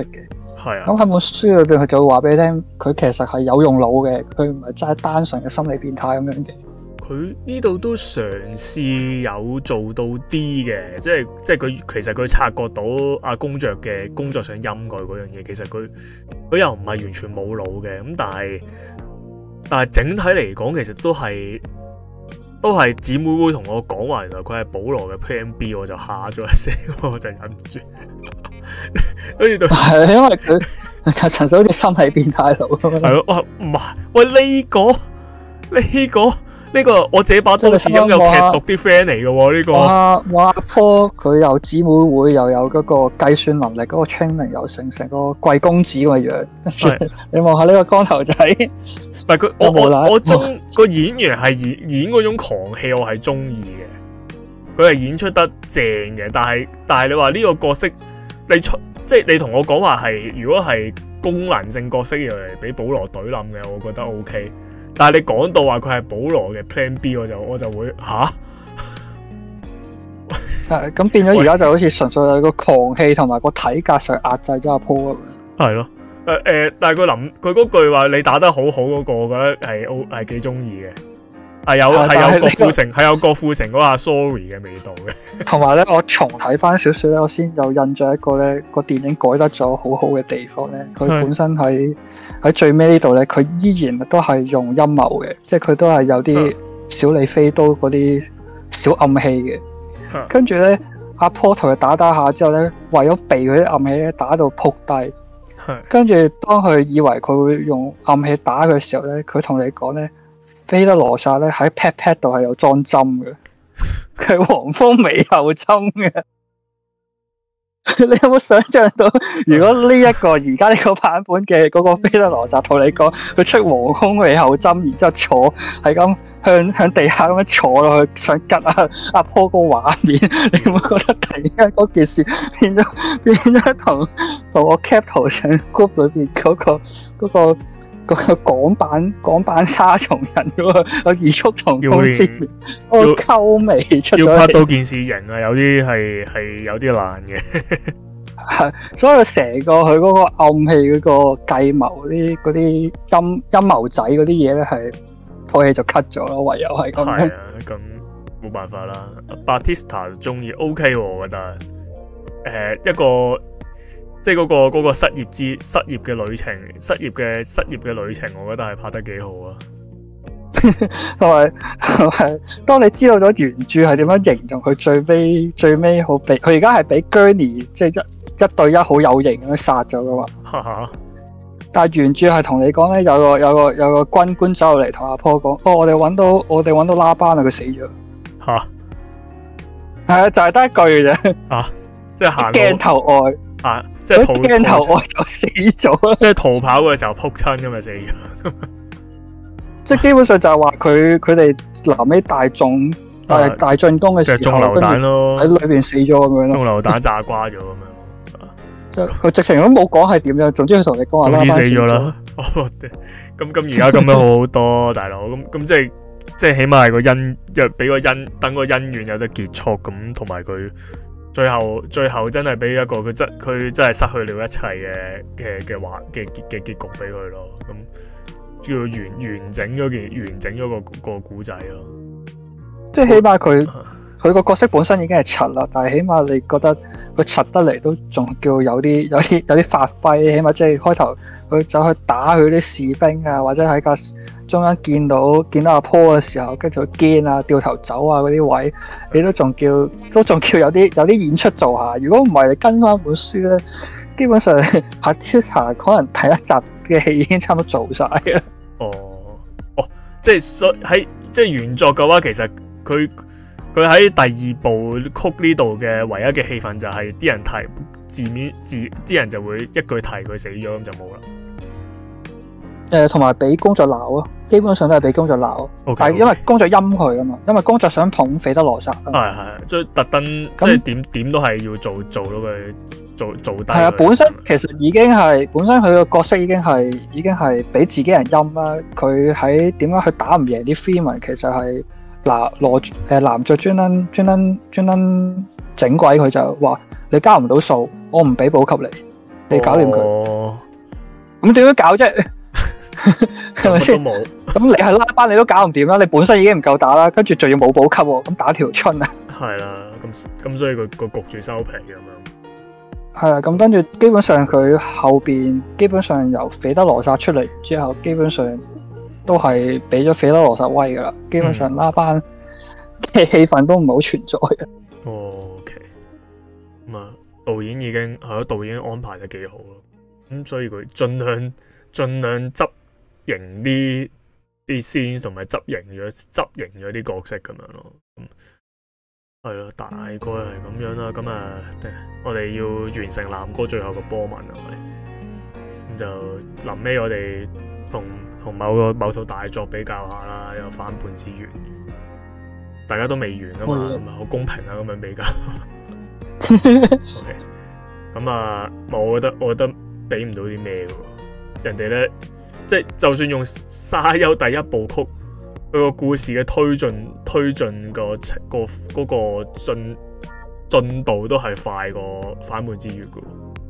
Speaker 1: 係啊。
Speaker 2: 咁喺本書裏邊，佢就會話俾你聽，佢其實係有用腦嘅，佢唔係真係單純嘅心理變態咁樣嘅。
Speaker 1: 佢呢度都嘗試有做到啲嘅，即係即係佢其實佢察覺到阿公爵嘅工作上陰佢嗰樣嘢，其實佢佢又唔係完全冇腦嘅，咁但係但係整體嚟講，其實都係都係姊妹會同我講話，原來佢係保羅嘅 Plan B， 我就嚇咗一聲，我就忍唔住。跟住到
Speaker 2: 係因為佢就純粹好似心理變態佬咁樣。
Speaker 1: 係咯，哇唔係喂呢個呢個。呢個我自己把刀似咁有劇毒啲 friend 嚟嘅喎，呢個
Speaker 2: 哇哇阿坡佢又姊妹會又有嗰個計算能力，嗰、嗰個 training 又成成個貴公子咁嘅樣，跟住你望下呢個光頭仔，
Speaker 1: 唔係佢我我我中個演員係演演嗰種狂氣，我係中意嘅，佢係演出得正嘅，但係但係你話呢個角色你出即係你同我講話係如果係功能性角色要嚟俾保羅懟冧嘅，我覺得 OK。但係你講到話佢係保羅嘅 Plan B， 我就我就會吓，
Speaker 2: 係咁變咗而家就好似純粹係個狂氣同埋個體格上壓制咗阿坡咁樣。
Speaker 1: 係咯，誒誒，但係佢臨佢嗰句話你打得好好嗰個，我覺得係 O 係幾中意嘅，係有係有郭富城係有郭富城嗰下 sorry 嘅味道嘅。同埋咧，我重睇翻少少咧，我先有印象一個咧個電影改得咗好好嘅地方咧，佢本身喺。喺最尾呢度咧，佢依然都係用陰謀嘅，即係佢都係有啲小李飛刀嗰啲小暗器嘅。嗯、跟住咧，阿坡同佢打打下之後咧，為咗避嗰啲暗器咧，打到撲低。嗯、跟住當佢以為佢會用暗器打佢嘅時候咧，佢同你講咧，菲德羅薩咧喺 pat pat 度係有裝針嘅，佢係黃蜂尾後針嘅。你有冇想象到，如果呢、這、一個而家呢個版本嘅嗰個菲德羅薩同你講，佢出黃蜂尾後針，然之後坐係咁向向地下咁樣坐落去，想吉阿阿坡個畫面，你有冇覺得突然間嗰件事變咗變咗同同我 cap 圖上 group 裏邊嗰個嗰、那個嗰、那個港版港版沙蟲人嗰、那個有異曲同工之妙，嗰個溝味出咗嚟，要拍到件事型啊，有啲係係有啲難嘅。係，所以成個佢嗰個暗器嗰個計謀啲嗰啲陰陰謀仔嗰啲嘢咧，係套戲就 cut 咗咯，唯有係咁。係啊，咁冇辦法啦。Batista 中意 OK 我覺得，誒、呃、一個即係嗰個嗰、嗰個失業之失業嘅旅程，失業嘅失業嘅旅程，我覺得係拍得幾好啊。同埋同埋，當你知道咗原著係點樣形容佢最尾最尾好俾佢而家係俾 Gurney 即係一。一對一好有型咁樣殺咗噶嘛，但係原著係同你講咧，有個有個有個軍官走入嚟同阿坡講，哦，我哋揾到我哋揾到拉班啦，佢死咗。吓，係啊，就係得一句啫。啊，即係行鏡頭外啊，即係鏡頭外就死咗，即係逃跑嘅時候撲親咁咪死咗。即係基本上就係話佢佢哋臨尾大眾大大進攻嘅時候，中流彈咯，喺裏邊死咗咁樣咯，中流彈炸瓜咗咁樣。佢直情都冇講係點樣，總之佢同你講話總之死咗啦。咁咁而家咁樣好好多，大佬咁咁即係即係起碼係個恩，又俾個恩，等個恩怨有得結束咁，同埋佢最後最後真係俾一個佢真佢真係失去了一切嘅嘅嘅話嘅嘅結局俾佢咯。咁叫完完整咗件完整咗個個古仔咯。即係起碼佢佢個角色本身已經係柒啦，但係起碼你覺得。佢柒得嚟都仲叫有啲有啲有啲發揮，起碼即係開頭佢走去打佢啲士兵啊，或者喺架中間見到見到阿坡嘅時候，跟住佢驚啊、掉頭走啊嗰啲位，你都仲叫都仲叫有啲有啲演出做下。如果唔係你跟翻本書咧，基本上阿 Batista 可能第一集嘅戲已經差唔多做晒啦。哦哦，即係喺即係原作嘅話，其實佢。佢喺第二部曲呢度嘅唯一嘅戲份就係啲人提字面字，啲人就會一句提佢死咗咁就冇啦。誒、呃，同埋俾工作鬧咯，基本上都係俾工作鬧。Okay, 但係因為工作陰佢啊嘛，因為工作想捧彼得羅薩。係係，所以特登即係點點都係要做做到佢做做低。係啊，本身其實已經係本身佢個角色已經係已經係俾自己人陰啦。佢喺點樣去打唔贏啲 Freeman，其實係。嗱，羅誒男爵專登專登專登整鬼佢就話你交唔到數，我唔俾補給你。
Speaker 2: 你搞掂佢。咁點樣搞啫？係咪先？咁你係拉班你都搞唔掂啦，你本身已經唔夠打啦，跟住仲要冇補給喎，咁打條春啊？
Speaker 1: 係啦，咁咁所以佢個焗住收皮咁樣。
Speaker 2: 係啊，咁跟住基本上佢後邊基本上由斐德羅薩出嚟之後，基本上都係俾咗斐德羅薩威噶啦，基本上拉班嘅氣氛都唔係好存在嘅。
Speaker 1: 哦 ，OK，咁啊，導演已經係咯，導演安排得幾好咯，咁所以佢盡量盡量執型啲啲 scene 同埋執型咗執型咗啲角色咁樣咯，咁係咯，大概係咁樣啦。咁啊，我哋要完成南哥最後個波紋係咪？咁就臨尾我哋同同某個某套大作比較下啦，有反叛之源，大家都未完啊嘛，咁啊好公平啊咁樣比較。OK，咁啊，我覺得我覺得俾唔到啲咩嘅，人哋咧。即係就算用沙丘第一部曲，佢個故事嘅推進推進個個嗰個進進度都係快過反叛之月嘅，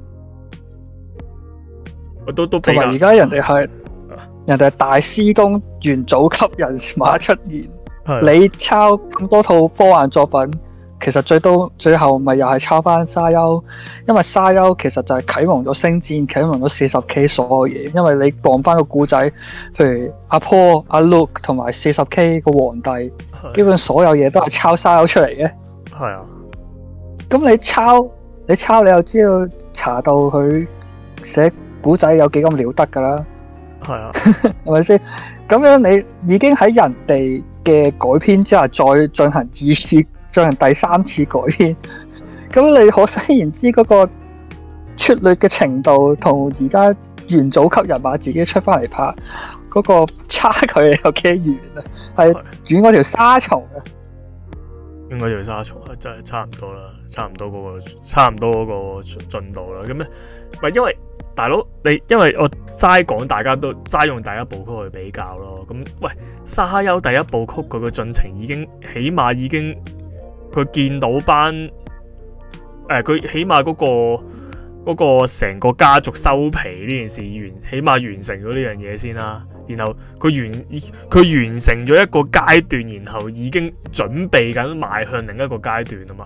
Speaker 1: 我都都比較。同埋而家人哋係、啊、人哋係大師公元祖級人馬出現，你抄咁多套科幻作品。其實最多最後咪又係抄翻沙丘，因為沙丘其實就係啟蒙咗星戰，啟蒙咗四十 K 所有嘢。因為你講翻個故仔，譬如阿坡、阿 Luke 同埋四十 K 個皇帝，基本所有嘢都係抄沙丘出嚟嘅。係啊，咁你抄你抄，你又知道查到佢寫古仔有幾咁了得噶啦。係啊，係咪先？咁樣你已經喺人哋嘅改編之下，再進行自次。進行第三次改編，咁你可想而知嗰個出劣嘅程度，同而家元祖級人馬自己出翻嚟拍嗰個差距有幾遠啊？係轉嗰條沙蟲啊！ 應該條沙蟲啊，真係差唔多啦，差唔多嗰個差唔多嗰個進度啦。咁咧，唔係因為大佬你，因為我齋講，大家都齋用第一部曲去比較咯。咁喂，沙丘第一部曲佢個進程已經起碼已經。佢見到班誒，佢、呃、起碼嗰、嗰個嗰成、嗰個家族收皮呢件事完，起碼完成咗呢樣嘢先啦。然後佢完佢完成咗一個階段，然後已經準備緊邁向另一個階段啊嘛。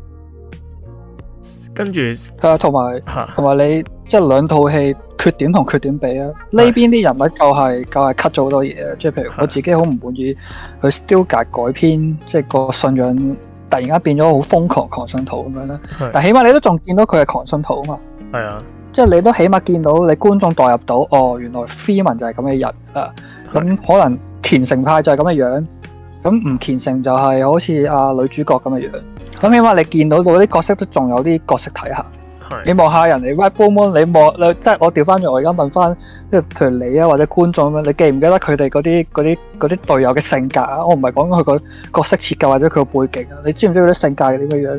Speaker 1: 跟住
Speaker 2: 係啊，同埋同埋你即係兩套戲缺點同缺點比啊。呢邊啲人物就係就係 cut 咗好多嘢啊。即係譬如我自己好唔滿意佢 Stilgar 改編，即係個信仰。突然間變咗好瘋狂狂信徒咁樣啦，但起碼你都仲見到佢係狂信徒啊嘛。係啊，即係你都起碼見到你觀眾代入到，哦，原來 Freeman 就係咁嘅人啊，咁可能虔誠派就係咁嘅樣，咁唔虔誠就係好似啊女主角咁嘅樣，咁起碼你見到嗰啲角色都仲有啲角色睇下。你望下人哋 White Moon， 你望你即係我調翻轉，我而家問翻，即係譬如你啊或者觀眾咁樣，你記唔記得佢哋嗰啲嗰啲嗰啲隊友嘅性格啊？我唔係講佢個角色設計或者佢個背景啊，你知唔知佢啲性格係點嘅樣？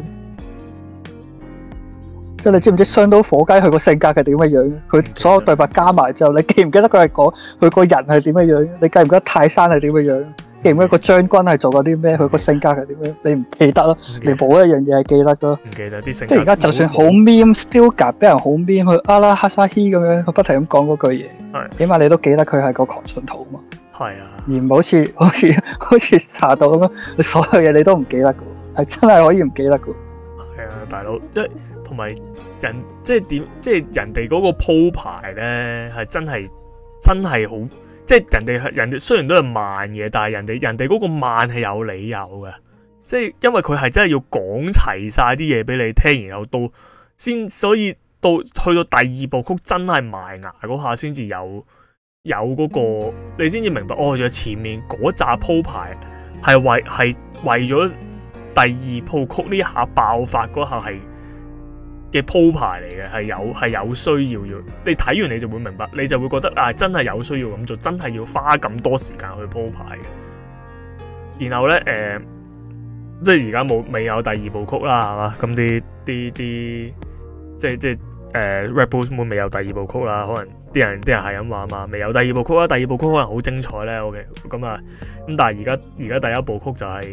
Speaker 2: 即係你知唔知雙刀火雞佢個性格係點嘅樣？佢所有對白加埋之後，你記唔記得佢係講佢個人係點嘅樣？你記唔記得泰山係點嘅樣？記唔記得個將軍係做過啲咩？佢個性格係點樣？你唔記得咯？你冇一樣嘢係記得噶。唔記得啲性格。即係而家就算好 meme，Stilgar 俾人好 meme，佢阿拉哈沙希咁樣，佢不停咁講嗰句嘢。係。起碼你都記得佢係個狂信徒嘛。係啊。而唔好似好似好似查到咁樣，你所有嘢你都唔記得噶，係真係可以唔記得噶。係啊，大佬，因為同埋人即係點，即係人哋嗰個鋪排咧，係真係真係好。即係人哋係人哋雖然都係慢嘅，但係人哋人哋嗰個慢係有理由嘅，即係因為佢係真係要講齊晒啲嘢俾你聽，然後到先，所以到去到第二部曲真係埋牙嗰下先至有有嗰個，你先至明白哦，原來前面嗰紮鋪排係為係為咗第二部曲呢下爆發嗰下係嘅鋪排嚟嘅，係有係有需要要你睇完你就會明白，你就會覺得啊，真係有需要咁做，真係要花咁多時間去鋪排嘅。然後咧，誒、呃，即係而家冇未有第二部曲啦，係嘛？咁啲啲啲，即係即係誒、呃、Red Bull Moon 未有第二部曲啦，可能啲人啲人係咁話嘛，未有第二部曲啦，第二部曲可能好精彩咧。OK，咁啊，咁但係而家而家第一部曲就係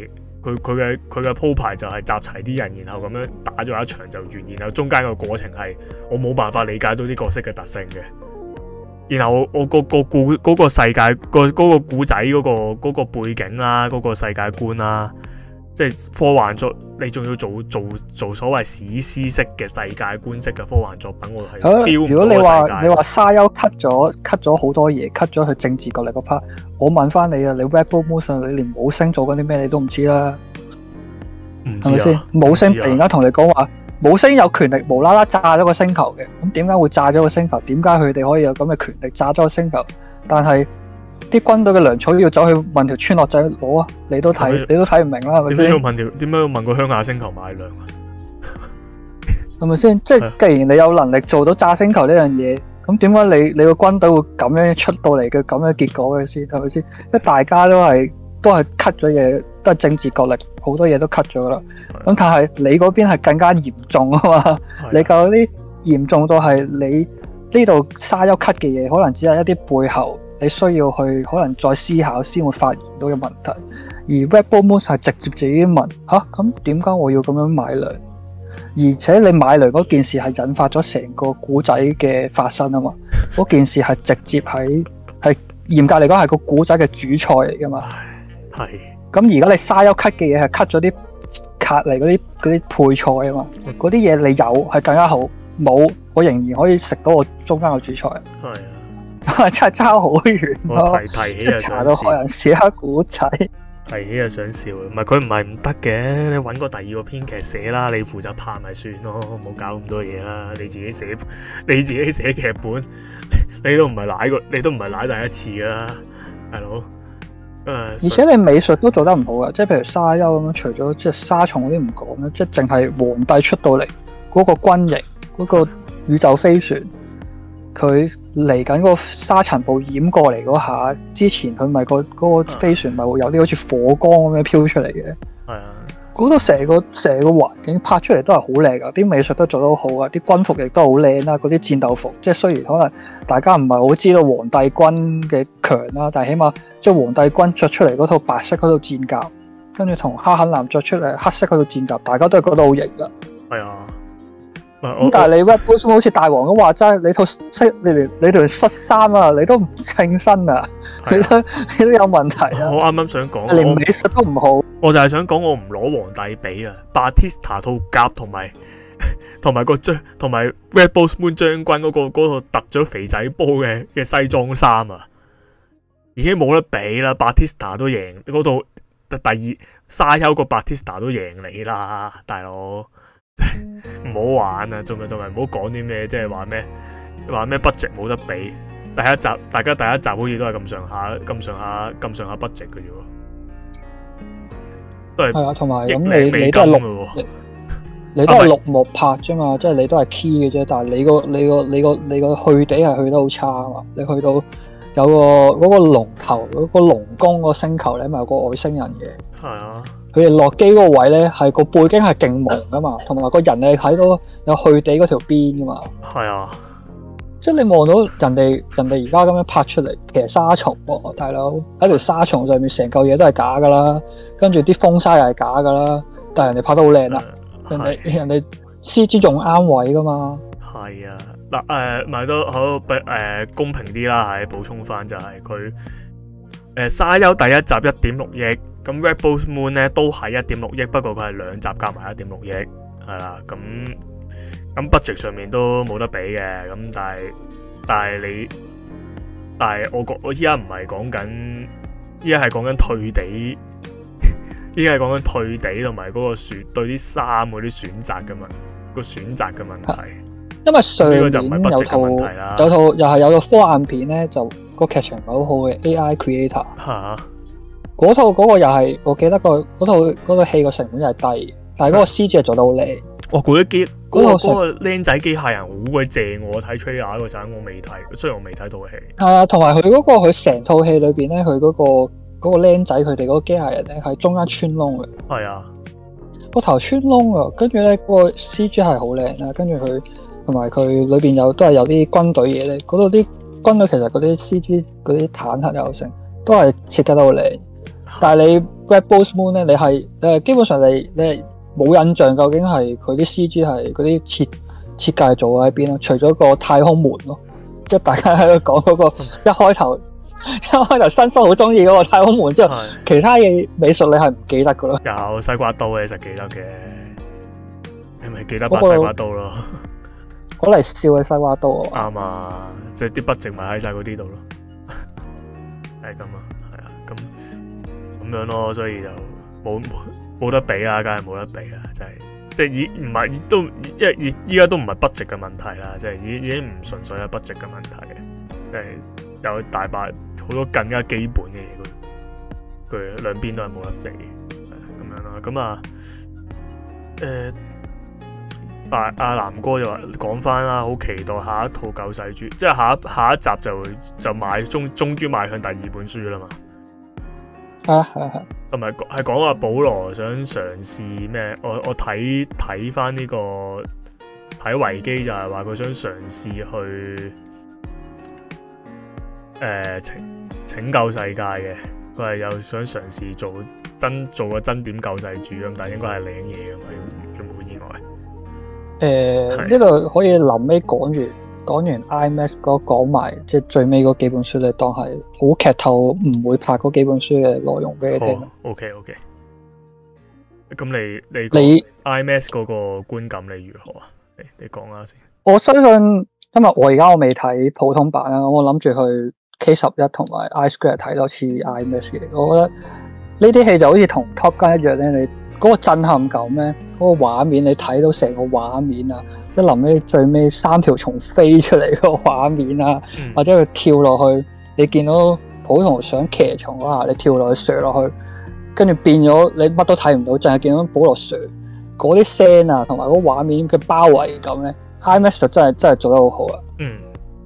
Speaker 1: 佢佢嘅佢嘅鋪排就係集齊啲人，然後咁樣打咗一場就完，然後中間個過程係我冇辦法理解到啲角色嘅特性嘅。然後我個個故嗰個世界個嗰個故仔嗰個嗰個背景啦，嗰個世界觀啦，即係科幻作，你仲要做做做所謂史詩式嘅世界觀式嘅科幻作品，我係 feel 唔到個世界。如果你話
Speaker 2: 你話沙丘 cut 咗 cut 咗好多嘢 ，cut 咗佢政治角力嗰 part， 我問翻你啊，你 Rebel Moon 你連冇星做緊啲咩你都唔知啦，
Speaker 1: 唔知啊？
Speaker 2: 冇星突然間同你講話。冇星有權力無啦啦炸咗個星球嘅，咁點解會炸咗個星球？點解佢哋可以有咁嘅權力炸咗個星球？但係啲軍隊嘅糧草要走去問條村落仔攞啊！你都睇，你都睇唔明啦，係咪先？
Speaker 1: 點解要問條？點解要問個鄉下星球買糧啊？
Speaker 2: 係咪先？即係既然你有能力做到炸星球呢樣嘢，咁點解你你個軍隊會咁樣出到嚟嘅咁嘅結果嘅先？係咪先？因為大家都係都係 cut 咗嘢，都係政治角力，好多嘢都 cut 咗噶啦。咁但係你嗰邊係更加嚴重啊嘛！你夠啲嚴重到係你呢度沙丘 cut 嘅嘢，可能只係一啲背後你需要去可能再思考先會發現到嘅問題。而 Rebel Moon 係直接自己問吓，咁點解我要咁樣買糧？而且你買糧嗰件事係引發咗成個古仔嘅發生啊嘛！嗰件事係直接喺係嚴格嚟講係個古仔嘅主菜嚟噶嘛。
Speaker 1: 係。
Speaker 2: 咁而家你沙丘 cut 嘅嘢係 cut 咗啲隔離嗰啲嗰啲配菜啊嘛，嗰啲嘢你有係更加好，冇我仍然可以食到我中間個主菜。係啊，真係差好遠咯。
Speaker 1: 我提提起就想
Speaker 2: 笑，到人寫下古仔。
Speaker 1: 提起就想笑，唔係佢唔係唔得嘅，你揾個第二個編劇寫啦，你負責拍咪算咯，冇搞咁多嘢啦。你自己寫，你自己寫劇本，你都唔係舐過，你都唔係舐第一次噶啦，大佬。Uh,
Speaker 2: 而且你美術都做得唔好啊，即係譬如沙丘咁樣，除咗即係沙蟲嗰啲唔講啦，即係淨係皇帝出到嚟嗰個軍營，嗰、嗰個宇宙飛船，佢嚟緊個沙塵暴掩過嚟嗰下，之前佢咪、嗰個嗰、嗰個飛船咪會有啲好似火光咁樣飄出嚟嘅。係啊，嗰度成個成個環境拍出嚟都係好靚噶，啲美術都做得好好啊，啲軍服亦都好靚啦，嗰啲戰鬥服，即係雖然可能大家唔係好知道皇帝軍嘅強啦，但係起碼即係皇帝軍着出嚟嗰套白色嗰套戰甲，跟住同哈肯南着出嚟黑色嗰套戰甲，大家都係覺得好型噶。係啊，咁但係你 Rebel Moon 好似大王咁話齋，你套恤你連你條恤衫啊，你都唔稱身啊！你都你都有問題啊！
Speaker 1: 我啱啱想講，
Speaker 2: 連美術都唔好。
Speaker 1: 我就係想講，我唔攞皇帝比啊，Batista 套甲同埋同埋個將同埋 Rebel Moon 將軍嗰、嗰個嗰套突咗肥仔波嘅嘅西裝衫啊，已經冇得比啦。Batista 都贏嗰套第二沙丘個 Batista 都贏你啦，大佬唔好玩啊！仲咪仲咪唔好講啲咩，即係話咩話咩 budget 冇得比。第一集，大家第一集好似都係咁上下、咁上下、咁上下 budget 嘅啫喎，都係
Speaker 2: 係啊，同埋咁你你都係綠，你都係綠幕拍啫嘛，即係你都係 key 嘅啫，但係你個你個你個你個去地係去得好差啊嘛，你去到有個嗰個龍頭嗰個龍宮個星球咧，咪有個外星人嘅，係啊，佢哋落機嗰個位咧係個背景係勁朦噶嘛，同埋個人你睇到有去地嗰條邊噶嘛，係啊。即係你望到人哋人哋而家咁樣拍出嚟，其實沙蟲喎，大佬喺條沙蟲上面成嚿嘢都係假噶啦，跟住啲風沙又係假噶啦，但係人哋拍得好靚啦，人哋人哋 C G 仲啱位噶嘛。係啊，嗱誒，咪都好誒、呃、公平啲啦，係補充翻就係佢誒沙丘第一集一點六億，咁 Rebel Moon 咧都係一點六億，不過佢係兩集加埋一點六億，係啦咁。咁 budget 上面都冇得比嘅，咁但係但係你，但係我覺我依家唔係講緊，依家係講緊退地，依家係講緊退地同埋嗰個選對啲衫嗰啲選擇嘅問個選擇嘅問題。因為上年有套有套又係有套科幻片咧，就個劇情唔係好好嘅 A I Creator。嚇！嗰套嗰個又係我記得個嗰套嗰個戲個成本又係低，但係嗰個 C G 係做得好靚。我覺得機嗰個嗰個僆仔機械人好鬼正，我睇 trailer 嗰陣我未睇，雖然我未睇套戲。係啊，同埋佢嗰個佢成套戲裏邊咧，佢嗰個嗰個僆仔佢哋嗰個機械人咧係中間穿窿嘅。係啊，個頭穿窿啊，跟住咧嗰個 C G 係好靚啦，跟住佢同埋佢裏邊有都係有啲軍隊嘢咧，嗰度啲軍隊其實嗰啲 C G 嗰啲坦克又成都係設計得好靚。 但係你 Red Bull's Moon 咧，你係誒基本上你你係冇印象究竟係佢啲 C G 係嗰啲設設計做喺邊咯？除咗個太空門咯，即係大家喺度講嗰個一開頭一開頭新生好中意嗰個太空門之後，其他嘢美術你係唔記得噶咯？
Speaker 1: 有西瓜刀你實記得嘅，你咪記得把西瓜刀咯？
Speaker 2: 攞嚟笑嘅西瓜刀
Speaker 1: 啊！啱啊，即係啲筆直埋喺晒嗰啲度咯，係咁啊，係啊，咁咁樣咯，所以就冇冇得比啦，梗係冇得比啦，真係即係已唔係都即係依依家都唔係筆直嘅問題啦，即係已已經唔純粹係筆直嘅問題嘅，即係有大把好多更加基本嘅嘢，佢佢兩邊都係冇得比咁樣啦，咁啊誒。但阿南哥就話講翻啦，好期待下一套救世主，即係下一下一集就就邁終終於邁向第二本書啦嘛。
Speaker 2: 啊係係。同
Speaker 1: 埋係講話保羅想嘗試咩？我我睇睇翻呢個睇維基就係話佢想嘗試去誒、呃、拯拯救世界嘅，佢係又想嘗試做真做個真點救世主咁，但係應該係領嘢噶嘛，有冇意外？
Speaker 2: 誒呢度可以臨尾講完講完 IMAX 嗰講埋，即係最尾嗰幾本書你當係好劇透，唔會拍嗰幾本書嘅內容俾你聽。
Speaker 1: OK OK。咁你你你 IMAX 嗰個觀感你如何啊？你你講下先。
Speaker 2: 我相信，因為我而家我未睇普通版啦，我諗住去 K 十一同埋 iSquare 睇多次 IMAX 嘅。我覺得呢啲戲就好似同 Top Gun 一樣咧，你嗰個震撼感咧，嗰個畫面你睇到成個畫面啊，即係臨尾最尾三條蟲飛出嚟嗰個畫面啊，嗯、或者佢跳落去，你見到普通想騎蟲嗰下，你跳落去射落去，跟住變咗你乜都睇唔到，淨係見到保羅射嗰啲聲啊，同埋嗰個畫面嘅包圍感咧 ，IMAX 就真係真係做得好好啊！嗯，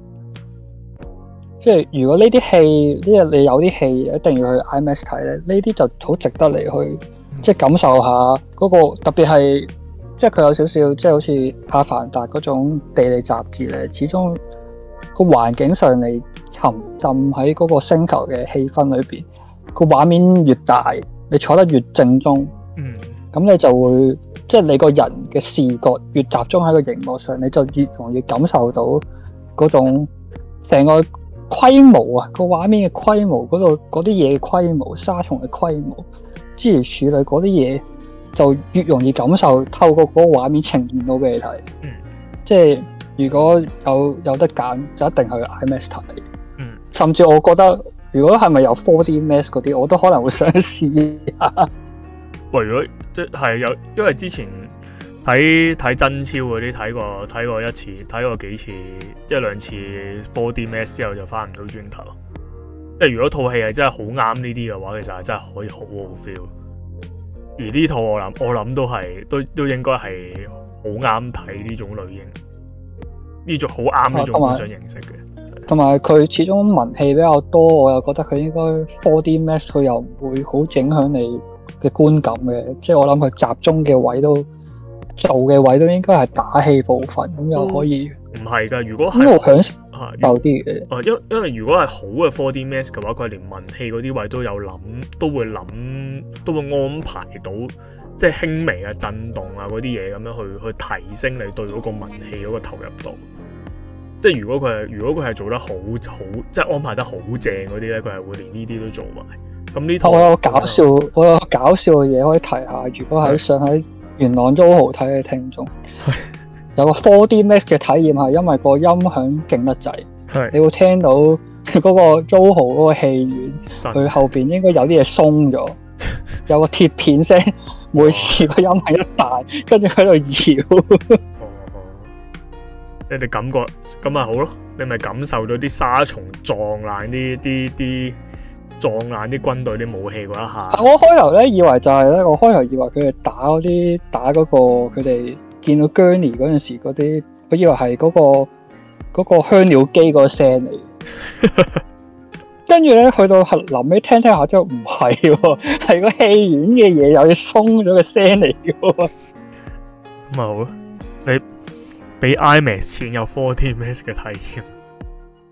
Speaker 2: 即係如果呢啲戲，即係你有啲戲一定要去 IMAX 睇咧，呢啲就好值得你去。即係感受下嗰個，特別係即係佢有少少，即係好似阿凡達嗰種地理雜誌咧。始終個環境上你沉浸喺嗰個星球嘅氣氛裏邊，個畫面越大，你坐得越正宗，嗯，咁你就會即係你個人嘅視覺越集中喺個熒幕上，你就越容易感受到嗰種成個規模啊，個畫面嘅規模，嗰度嗰啲嘢嘅規模，沙蟲嘅規模。諸如此類嗰啲嘢，就越容易感受，透過嗰個畫面呈現到俾你睇。嗯，即係如果有有得揀，就一定去 IMAX 睇。嗯，甚至我覺得，如果係咪有 four D Max 嗰啲，我都可能會想試下。喂，
Speaker 1: 如果即係有，因為之前睇睇真超嗰啲睇過睇過一次，睇過幾次，一兩次 four D Max 之後就翻唔到轉頭。即係如果套戲係真係好啱呢啲嘅話，其實係真係可以好好 feel。而呢套我諗我諗都係都都應該係好啱睇呢種類型，呢種好啱呢種觀賞形式嘅。
Speaker 2: 同埋佢始終文戲比較多，我又覺得佢應該 four D Max 佢又唔會好影響你嘅觀感嘅。即係我諗佢集中嘅位都做嘅位都應該係打戲部分，咁又可以。
Speaker 1: 唔係㗎，如果係
Speaker 2: 享受啲嘅。
Speaker 1: 啊，因因為如果係好嘅 four D Max 嘅話，佢連文戲嗰啲位都有諗，都會諗，都會安排到，即係輕微嘅震動啊嗰啲嘢咁樣去去提升你對嗰個文戲嗰個投入度。即係如果佢係如果佢係做得好好，即係安排得好正嗰啲咧，佢係會連呢啲都做埋。咁呢套
Speaker 2: 我有搞笑，我有搞笑嘅嘢可以提下。如果喺想喺元朗 Zoho 睇嘅聽眾。有個 four D Max 嘅體驗係因為個音響勁得滯，你會聽到嗰個 Zoho 嗰個戲院，佢後邊應該有啲嘢鬆咗，有個鐵片聲，每次個音係一大，跟住喺度搖。
Speaker 1: 哦，你哋感覺咁咪好咯？你咪感受到啲沙蟲撞爛啲啲啲撞爛啲軍隊啲武器嗰一下。
Speaker 2: 我開頭咧以為就係、是、咧，我開頭以為佢哋打嗰啲打嗰個佢哋。見到 Gurney 嗰陣時，嗰啲我以為係嗰、嗰個嗰、嗰個香料機嗰個聲嚟，跟住咧去到臨尾聽聽下之後，唔係喎，係個戲院嘅嘢有啲鬆咗嘅聲嚟嘅喎。
Speaker 1: 咁咪好咯，你俾 IMAX 錢有 four D Max 嘅體驗，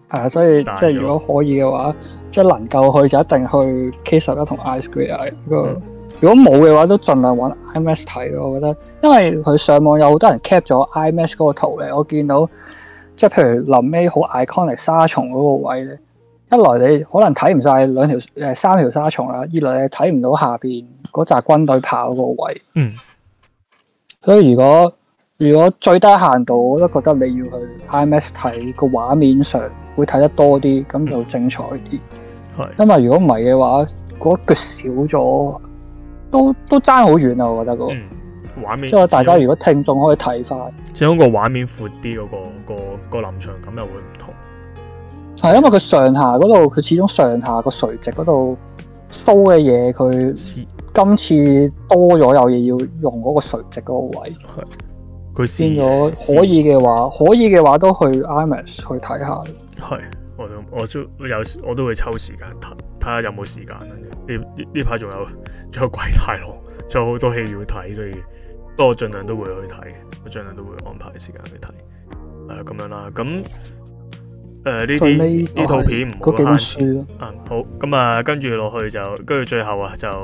Speaker 2: 係啊，所以即係如果可以嘅話，即係能夠去就一定去 K 十一同 iSquare 個。嗯、如果冇嘅話，都盡量揾 IMAX 睇咯。我覺得，因為佢上網有好多人 cap 咗 IMAX 嗰個圖咧，我見到即係譬如臨尾好 iconic 沙蟲嗰個位咧，一來你可能睇唔晒兩條誒三條沙蟲啦，二來你睇唔到下邊嗰紮軍隊跑嗰個位。嗯。所以如果如果最低限度，我都覺得你要去 IMAX 睇個畫面上會睇得多啲，咁就精彩啲。係，因為如果唔係嘅話，嗰腳少咗，都都爭好遠啊！我覺得個、嗯、畫面。即係大家如果聽眾可以睇翻，
Speaker 1: 始終個畫面闊啲，嗰、嗰個、嗰個、嗰個臨場感又會唔同。
Speaker 2: 係因為佢上下嗰度，佢始終上下個垂直嗰度 show 嘅嘢，佢今次多咗有嘢要用嗰個垂直嗰個位。係。佢變咗可以嘅話，可以嘅話都去 IMAX 去睇下。
Speaker 1: 係，我都我都有時我都會抽時間睇，睇下有冇時間。呢呢排仲有仲有鬼太郎，仲有好多戲要睇，所以不過我盡量都會去睇，我盡量都會安排時間去睇。誒咁樣啦，咁誒呢啲呢套片唔好慳錢。啊好，咁啊跟住落去就跟住最後啊就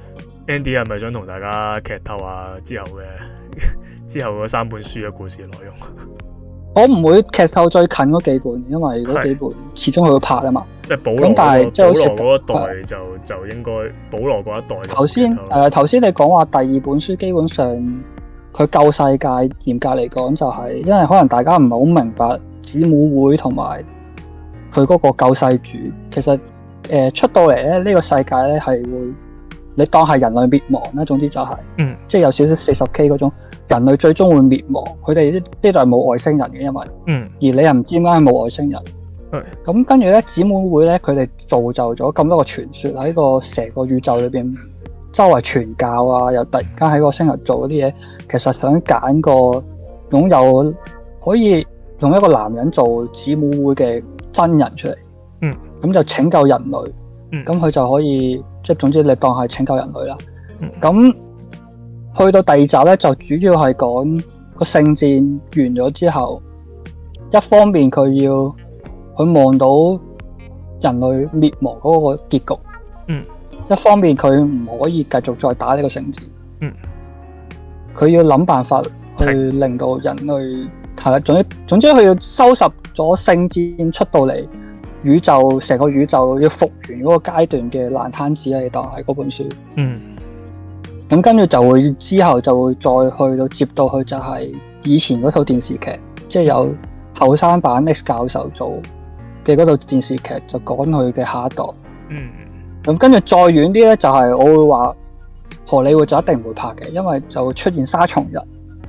Speaker 1: Andy 係咪想同大家劇透下之後嘅？之後嗰三本書嘅故事內容，
Speaker 2: 我唔會劇透最近嗰幾本，因為嗰幾本始終佢會拍啊嘛。
Speaker 1: 即係保羅，但係即係保羅嗰一代就就應該保羅嗰一代。
Speaker 2: 頭先誒，頭先你講話第二本書基本上佢救世界，嚴格嚟講就係，因為可能大家唔係好明白子母會同埋佢嗰個救世主，其實誒出到嚟咧呢個世界咧係會。你當係人類滅亡啦，總之就係、是，嗯、即係有少少四十 K 嗰種人類最終會滅亡。佢哋呢呢度係冇外星人嘅，因為，嗯、而你又唔知點解係冇外星人。咁、嗯、跟住咧，姊妹會咧，佢哋造就咗咁多個傳說喺個成個宇宙裏邊，周圍傳教啊，又突然間喺個星球做嗰啲嘢，其實想揀個擁有可以用一個男人做姊妹會嘅真人出嚟，咁、嗯、就拯救人類。咁佢、嗯、就可以，即係總之你當係拯救人類啦。咁、嗯、去到第二集咧，就主要係講個聖戰完咗之後，一方面佢要佢望到人類滅亡嗰個結局，嗯，一方面佢唔可以繼續再打呢個聖戰，嗯，佢要諗辦法去令到人類係啦，總之總之佢要收拾咗聖戰出到嚟。宇宙成個宇宙要復原嗰個階段嘅爛攤子嚟當係嗰本書，嗯，咁跟住就會之後就會再去到接到去就係以前嗰套電視劇，即係有後生版 X 教授做嘅嗰套電視劇，就講佢嘅下一代，嗯，咁跟住再遠啲咧，就係我會話荷里活就一定唔會拍嘅，因為就會出現沙蟲人，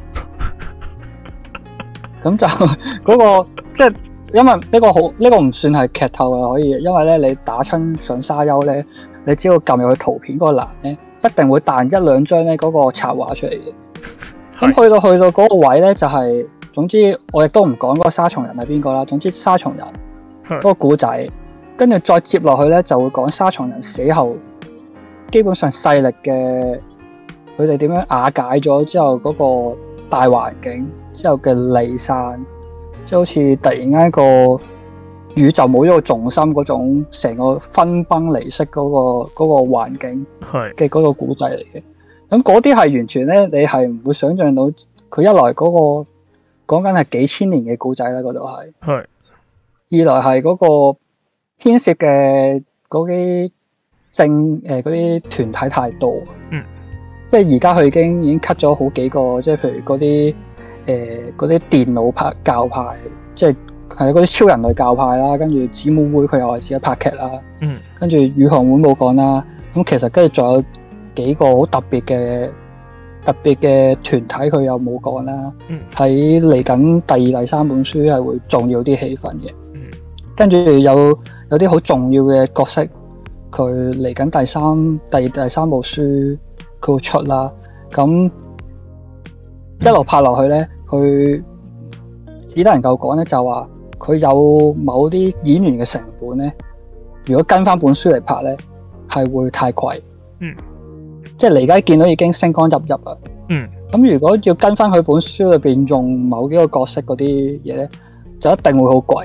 Speaker 2: 咁就嗰、嗰個即係。因為呢個好呢、呢個唔算係劇透嘅，可以，因為咧你打親上沙丘咧，你只要撳入去圖片嗰個欄咧，一定會彈一兩張咧嗰個插畫出嚟嘅。咁去到去到嗰個位咧，就係、是、總之我亦都唔講嗰個沙蟲人係邊個啦。總之沙蟲人嗰個古仔，跟住再接落去咧，就會講沙蟲人死後，基本上勢力嘅佢哋點樣瓦解咗之後嗰個大環境之後嘅離散。即係好似突然間個宇宙冇咗個重心嗰種，成個分崩離析嗰、嗰個嗰、嗰個環境嘅嗰個古仔嚟嘅。咁嗰啲係完全咧，你係唔會想象到佢一來嗰、嗰個講緊係幾千年嘅古仔啦，嗰度係。係。二來係嗰個牽涉嘅嗰啲政誒嗰啲團體太多。嗯。即係而家佢已經已經 cut 咗好幾個，即係譬如嗰啲。誒嗰啲電腦派教派，即係係嗰啲超人類教派啦，跟住姊妹會佢又係自己拍劇啦，嗯，跟住宇航會冇講啦，咁其實跟住仲有幾個好特別嘅特別嘅團體佢又冇講啦，嗯，喺嚟緊第二第三本書係會重要啲氣氛嘅，嗯，跟住有有啲好重要嘅角色，佢嚟緊第三第二第三部書佢會出啦，咁一路拍落去咧。佢只能夠講咧，就話佢有某啲演員嘅成本咧，如果跟翻本書嚟拍咧，係會太貴。嗯，即係你而家見到已經星光熠熠啦。嗯，咁如果要跟翻佢本書裏邊用某幾個角色嗰啲嘢咧，就一定會好貴。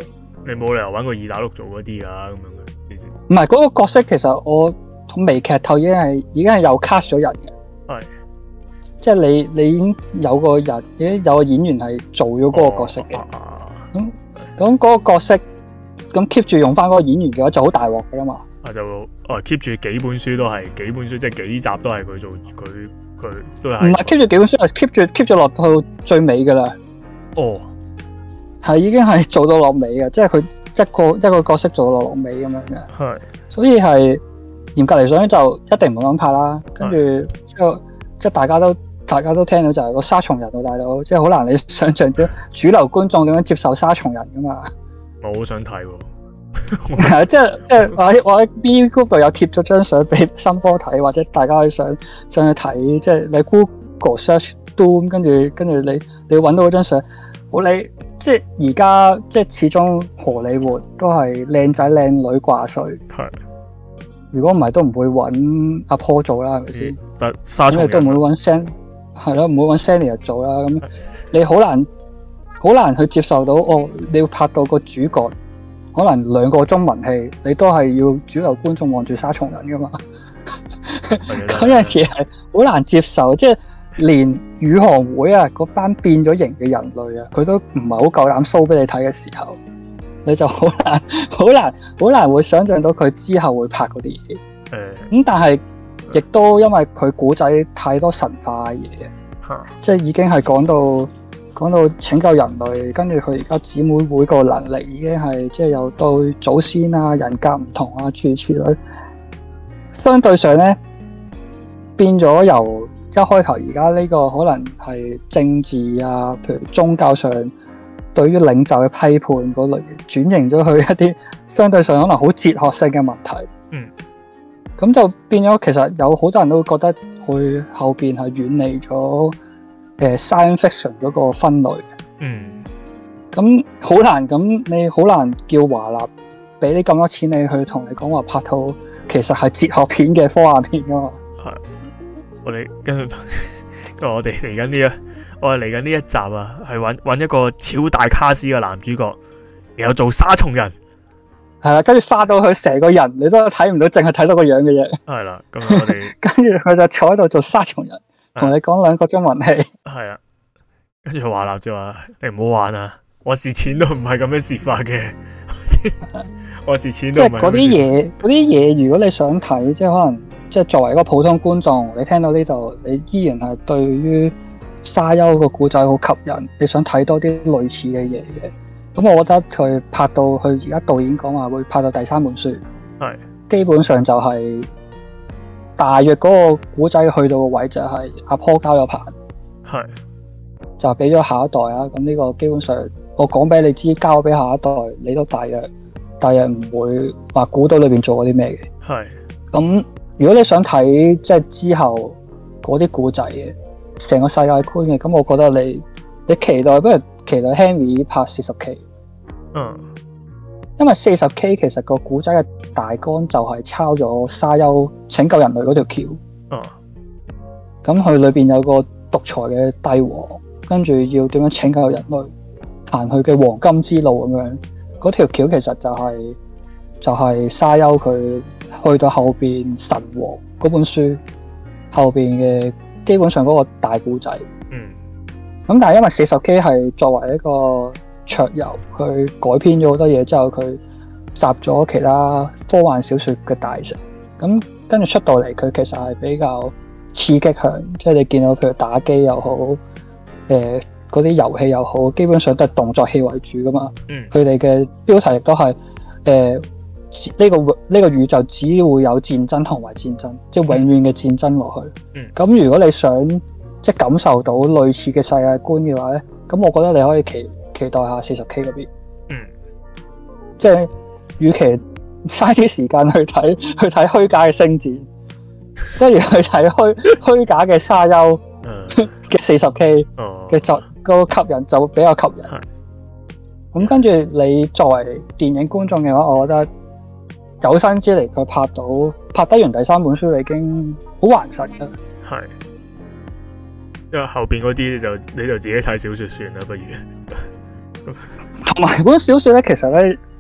Speaker 1: 你冇理由揾個二打六做嗰啲㗎咁樣嘅。
Speaker 2: 唔係嗰個角色，其實我從微劇透已經係已經係有 cast 咗人嘅。係。即係你你已經有個人，已經有個演員係做咗嗰個角色嘅。咁咁嗰個角色咁 keep 住用翻嗰個演員嘅話，就好大鑊㗎啦嘛。啊
Speaker 1: 就哦 keep 住幾本書都係幾本書，即係幾集都係佢做，佢佢都係。唔係 keep 住幾本書，係 keep 住 keep 住落到最尾㗎啦。哦，係已經係做到落尾嘅，即係佢一個一個角色做到落尾咁樣嘅。係，所以係嚴格嚟講就一定唔會咁拍啦。跟住即係即係大家都。大家都聽到就係個沙蟲人喎，大佬，即係好難你想象到主流觀眾點樣接受沙蟲人噶嘛？ 我好想睇喎，
Speaker 2: 係即係即係我喺我喺 B Group 度有貼咗張相俾新波睇，或者大家可以上上去睇，即係你 Google search Doom， 跟住跟住你你揾到嗰張相，好你即係而家即係始終荷里活都係靚仔靚女掛帥，係。如果唔係都唔會揾阿 Paul 做啦，係咪先？但沙蟲人都唔會揾 Sam。係咯，唔會揾 Senior 做啦。咁你好難好難去接受到哦。你要拍到個主角，可能兩個鐘文戲，你都係要主流觀眾望住沙蟲人噶嘛？嗰樣嘢係好難接受。即係連宇航會啊，嗰班變咗形嘅人類啊，佢都唔係好夠膽 show 俾你睇嘅時候，你就好難好難好難會想像到佢之後會拍嗰啲嘢。誒，咁但係。亦都因為佢古仔太多神化嘅嘢，即係已經係講到講到拯救人類，跟住佢而家姊妹會個能力已經係即係有對祖先啊、人格唔同啊諸如此類。相對上咧，變咗由一開頭而家呢個可能係政治啊，譬如宗教上對於領袖嘅批判嗰類，轉型咗去一啲相對上可能好哲學性嘅問題。嗯。咁就變咗，其實有好多人都會覺得佢後邊係遠離咗誒 science fiction 嗰個分類。嗯。咁好難，咁你好難叫華納俾你咁多錢你去同你講話拍套其實係哲學片嘅科幻片噶嘛？係。我哋跟住，跟住我哋嚟緊呢一，我哋嚟緊呢一集啊，係揾揾一個超大卡士嘅男主角，然後做沙蟲人。係啦，跟住化到佢成個人，你都睇唔到，淨係睇到個樣嘅嘢。係啦，咁我哋跟住佢就坐喺度做沙蟲人，同你講兩個鐘文戲。係啊，跟住華納就話：你唔好玩啊！我蝕錢都唔係咁樣蝕法嘅。我蝕錢都唔係。即係嗰啲嘢，嗰啲嘢，如果你想睇，即係可能，即係作為一個普通觀眾，你聽到呢度，你依然係對於沙丘個故仔好吸引，你想睇多啲類似嘅嘢嘅。咁我覺得佢拍到佢而家導演講話會拍到第三本書，係基本上就係大約嗰個古仔去到個位就係阿坡交咗棒，係就俾咗下一代啊。咁呢個基本上我講俾你知，交俾下一代，你都大約大約唔會話估到裏邊做過啲咩嘅。係咁，如果你想睇即係之後嗰啲古仔嘅成個世界觀嘅，咁我覺得你你期待不如。期待 Henry 拍四十 K， 嗯，因為四十 K 其實個古仔嘅大綱就係抄咗沙丘拯救人類嗰條橋，嗯，咁佢裏邊有個獨裁嘅帝王，跟住要點樣拯救人類，行佢嘅黃金之路咁樣，嗰條橋其實就係、是、就係、是、沙丘佢去到後邊神王嗰本書後邊嘅基本上嗰個大古仔，嗯。咁但係因為四十 K 係作為一個桌遊，佢改編咗好多嘢之後，佢集咗其他科幻小說嘅大成，咁跟住出到嚟，佢其實係比較刺激向，即係你見到譬如打機又好，誒嗰啲遊戲又好，基本上都係動作戲為主噶嘛。嗯。佢哋嘅標題亦都係誒呢個呢、呢個宇宙只會有戰爭同埋戰爭，即係永遠嘅戰爭落去。嗯。咁如果你想即係感受到類似嘅世界觀嘅話咧，咁我覺得你可以期期待下四十 K 嗰邊。嗯。即係，與其嘥啲時間去睇去睇虛假嘅星戰，不如去睇虛虛假嘅沙丘嘅四十 K 嘅就個吸引就比較吸引。咁跟住你作為電影觀眾嘅話，我覺得有生之年佢拍到拍得完第三本書，已經好還神㗎。係。因為後邊嗰啲就你就自己睇小說算啦，不如。同埋本小說咧，其實咧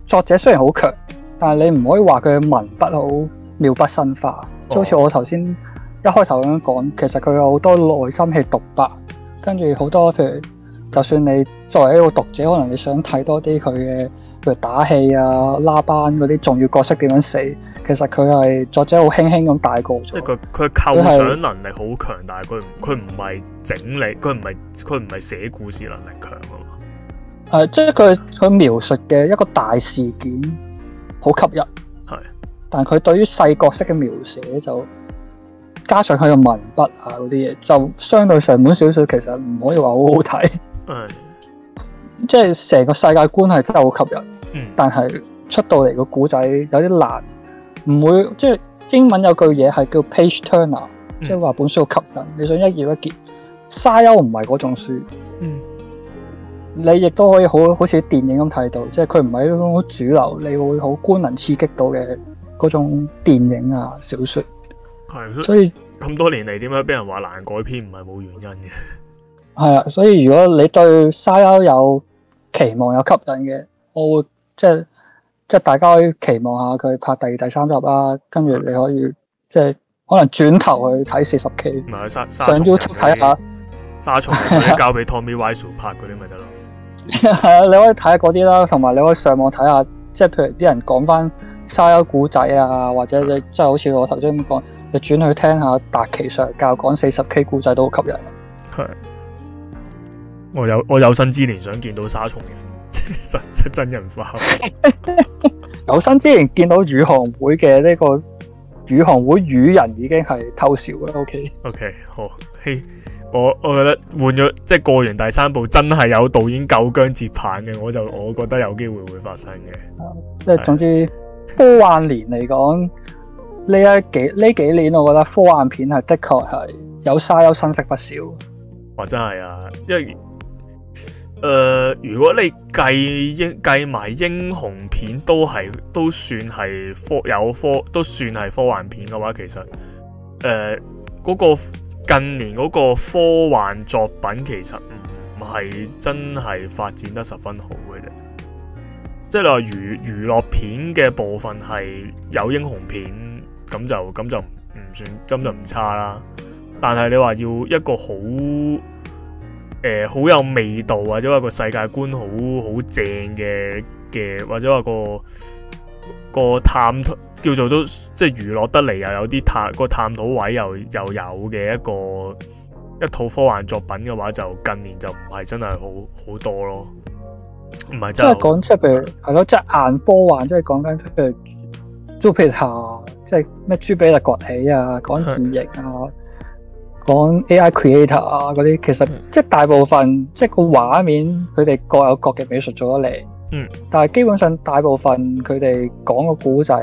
Speaker 2: 作者雖然好強，但係你唔可以話佢嘅文筆好妙筆生花，即係好似我頭先一開頭咁樣講，其實佢有好多內心戲獨白，跟住好多譬如，就算你作為一個讀者，可能你想睇多啲佢嘅，譬如打戲啊、拉班嗰啲重要角色點樣死，其實佢係作者好輕輕咁帶過咗。即係
Speaker 1: 佢佢構想能力好強，但係佢佢唔係整理，佢唔係佢唔係寫故事能力強啊嘛。
Speaker 2: 係，即係佢佢描述嘅一個大事件好吸引，係，但係佢對於細角色嘅描寫就加上佢嘅文筆啊嗰啲嘢，就相對上本小說其實唔可以話好好睇。係，即係成個世界觀係真係好吸引，嗯，但係出到嚟個故仔有啲難，唔會即係英文有句嘢係叫 page turner，嗯，即係話本書好吸引，你想一頁一頁。沙丘唔係嗰種書，嗯。你亦都可以好好似電影咁睇到，即係佢唔係一種好主流，你會好官能刺激到嘅嗰種電影啊小說。
Speaker 1: 係，所以咁多年嚟點解俾人話難改編唔係冇原因嘅？
Speaker 2: 係啊，所以如果你對沙丘有期望有吸引嘅，我會即係即係大家可以期望下佢拍第二第三集啦，跟住你可以即係可能轉頭去睇四十 K， 上 YouTube 睇下。
Speaker 1: 沙蟲嗰啲交俾 Tommy Wiseau 拍嗰啲咪得咯。
Speaker 2: 係啊，你可以睇下嗰啲啦，同埋你可以上網睇下，即係譬如啲人講翻沙丘古仔啊，或者你即係好似我頭先咁講，你轉去聽下達奇上教講四十 K 古仔都好吸引。係，
Speaker 1: 我有我有生之年想見到沙蟲嘅真真人化。
Speaker 2: 有生之年見到宇航會嘅呢個宇航會與人已經係偷笑啦。OK
Speaker 1: OK 好，嘿。我我覺得換咗即係過完第三部，真係有導演夠姜接棒嘅，我就我覺得有機會會發生嘅。
Speaker 2: 即係總之科幻年嚟講，呢一幾呢幾年，我覺得科幻片係的確係有沙丘新色不少。
Speaker 1: 哇，真係啊！因為誒、呃，如果你計英計埋英雄片都係都算係科有科都算係科幻片嘅話，其實誒嗰、呃那個。近年嗰個科幻作品其實唔係真係發展得十分好嘅啫，即係你話娛娛樂片嘅部分係有英雄片，咁就咁就唔算，咁就唔差啦。但係你話要一個好誒好有味道，或者話個世界觀好好正嘅嘅，或者話個個探討叫做都即係娛樂得嚟，又有啲探個探討位又又有嘅一個一套科幻作品嘅話，就近年就唔係真係好好多咯，唔係真係。即係講即係譬如係咯，即係硬科幻，即係講緊譬如 Jupiter，即係咩朱比特崛起啊，講異形啊，講 A I creator 啊嗰啲，其實即係大部分即係個畫面，佢哋各有各嘅美術做得嚟。嗯，但係基本上大部分佢哋講個古仔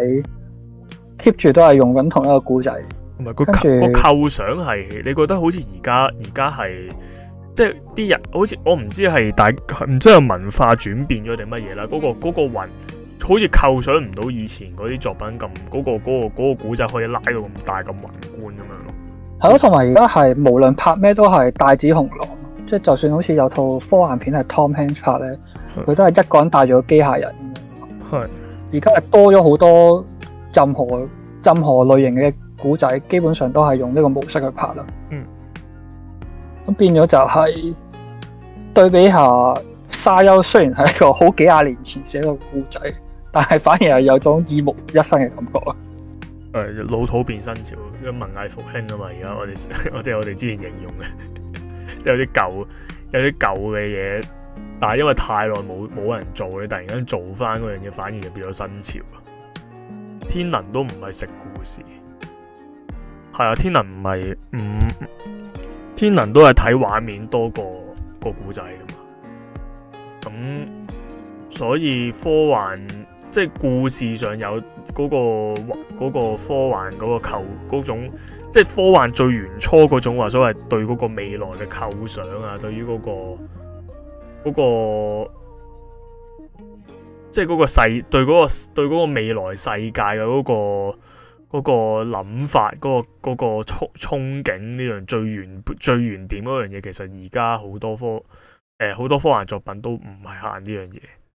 Speaker 1: keep 住都係用緊同一個古仔，同埋個構個構想係，你覺得好似而家而家係即係啲人好似我唔知係大唔知係文化轉變咗定乜嘢啦？嗰、嗰個嗰、嗰個雲好似構想唔到以前嗰啲作品咁嗰、嗰個嗰、嗰個嗰個古仔可以拉到咁大咁宏觀咁樣咯。係咯，同埋而家係無論拍咩都係帶子雄狼，即係就算好似有套科幻片係 Tom Hanks 拍咧。佢都係一個人帶住個機械人，係而家係多咗好多任何任何類型嘅古仔，基本上都係用呢個模式去拍啦。嗯，咁變咗就係對比下沙丘，雖然係一個好幾廿年前寫個古仔，但係反而係有種耳目一新嘅感覺啊。誒，老土變新潮，因為文藝復興啊嘛，而家我哋我即係我哋之前形容嘅，有啲舊有啲舊嘅嘢。但係因為太耐冇冇人做，你突然間做翻嗰樣嘢，反而就變咗新潮。天能都唔係食故事，係啊，天能唔係唔天能都係睇畫面多過個故仔噶嘛。咁所以科幻即係故事上有嗰個嗰個科幻嗰個構嗰種，即係科幻最原初嗰種話所謂對嗰個未來嘅構想啊，對於嗰個。嗰、那個即係嗰個世對嗰、那個對嗰個未來世界嘅嗰、那個嗰、那個諗法，嗰、那個嗰、那個憧憧憬呢樣最原最原點嗰樣嘢，其實而家好多科誒好、呃、多科幻作品都唔係行呢樣嘢，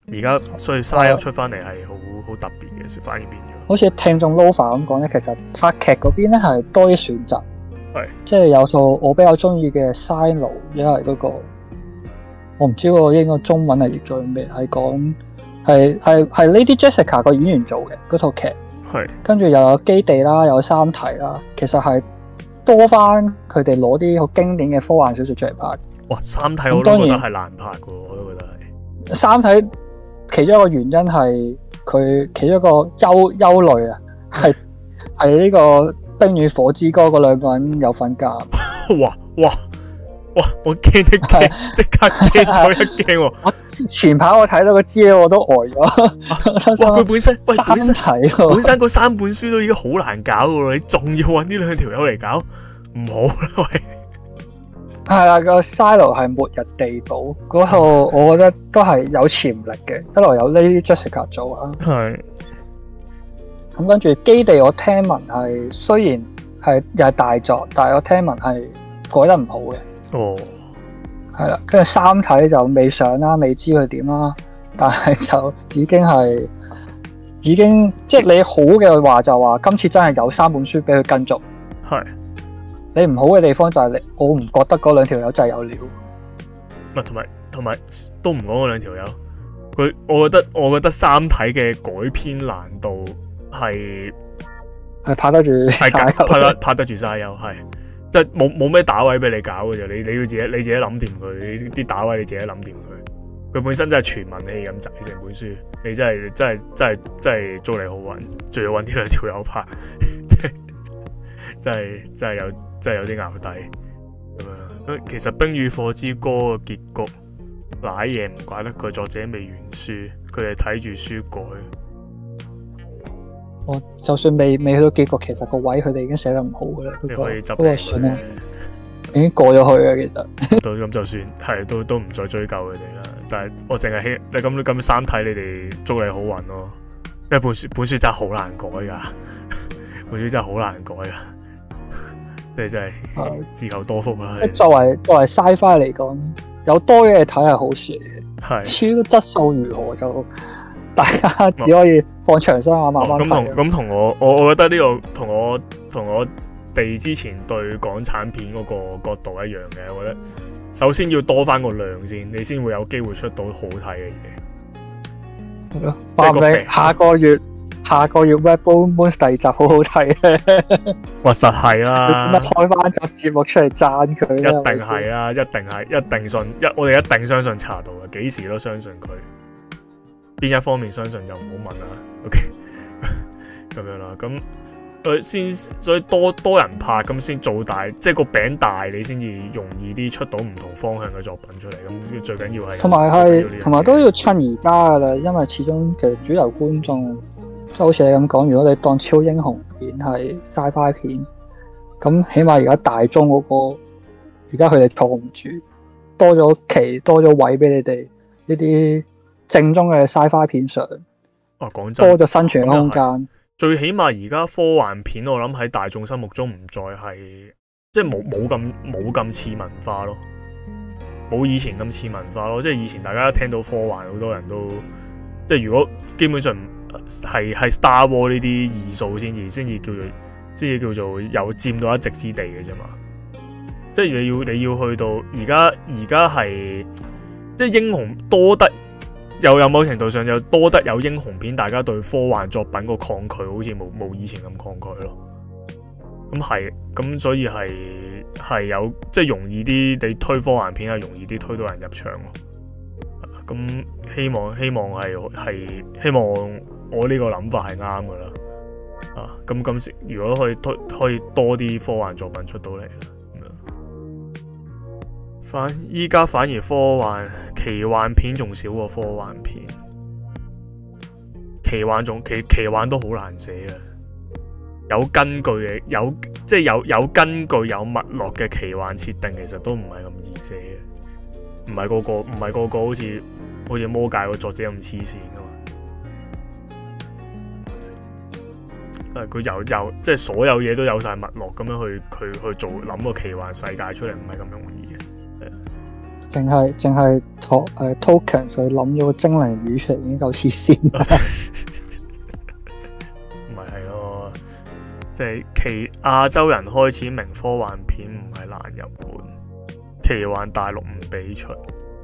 Speaker 1: 而家所以沙丘出翻嚟係好好特別嘅，反而變咗。
Speaker 2: 好似聽眾 Lova 咁講咧，其實拍劇嗰邊咧係多啲選擇，
Speaker 1: 係
Speaker 2: 即係有套我比較中意嘅《Silo》，因為嗰個我唔知嗰個應該中文係譯咗咩，係講係係係 Lady Jessica 個演員做嘅嗰套劇，
Speaker 1: 係
Speaker 2: 跟住又有基地啦，又有三體啦，其實係多翻佢哋攞啲好經典嘅科幻小說出嚟拍。
Speaker 1: 哇！三體我都覺得係難拍嘅，我都覺得係。
Speaker 2: 三體其中一個原因係佢其中一個憂憂慮啊，係係呢個《冰與火之歌》嗰兩個人有份夾。
Speaker 1: 哇哇哇！我驚一驚，即刻驚咗一驚喎！
Speaker 2: 我前排我睇到個資料我都呆咗。
Speaker 1: 哇！佢本身喂本身
Speaker 2: 睇
Speaker 1: 本身嗰三本書都已經好難搞嘅喎，你仲要揾呢兩條友嚟搞，唔好啦喂！
Speaker 2: 係啦，個 Silo 係末日地堡嗰套，我覺得都係有潛力嘅。一來有 Lady Jessica 做啊，
Speaker 1: 係。
Speaker 2: 咁跟住基地，我聽聞係雖然係又係大作，但係我聽聞係改得唔好嘅。
Speaker 1: 哦，
Speaker 2: 係啦，跟住三體就未上啦，未知佢點啦，但係就已經係已經即係你好嘅話就話今次真係有三本書俾佢跟足。
Speaker 1: 係。
Speaker 2: 你唔好嘅地方就係你，我唔覺得嗰兩條友真係有料。
Speaker 1: 唔係同埋同埋都唔講嗰兩條友，佢我覺得我覺得三體嘅改編難度係
Speaker 2: 係拍得住，
Speaker 1: 係拍得拍得住沙丘，係即係冇冇咩打位俾你搞嘅啫。你你要自己你自己諗掂佢啲打位，你自己諗掂佢。佢本身真係全文戲咁滯成本書，你真係真係真係真係租嚟好揾，仲要揾呢兩條友拍，即係。真係真係有真係有啲淆底咁樣。其實《冰與火之歌》嘅結局，瀨嘢唔怪得佢作者未完書，佢哋睇住書改。
Speaker 2: 我就算未未去到結局，其實個位佢哋已經寫得唔好噶啦。
Speaker 1: 你可以執
Speaker 2: 嚟算啦，已經過咗去啦。其實
Speaker 1: 都咁就算係都都唔再追究佢哋啦。但係我淨係希你咁咁三體，你哋祝你好運咯。因為本書本書真係好難改噶，本書真係好難改噶。你真係自求多福啦。
Speaker 2: 作為作為 Sci-Fi 嚟講，有多嘢睇係好事嚟嘅。
Speaker 1: 係。
Speaker 2: 至於質素如何，就大家只可以放長雙眼慢慢睇。
Speaker 1: 咁同咁同我我我覺得呢個同我同我哋之前對港產片嗰個角度一樣嘅。我覺得首先要多翻個量先，你先會有機會出到好睇嘅嘢。係咯。即係個
Speaker 2: 下個月。下個月 Red Bull Moon 第二集好好睇咧，
Speaker 1: 哇實係啦，
Speaker 2: 你開翻集節目出嚟讚佢，
Speaker 1: 一定係啦，一定係，一定信一，我哋一定相信查到嘅，幾時都相信佢。邊一方面相信就唔好問啦 ，OK， 咁樣啦，咁誒先，所以多多人拍咁先做大，即係個餅大，你先至容易啲出到唔同方向嘅作品出嚟。咁最緊要係
Speaker 2: 同埋係，同埋都要趁而家噶啦，因為始終其實主流觀眾。即係好似你咁講，如果你當超英雄片係 Sci-Fi 片，咁起碼而家大眾嗰個，而家佢哋坐唔住，多咗期多咗位俾你哋呢啲正宗嘅 Sci-Fi 片上。
Speaker 1: 啊，講真，
Speaker 2: 多咗生存空間。
Speaker 1: 最起碼而家科幻片，我諗喺大眾心目中唔再係，即係冇冇咁冇咁次文化咯，冇以前咁次文化咯。即係以前大家一聽到科幻，好多人都即係如果基本上。係係 Star Wars 呢啲異數先至先至叫做先至叫做有佔到一席之地嘅啫嘛，即係你要你要去到而家而家係即係英雄多得又有某程度上又多得有英雄片，大家對科幻作品個抗拒好似冇冇以前咁抗拒咯。咁係咁所以係係有即係容易啲，你推科幻片係容易啲推到人入場咯。咁希望希望係係希望。我呢個諗法係啱噶啦，啊咁今時如果可以推可以多啲科幻作品出到嚟啦，咁樣反依家反而科幻奇幻片仲少過科幻片，奇幻仲奇奇幻都好難寫啊，有根據嘅有即係有有根據有脈絡嘅奇幻設定，其實都唔係咁易寫嘅，唔係個個唔係個個好似好似魔戒個作者咁黐線噶嘛。誒佢由由即係所有嘢都有晒脈絡咁樣去去去做諗個奇幻世界出嚟，唔係咁容易嘅。
Speaker 2: 淨係淨係托誒 token 佢諗咗個精靈魚出嚟已經夠黐線。
Speaker 1: 唔係係咯，即係其亞洲人開始明科幻片唔係難入門，奇幻大陸唔俾出，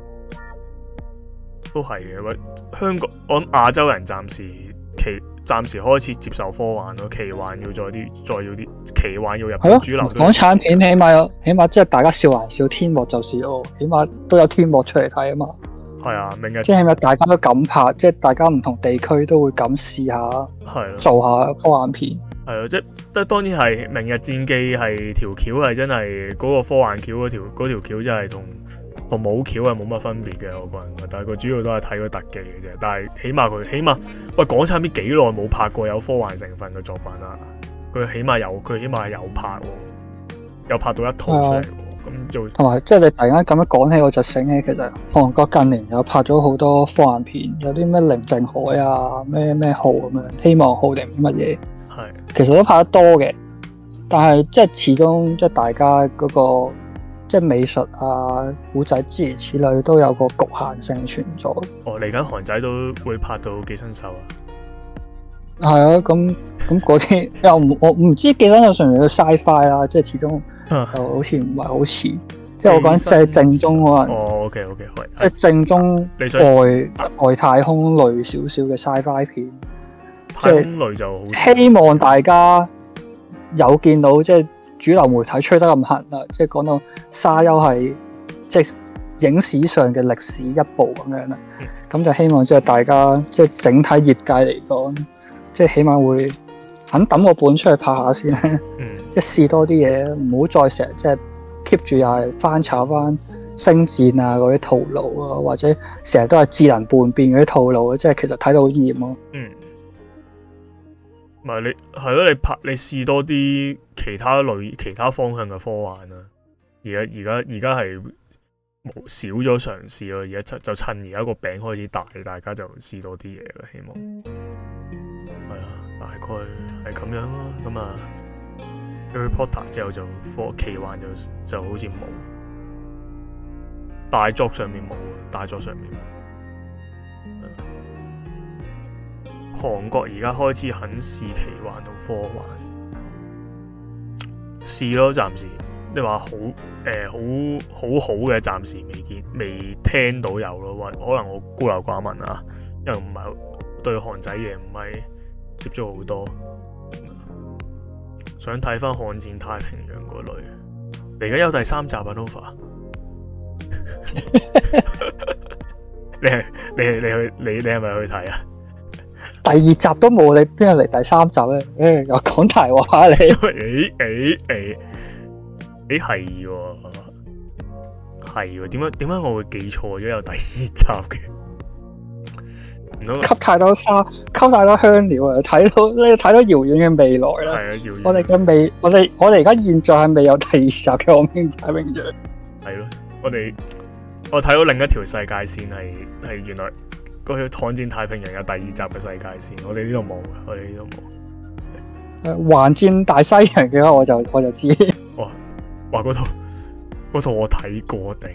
Speaker 1: 都係嘅。喂，香港我諗亞洲人暫時奇暫時開始接受科幻咯，奇幻要再啲，再要啲奇幻要入到主流。
Speaker 2: 港產片起碼有，起碼即係大家笑還笑，天幕就是哦，起碼都有天幕出嚟睇啊嘛。
Speaker 1: 係啊，明日
Speaker 2: 即係起碼大家都敢拍，即係大家唔同地區都會敢試下，
Speaker 1: 係
Speaker 2: 做下科幻片。
Speaker 1: 係咯，即係即係當然係明日戰記係條橋係真係嗰個科幻橋嗰條嗰條橋真係同同冇橋係冇乜分別嘅，我個人覺得，但係佢主要都係睇個特技嘅啫。但係起碼佢起碼喂港產片幾耐冇拍過有科幻成分嘅作品啦？佢起碼有，佢起碼係有拍喎，有拍到一套出嚟喎。咁就
Speaker 2: 同埋即係你突然間咁樣講起，我就醒起其實韓國近年有拍咗好多科幻片，有啲咩寧靜海啊、咩咩號咁樣，希望號定乜嘢？
Speaker 1: 係
Speaker 2: 其實都拍得多嘅，但係即係始終即係大家嗰個即係美術啊、古仔諸如此類都有個局限性存在。
Speaker 1: 哦，嚟緊韓仔都會拍到寄生獸啊！
Speaker 2: 係啊，咁咁嗰啲又唔我唔知寄生獸純粹嘅 sci-fi 啦，即係始終就好似唔係好似，即係我講即係正宗可能。
Speaker 1: 哦，OK OK，係
Speaker 2: 即係正宗外外太空類少少嘅 sci-fi 片。
Speaker 1: 太空類就好，
Speaker 2: 希望大家有見到即係主流媒體吹得咁狠啦，即係講到沙丘係即係影史上嘅歷史一部咁樣啦。咁、嗯、就希望即係大家即係整體業界嚟講，即係起碼會肯抌個本出去拍下先咧。嗯，即係試多啲嘢，唔好再成日即係 keep 住又係翻炒翻星戰啊嗰啲套路啊，或者成日都係智能叛變嗰啲套路啊，即係其實睇到好厭咯。嗯。
Speaker 1: 唔係你係咯，你拍你試多啲其他類其他方向嘅科幻啊！而家而家而家係冇少咗嘗試咯，而家就就趁而家個餅開始大，大家就試多啲嘢啦。希望係啊，大概係咁樣咯。咁啊，Harry Potter 之後就科奇幻就就好似冇大作上面冇，大作上面冇。韓國而家開始肯試奇幻同科幻，試咯，暫時你話好誒、呃、好好好嘅，暫時未見未聽到有咯，或可能我孤陋寡聞啊，因為唔係對韓仔嘢唔係接觸好多，想睇翻《悍戰太平洋》嗰類，嚟緊有第三集啊 Nova， 你係你係你去你你係咪去睇啊？
Speaker 2: 第二集都冇，你邊度嚟第三集咧？誒、欸，又講大話你？
Speaker 1: 誒誒誒誒係喎，係喎，點解點解我會記錯咗有第二集嘅？
Speaker 2: 吸太多沙，吸太多香料啊！睇到你睇到遙遠嘅未來啦。係啊，遙遠。我哋嘅未，我哋我哋而家現在係未有第二集嘅《悍戰太平洋》。係咯，我哋我睇到另一條世界線係係原來。嗰個《悍戰太平洋》有第二集嘅世界線，我哋呢度冇嘅，我哋呢度冇。誒，橫戰大西洋嘅話，我就我就知。哇！哇！嗰套嗰套我睇過定。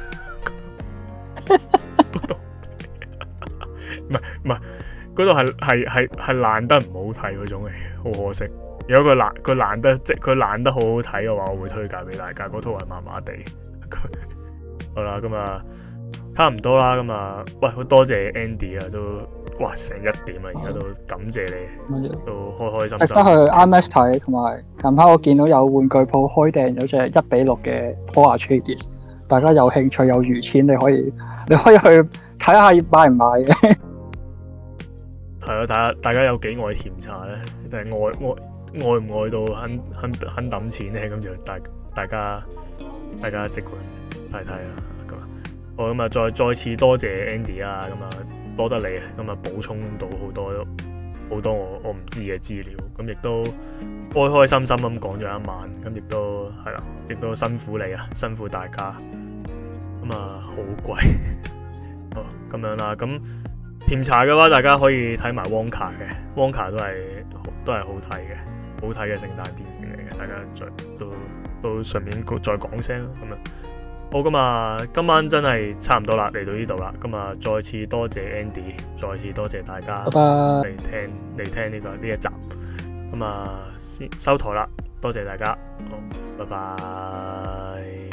Speaker 2: 嗰套唔係唔係，嗰套係係係係爛得唔好睇嗰種嚟，好可惜。如果佢爛佢爛得即佢爛得好好睇嘅話，我會推介俾大家。嗰套係麻麻地。好啦，咁啊。差唔多啦，咁啊，喂，好多謝 Andy 啊，都哇成一點啦，而家都感謝你，都開開心心。大家去 I M A X 睇，同埋近排我見到有玩具鋪開訂咗隻一比六嘅 Paw Atreides，大家有興趣有餘錢，你可以你可以去睇下買唔買嘅。係啊，大家大家有幾愛甜茶咧？定係愛愛愛唔愛到肯肯肯抌錢咧？咁就大大家大家即管睇睇啦。好，咁啊，再再次多謝 Andy 啊，咁啊多得你，咁啊補充到好多好多我我唔知嘅資料，咁亦都開開心心咁講咗一晚，咁亦都係啦，亦都辛苦你啊，辛苦大家，咁啊好貴，好咁樣啦，咁甜茶嘅話，大家可以睇埋 Wonka 嘅 Wonka 都係都係好睇嘅，好睇嘅聖誕電影嚟嘅，大家再都都順便再講聲啦，咁啊。
Speaker 1: 好咁啊，今晚真係差唔多啦，嚟到呢度啦。咁啊，再次多謝 Andy， 再次多謝大家嚟聽嚟聽呢個呢一集。咁啊，先收台啦，多謝大家，好，拜拜。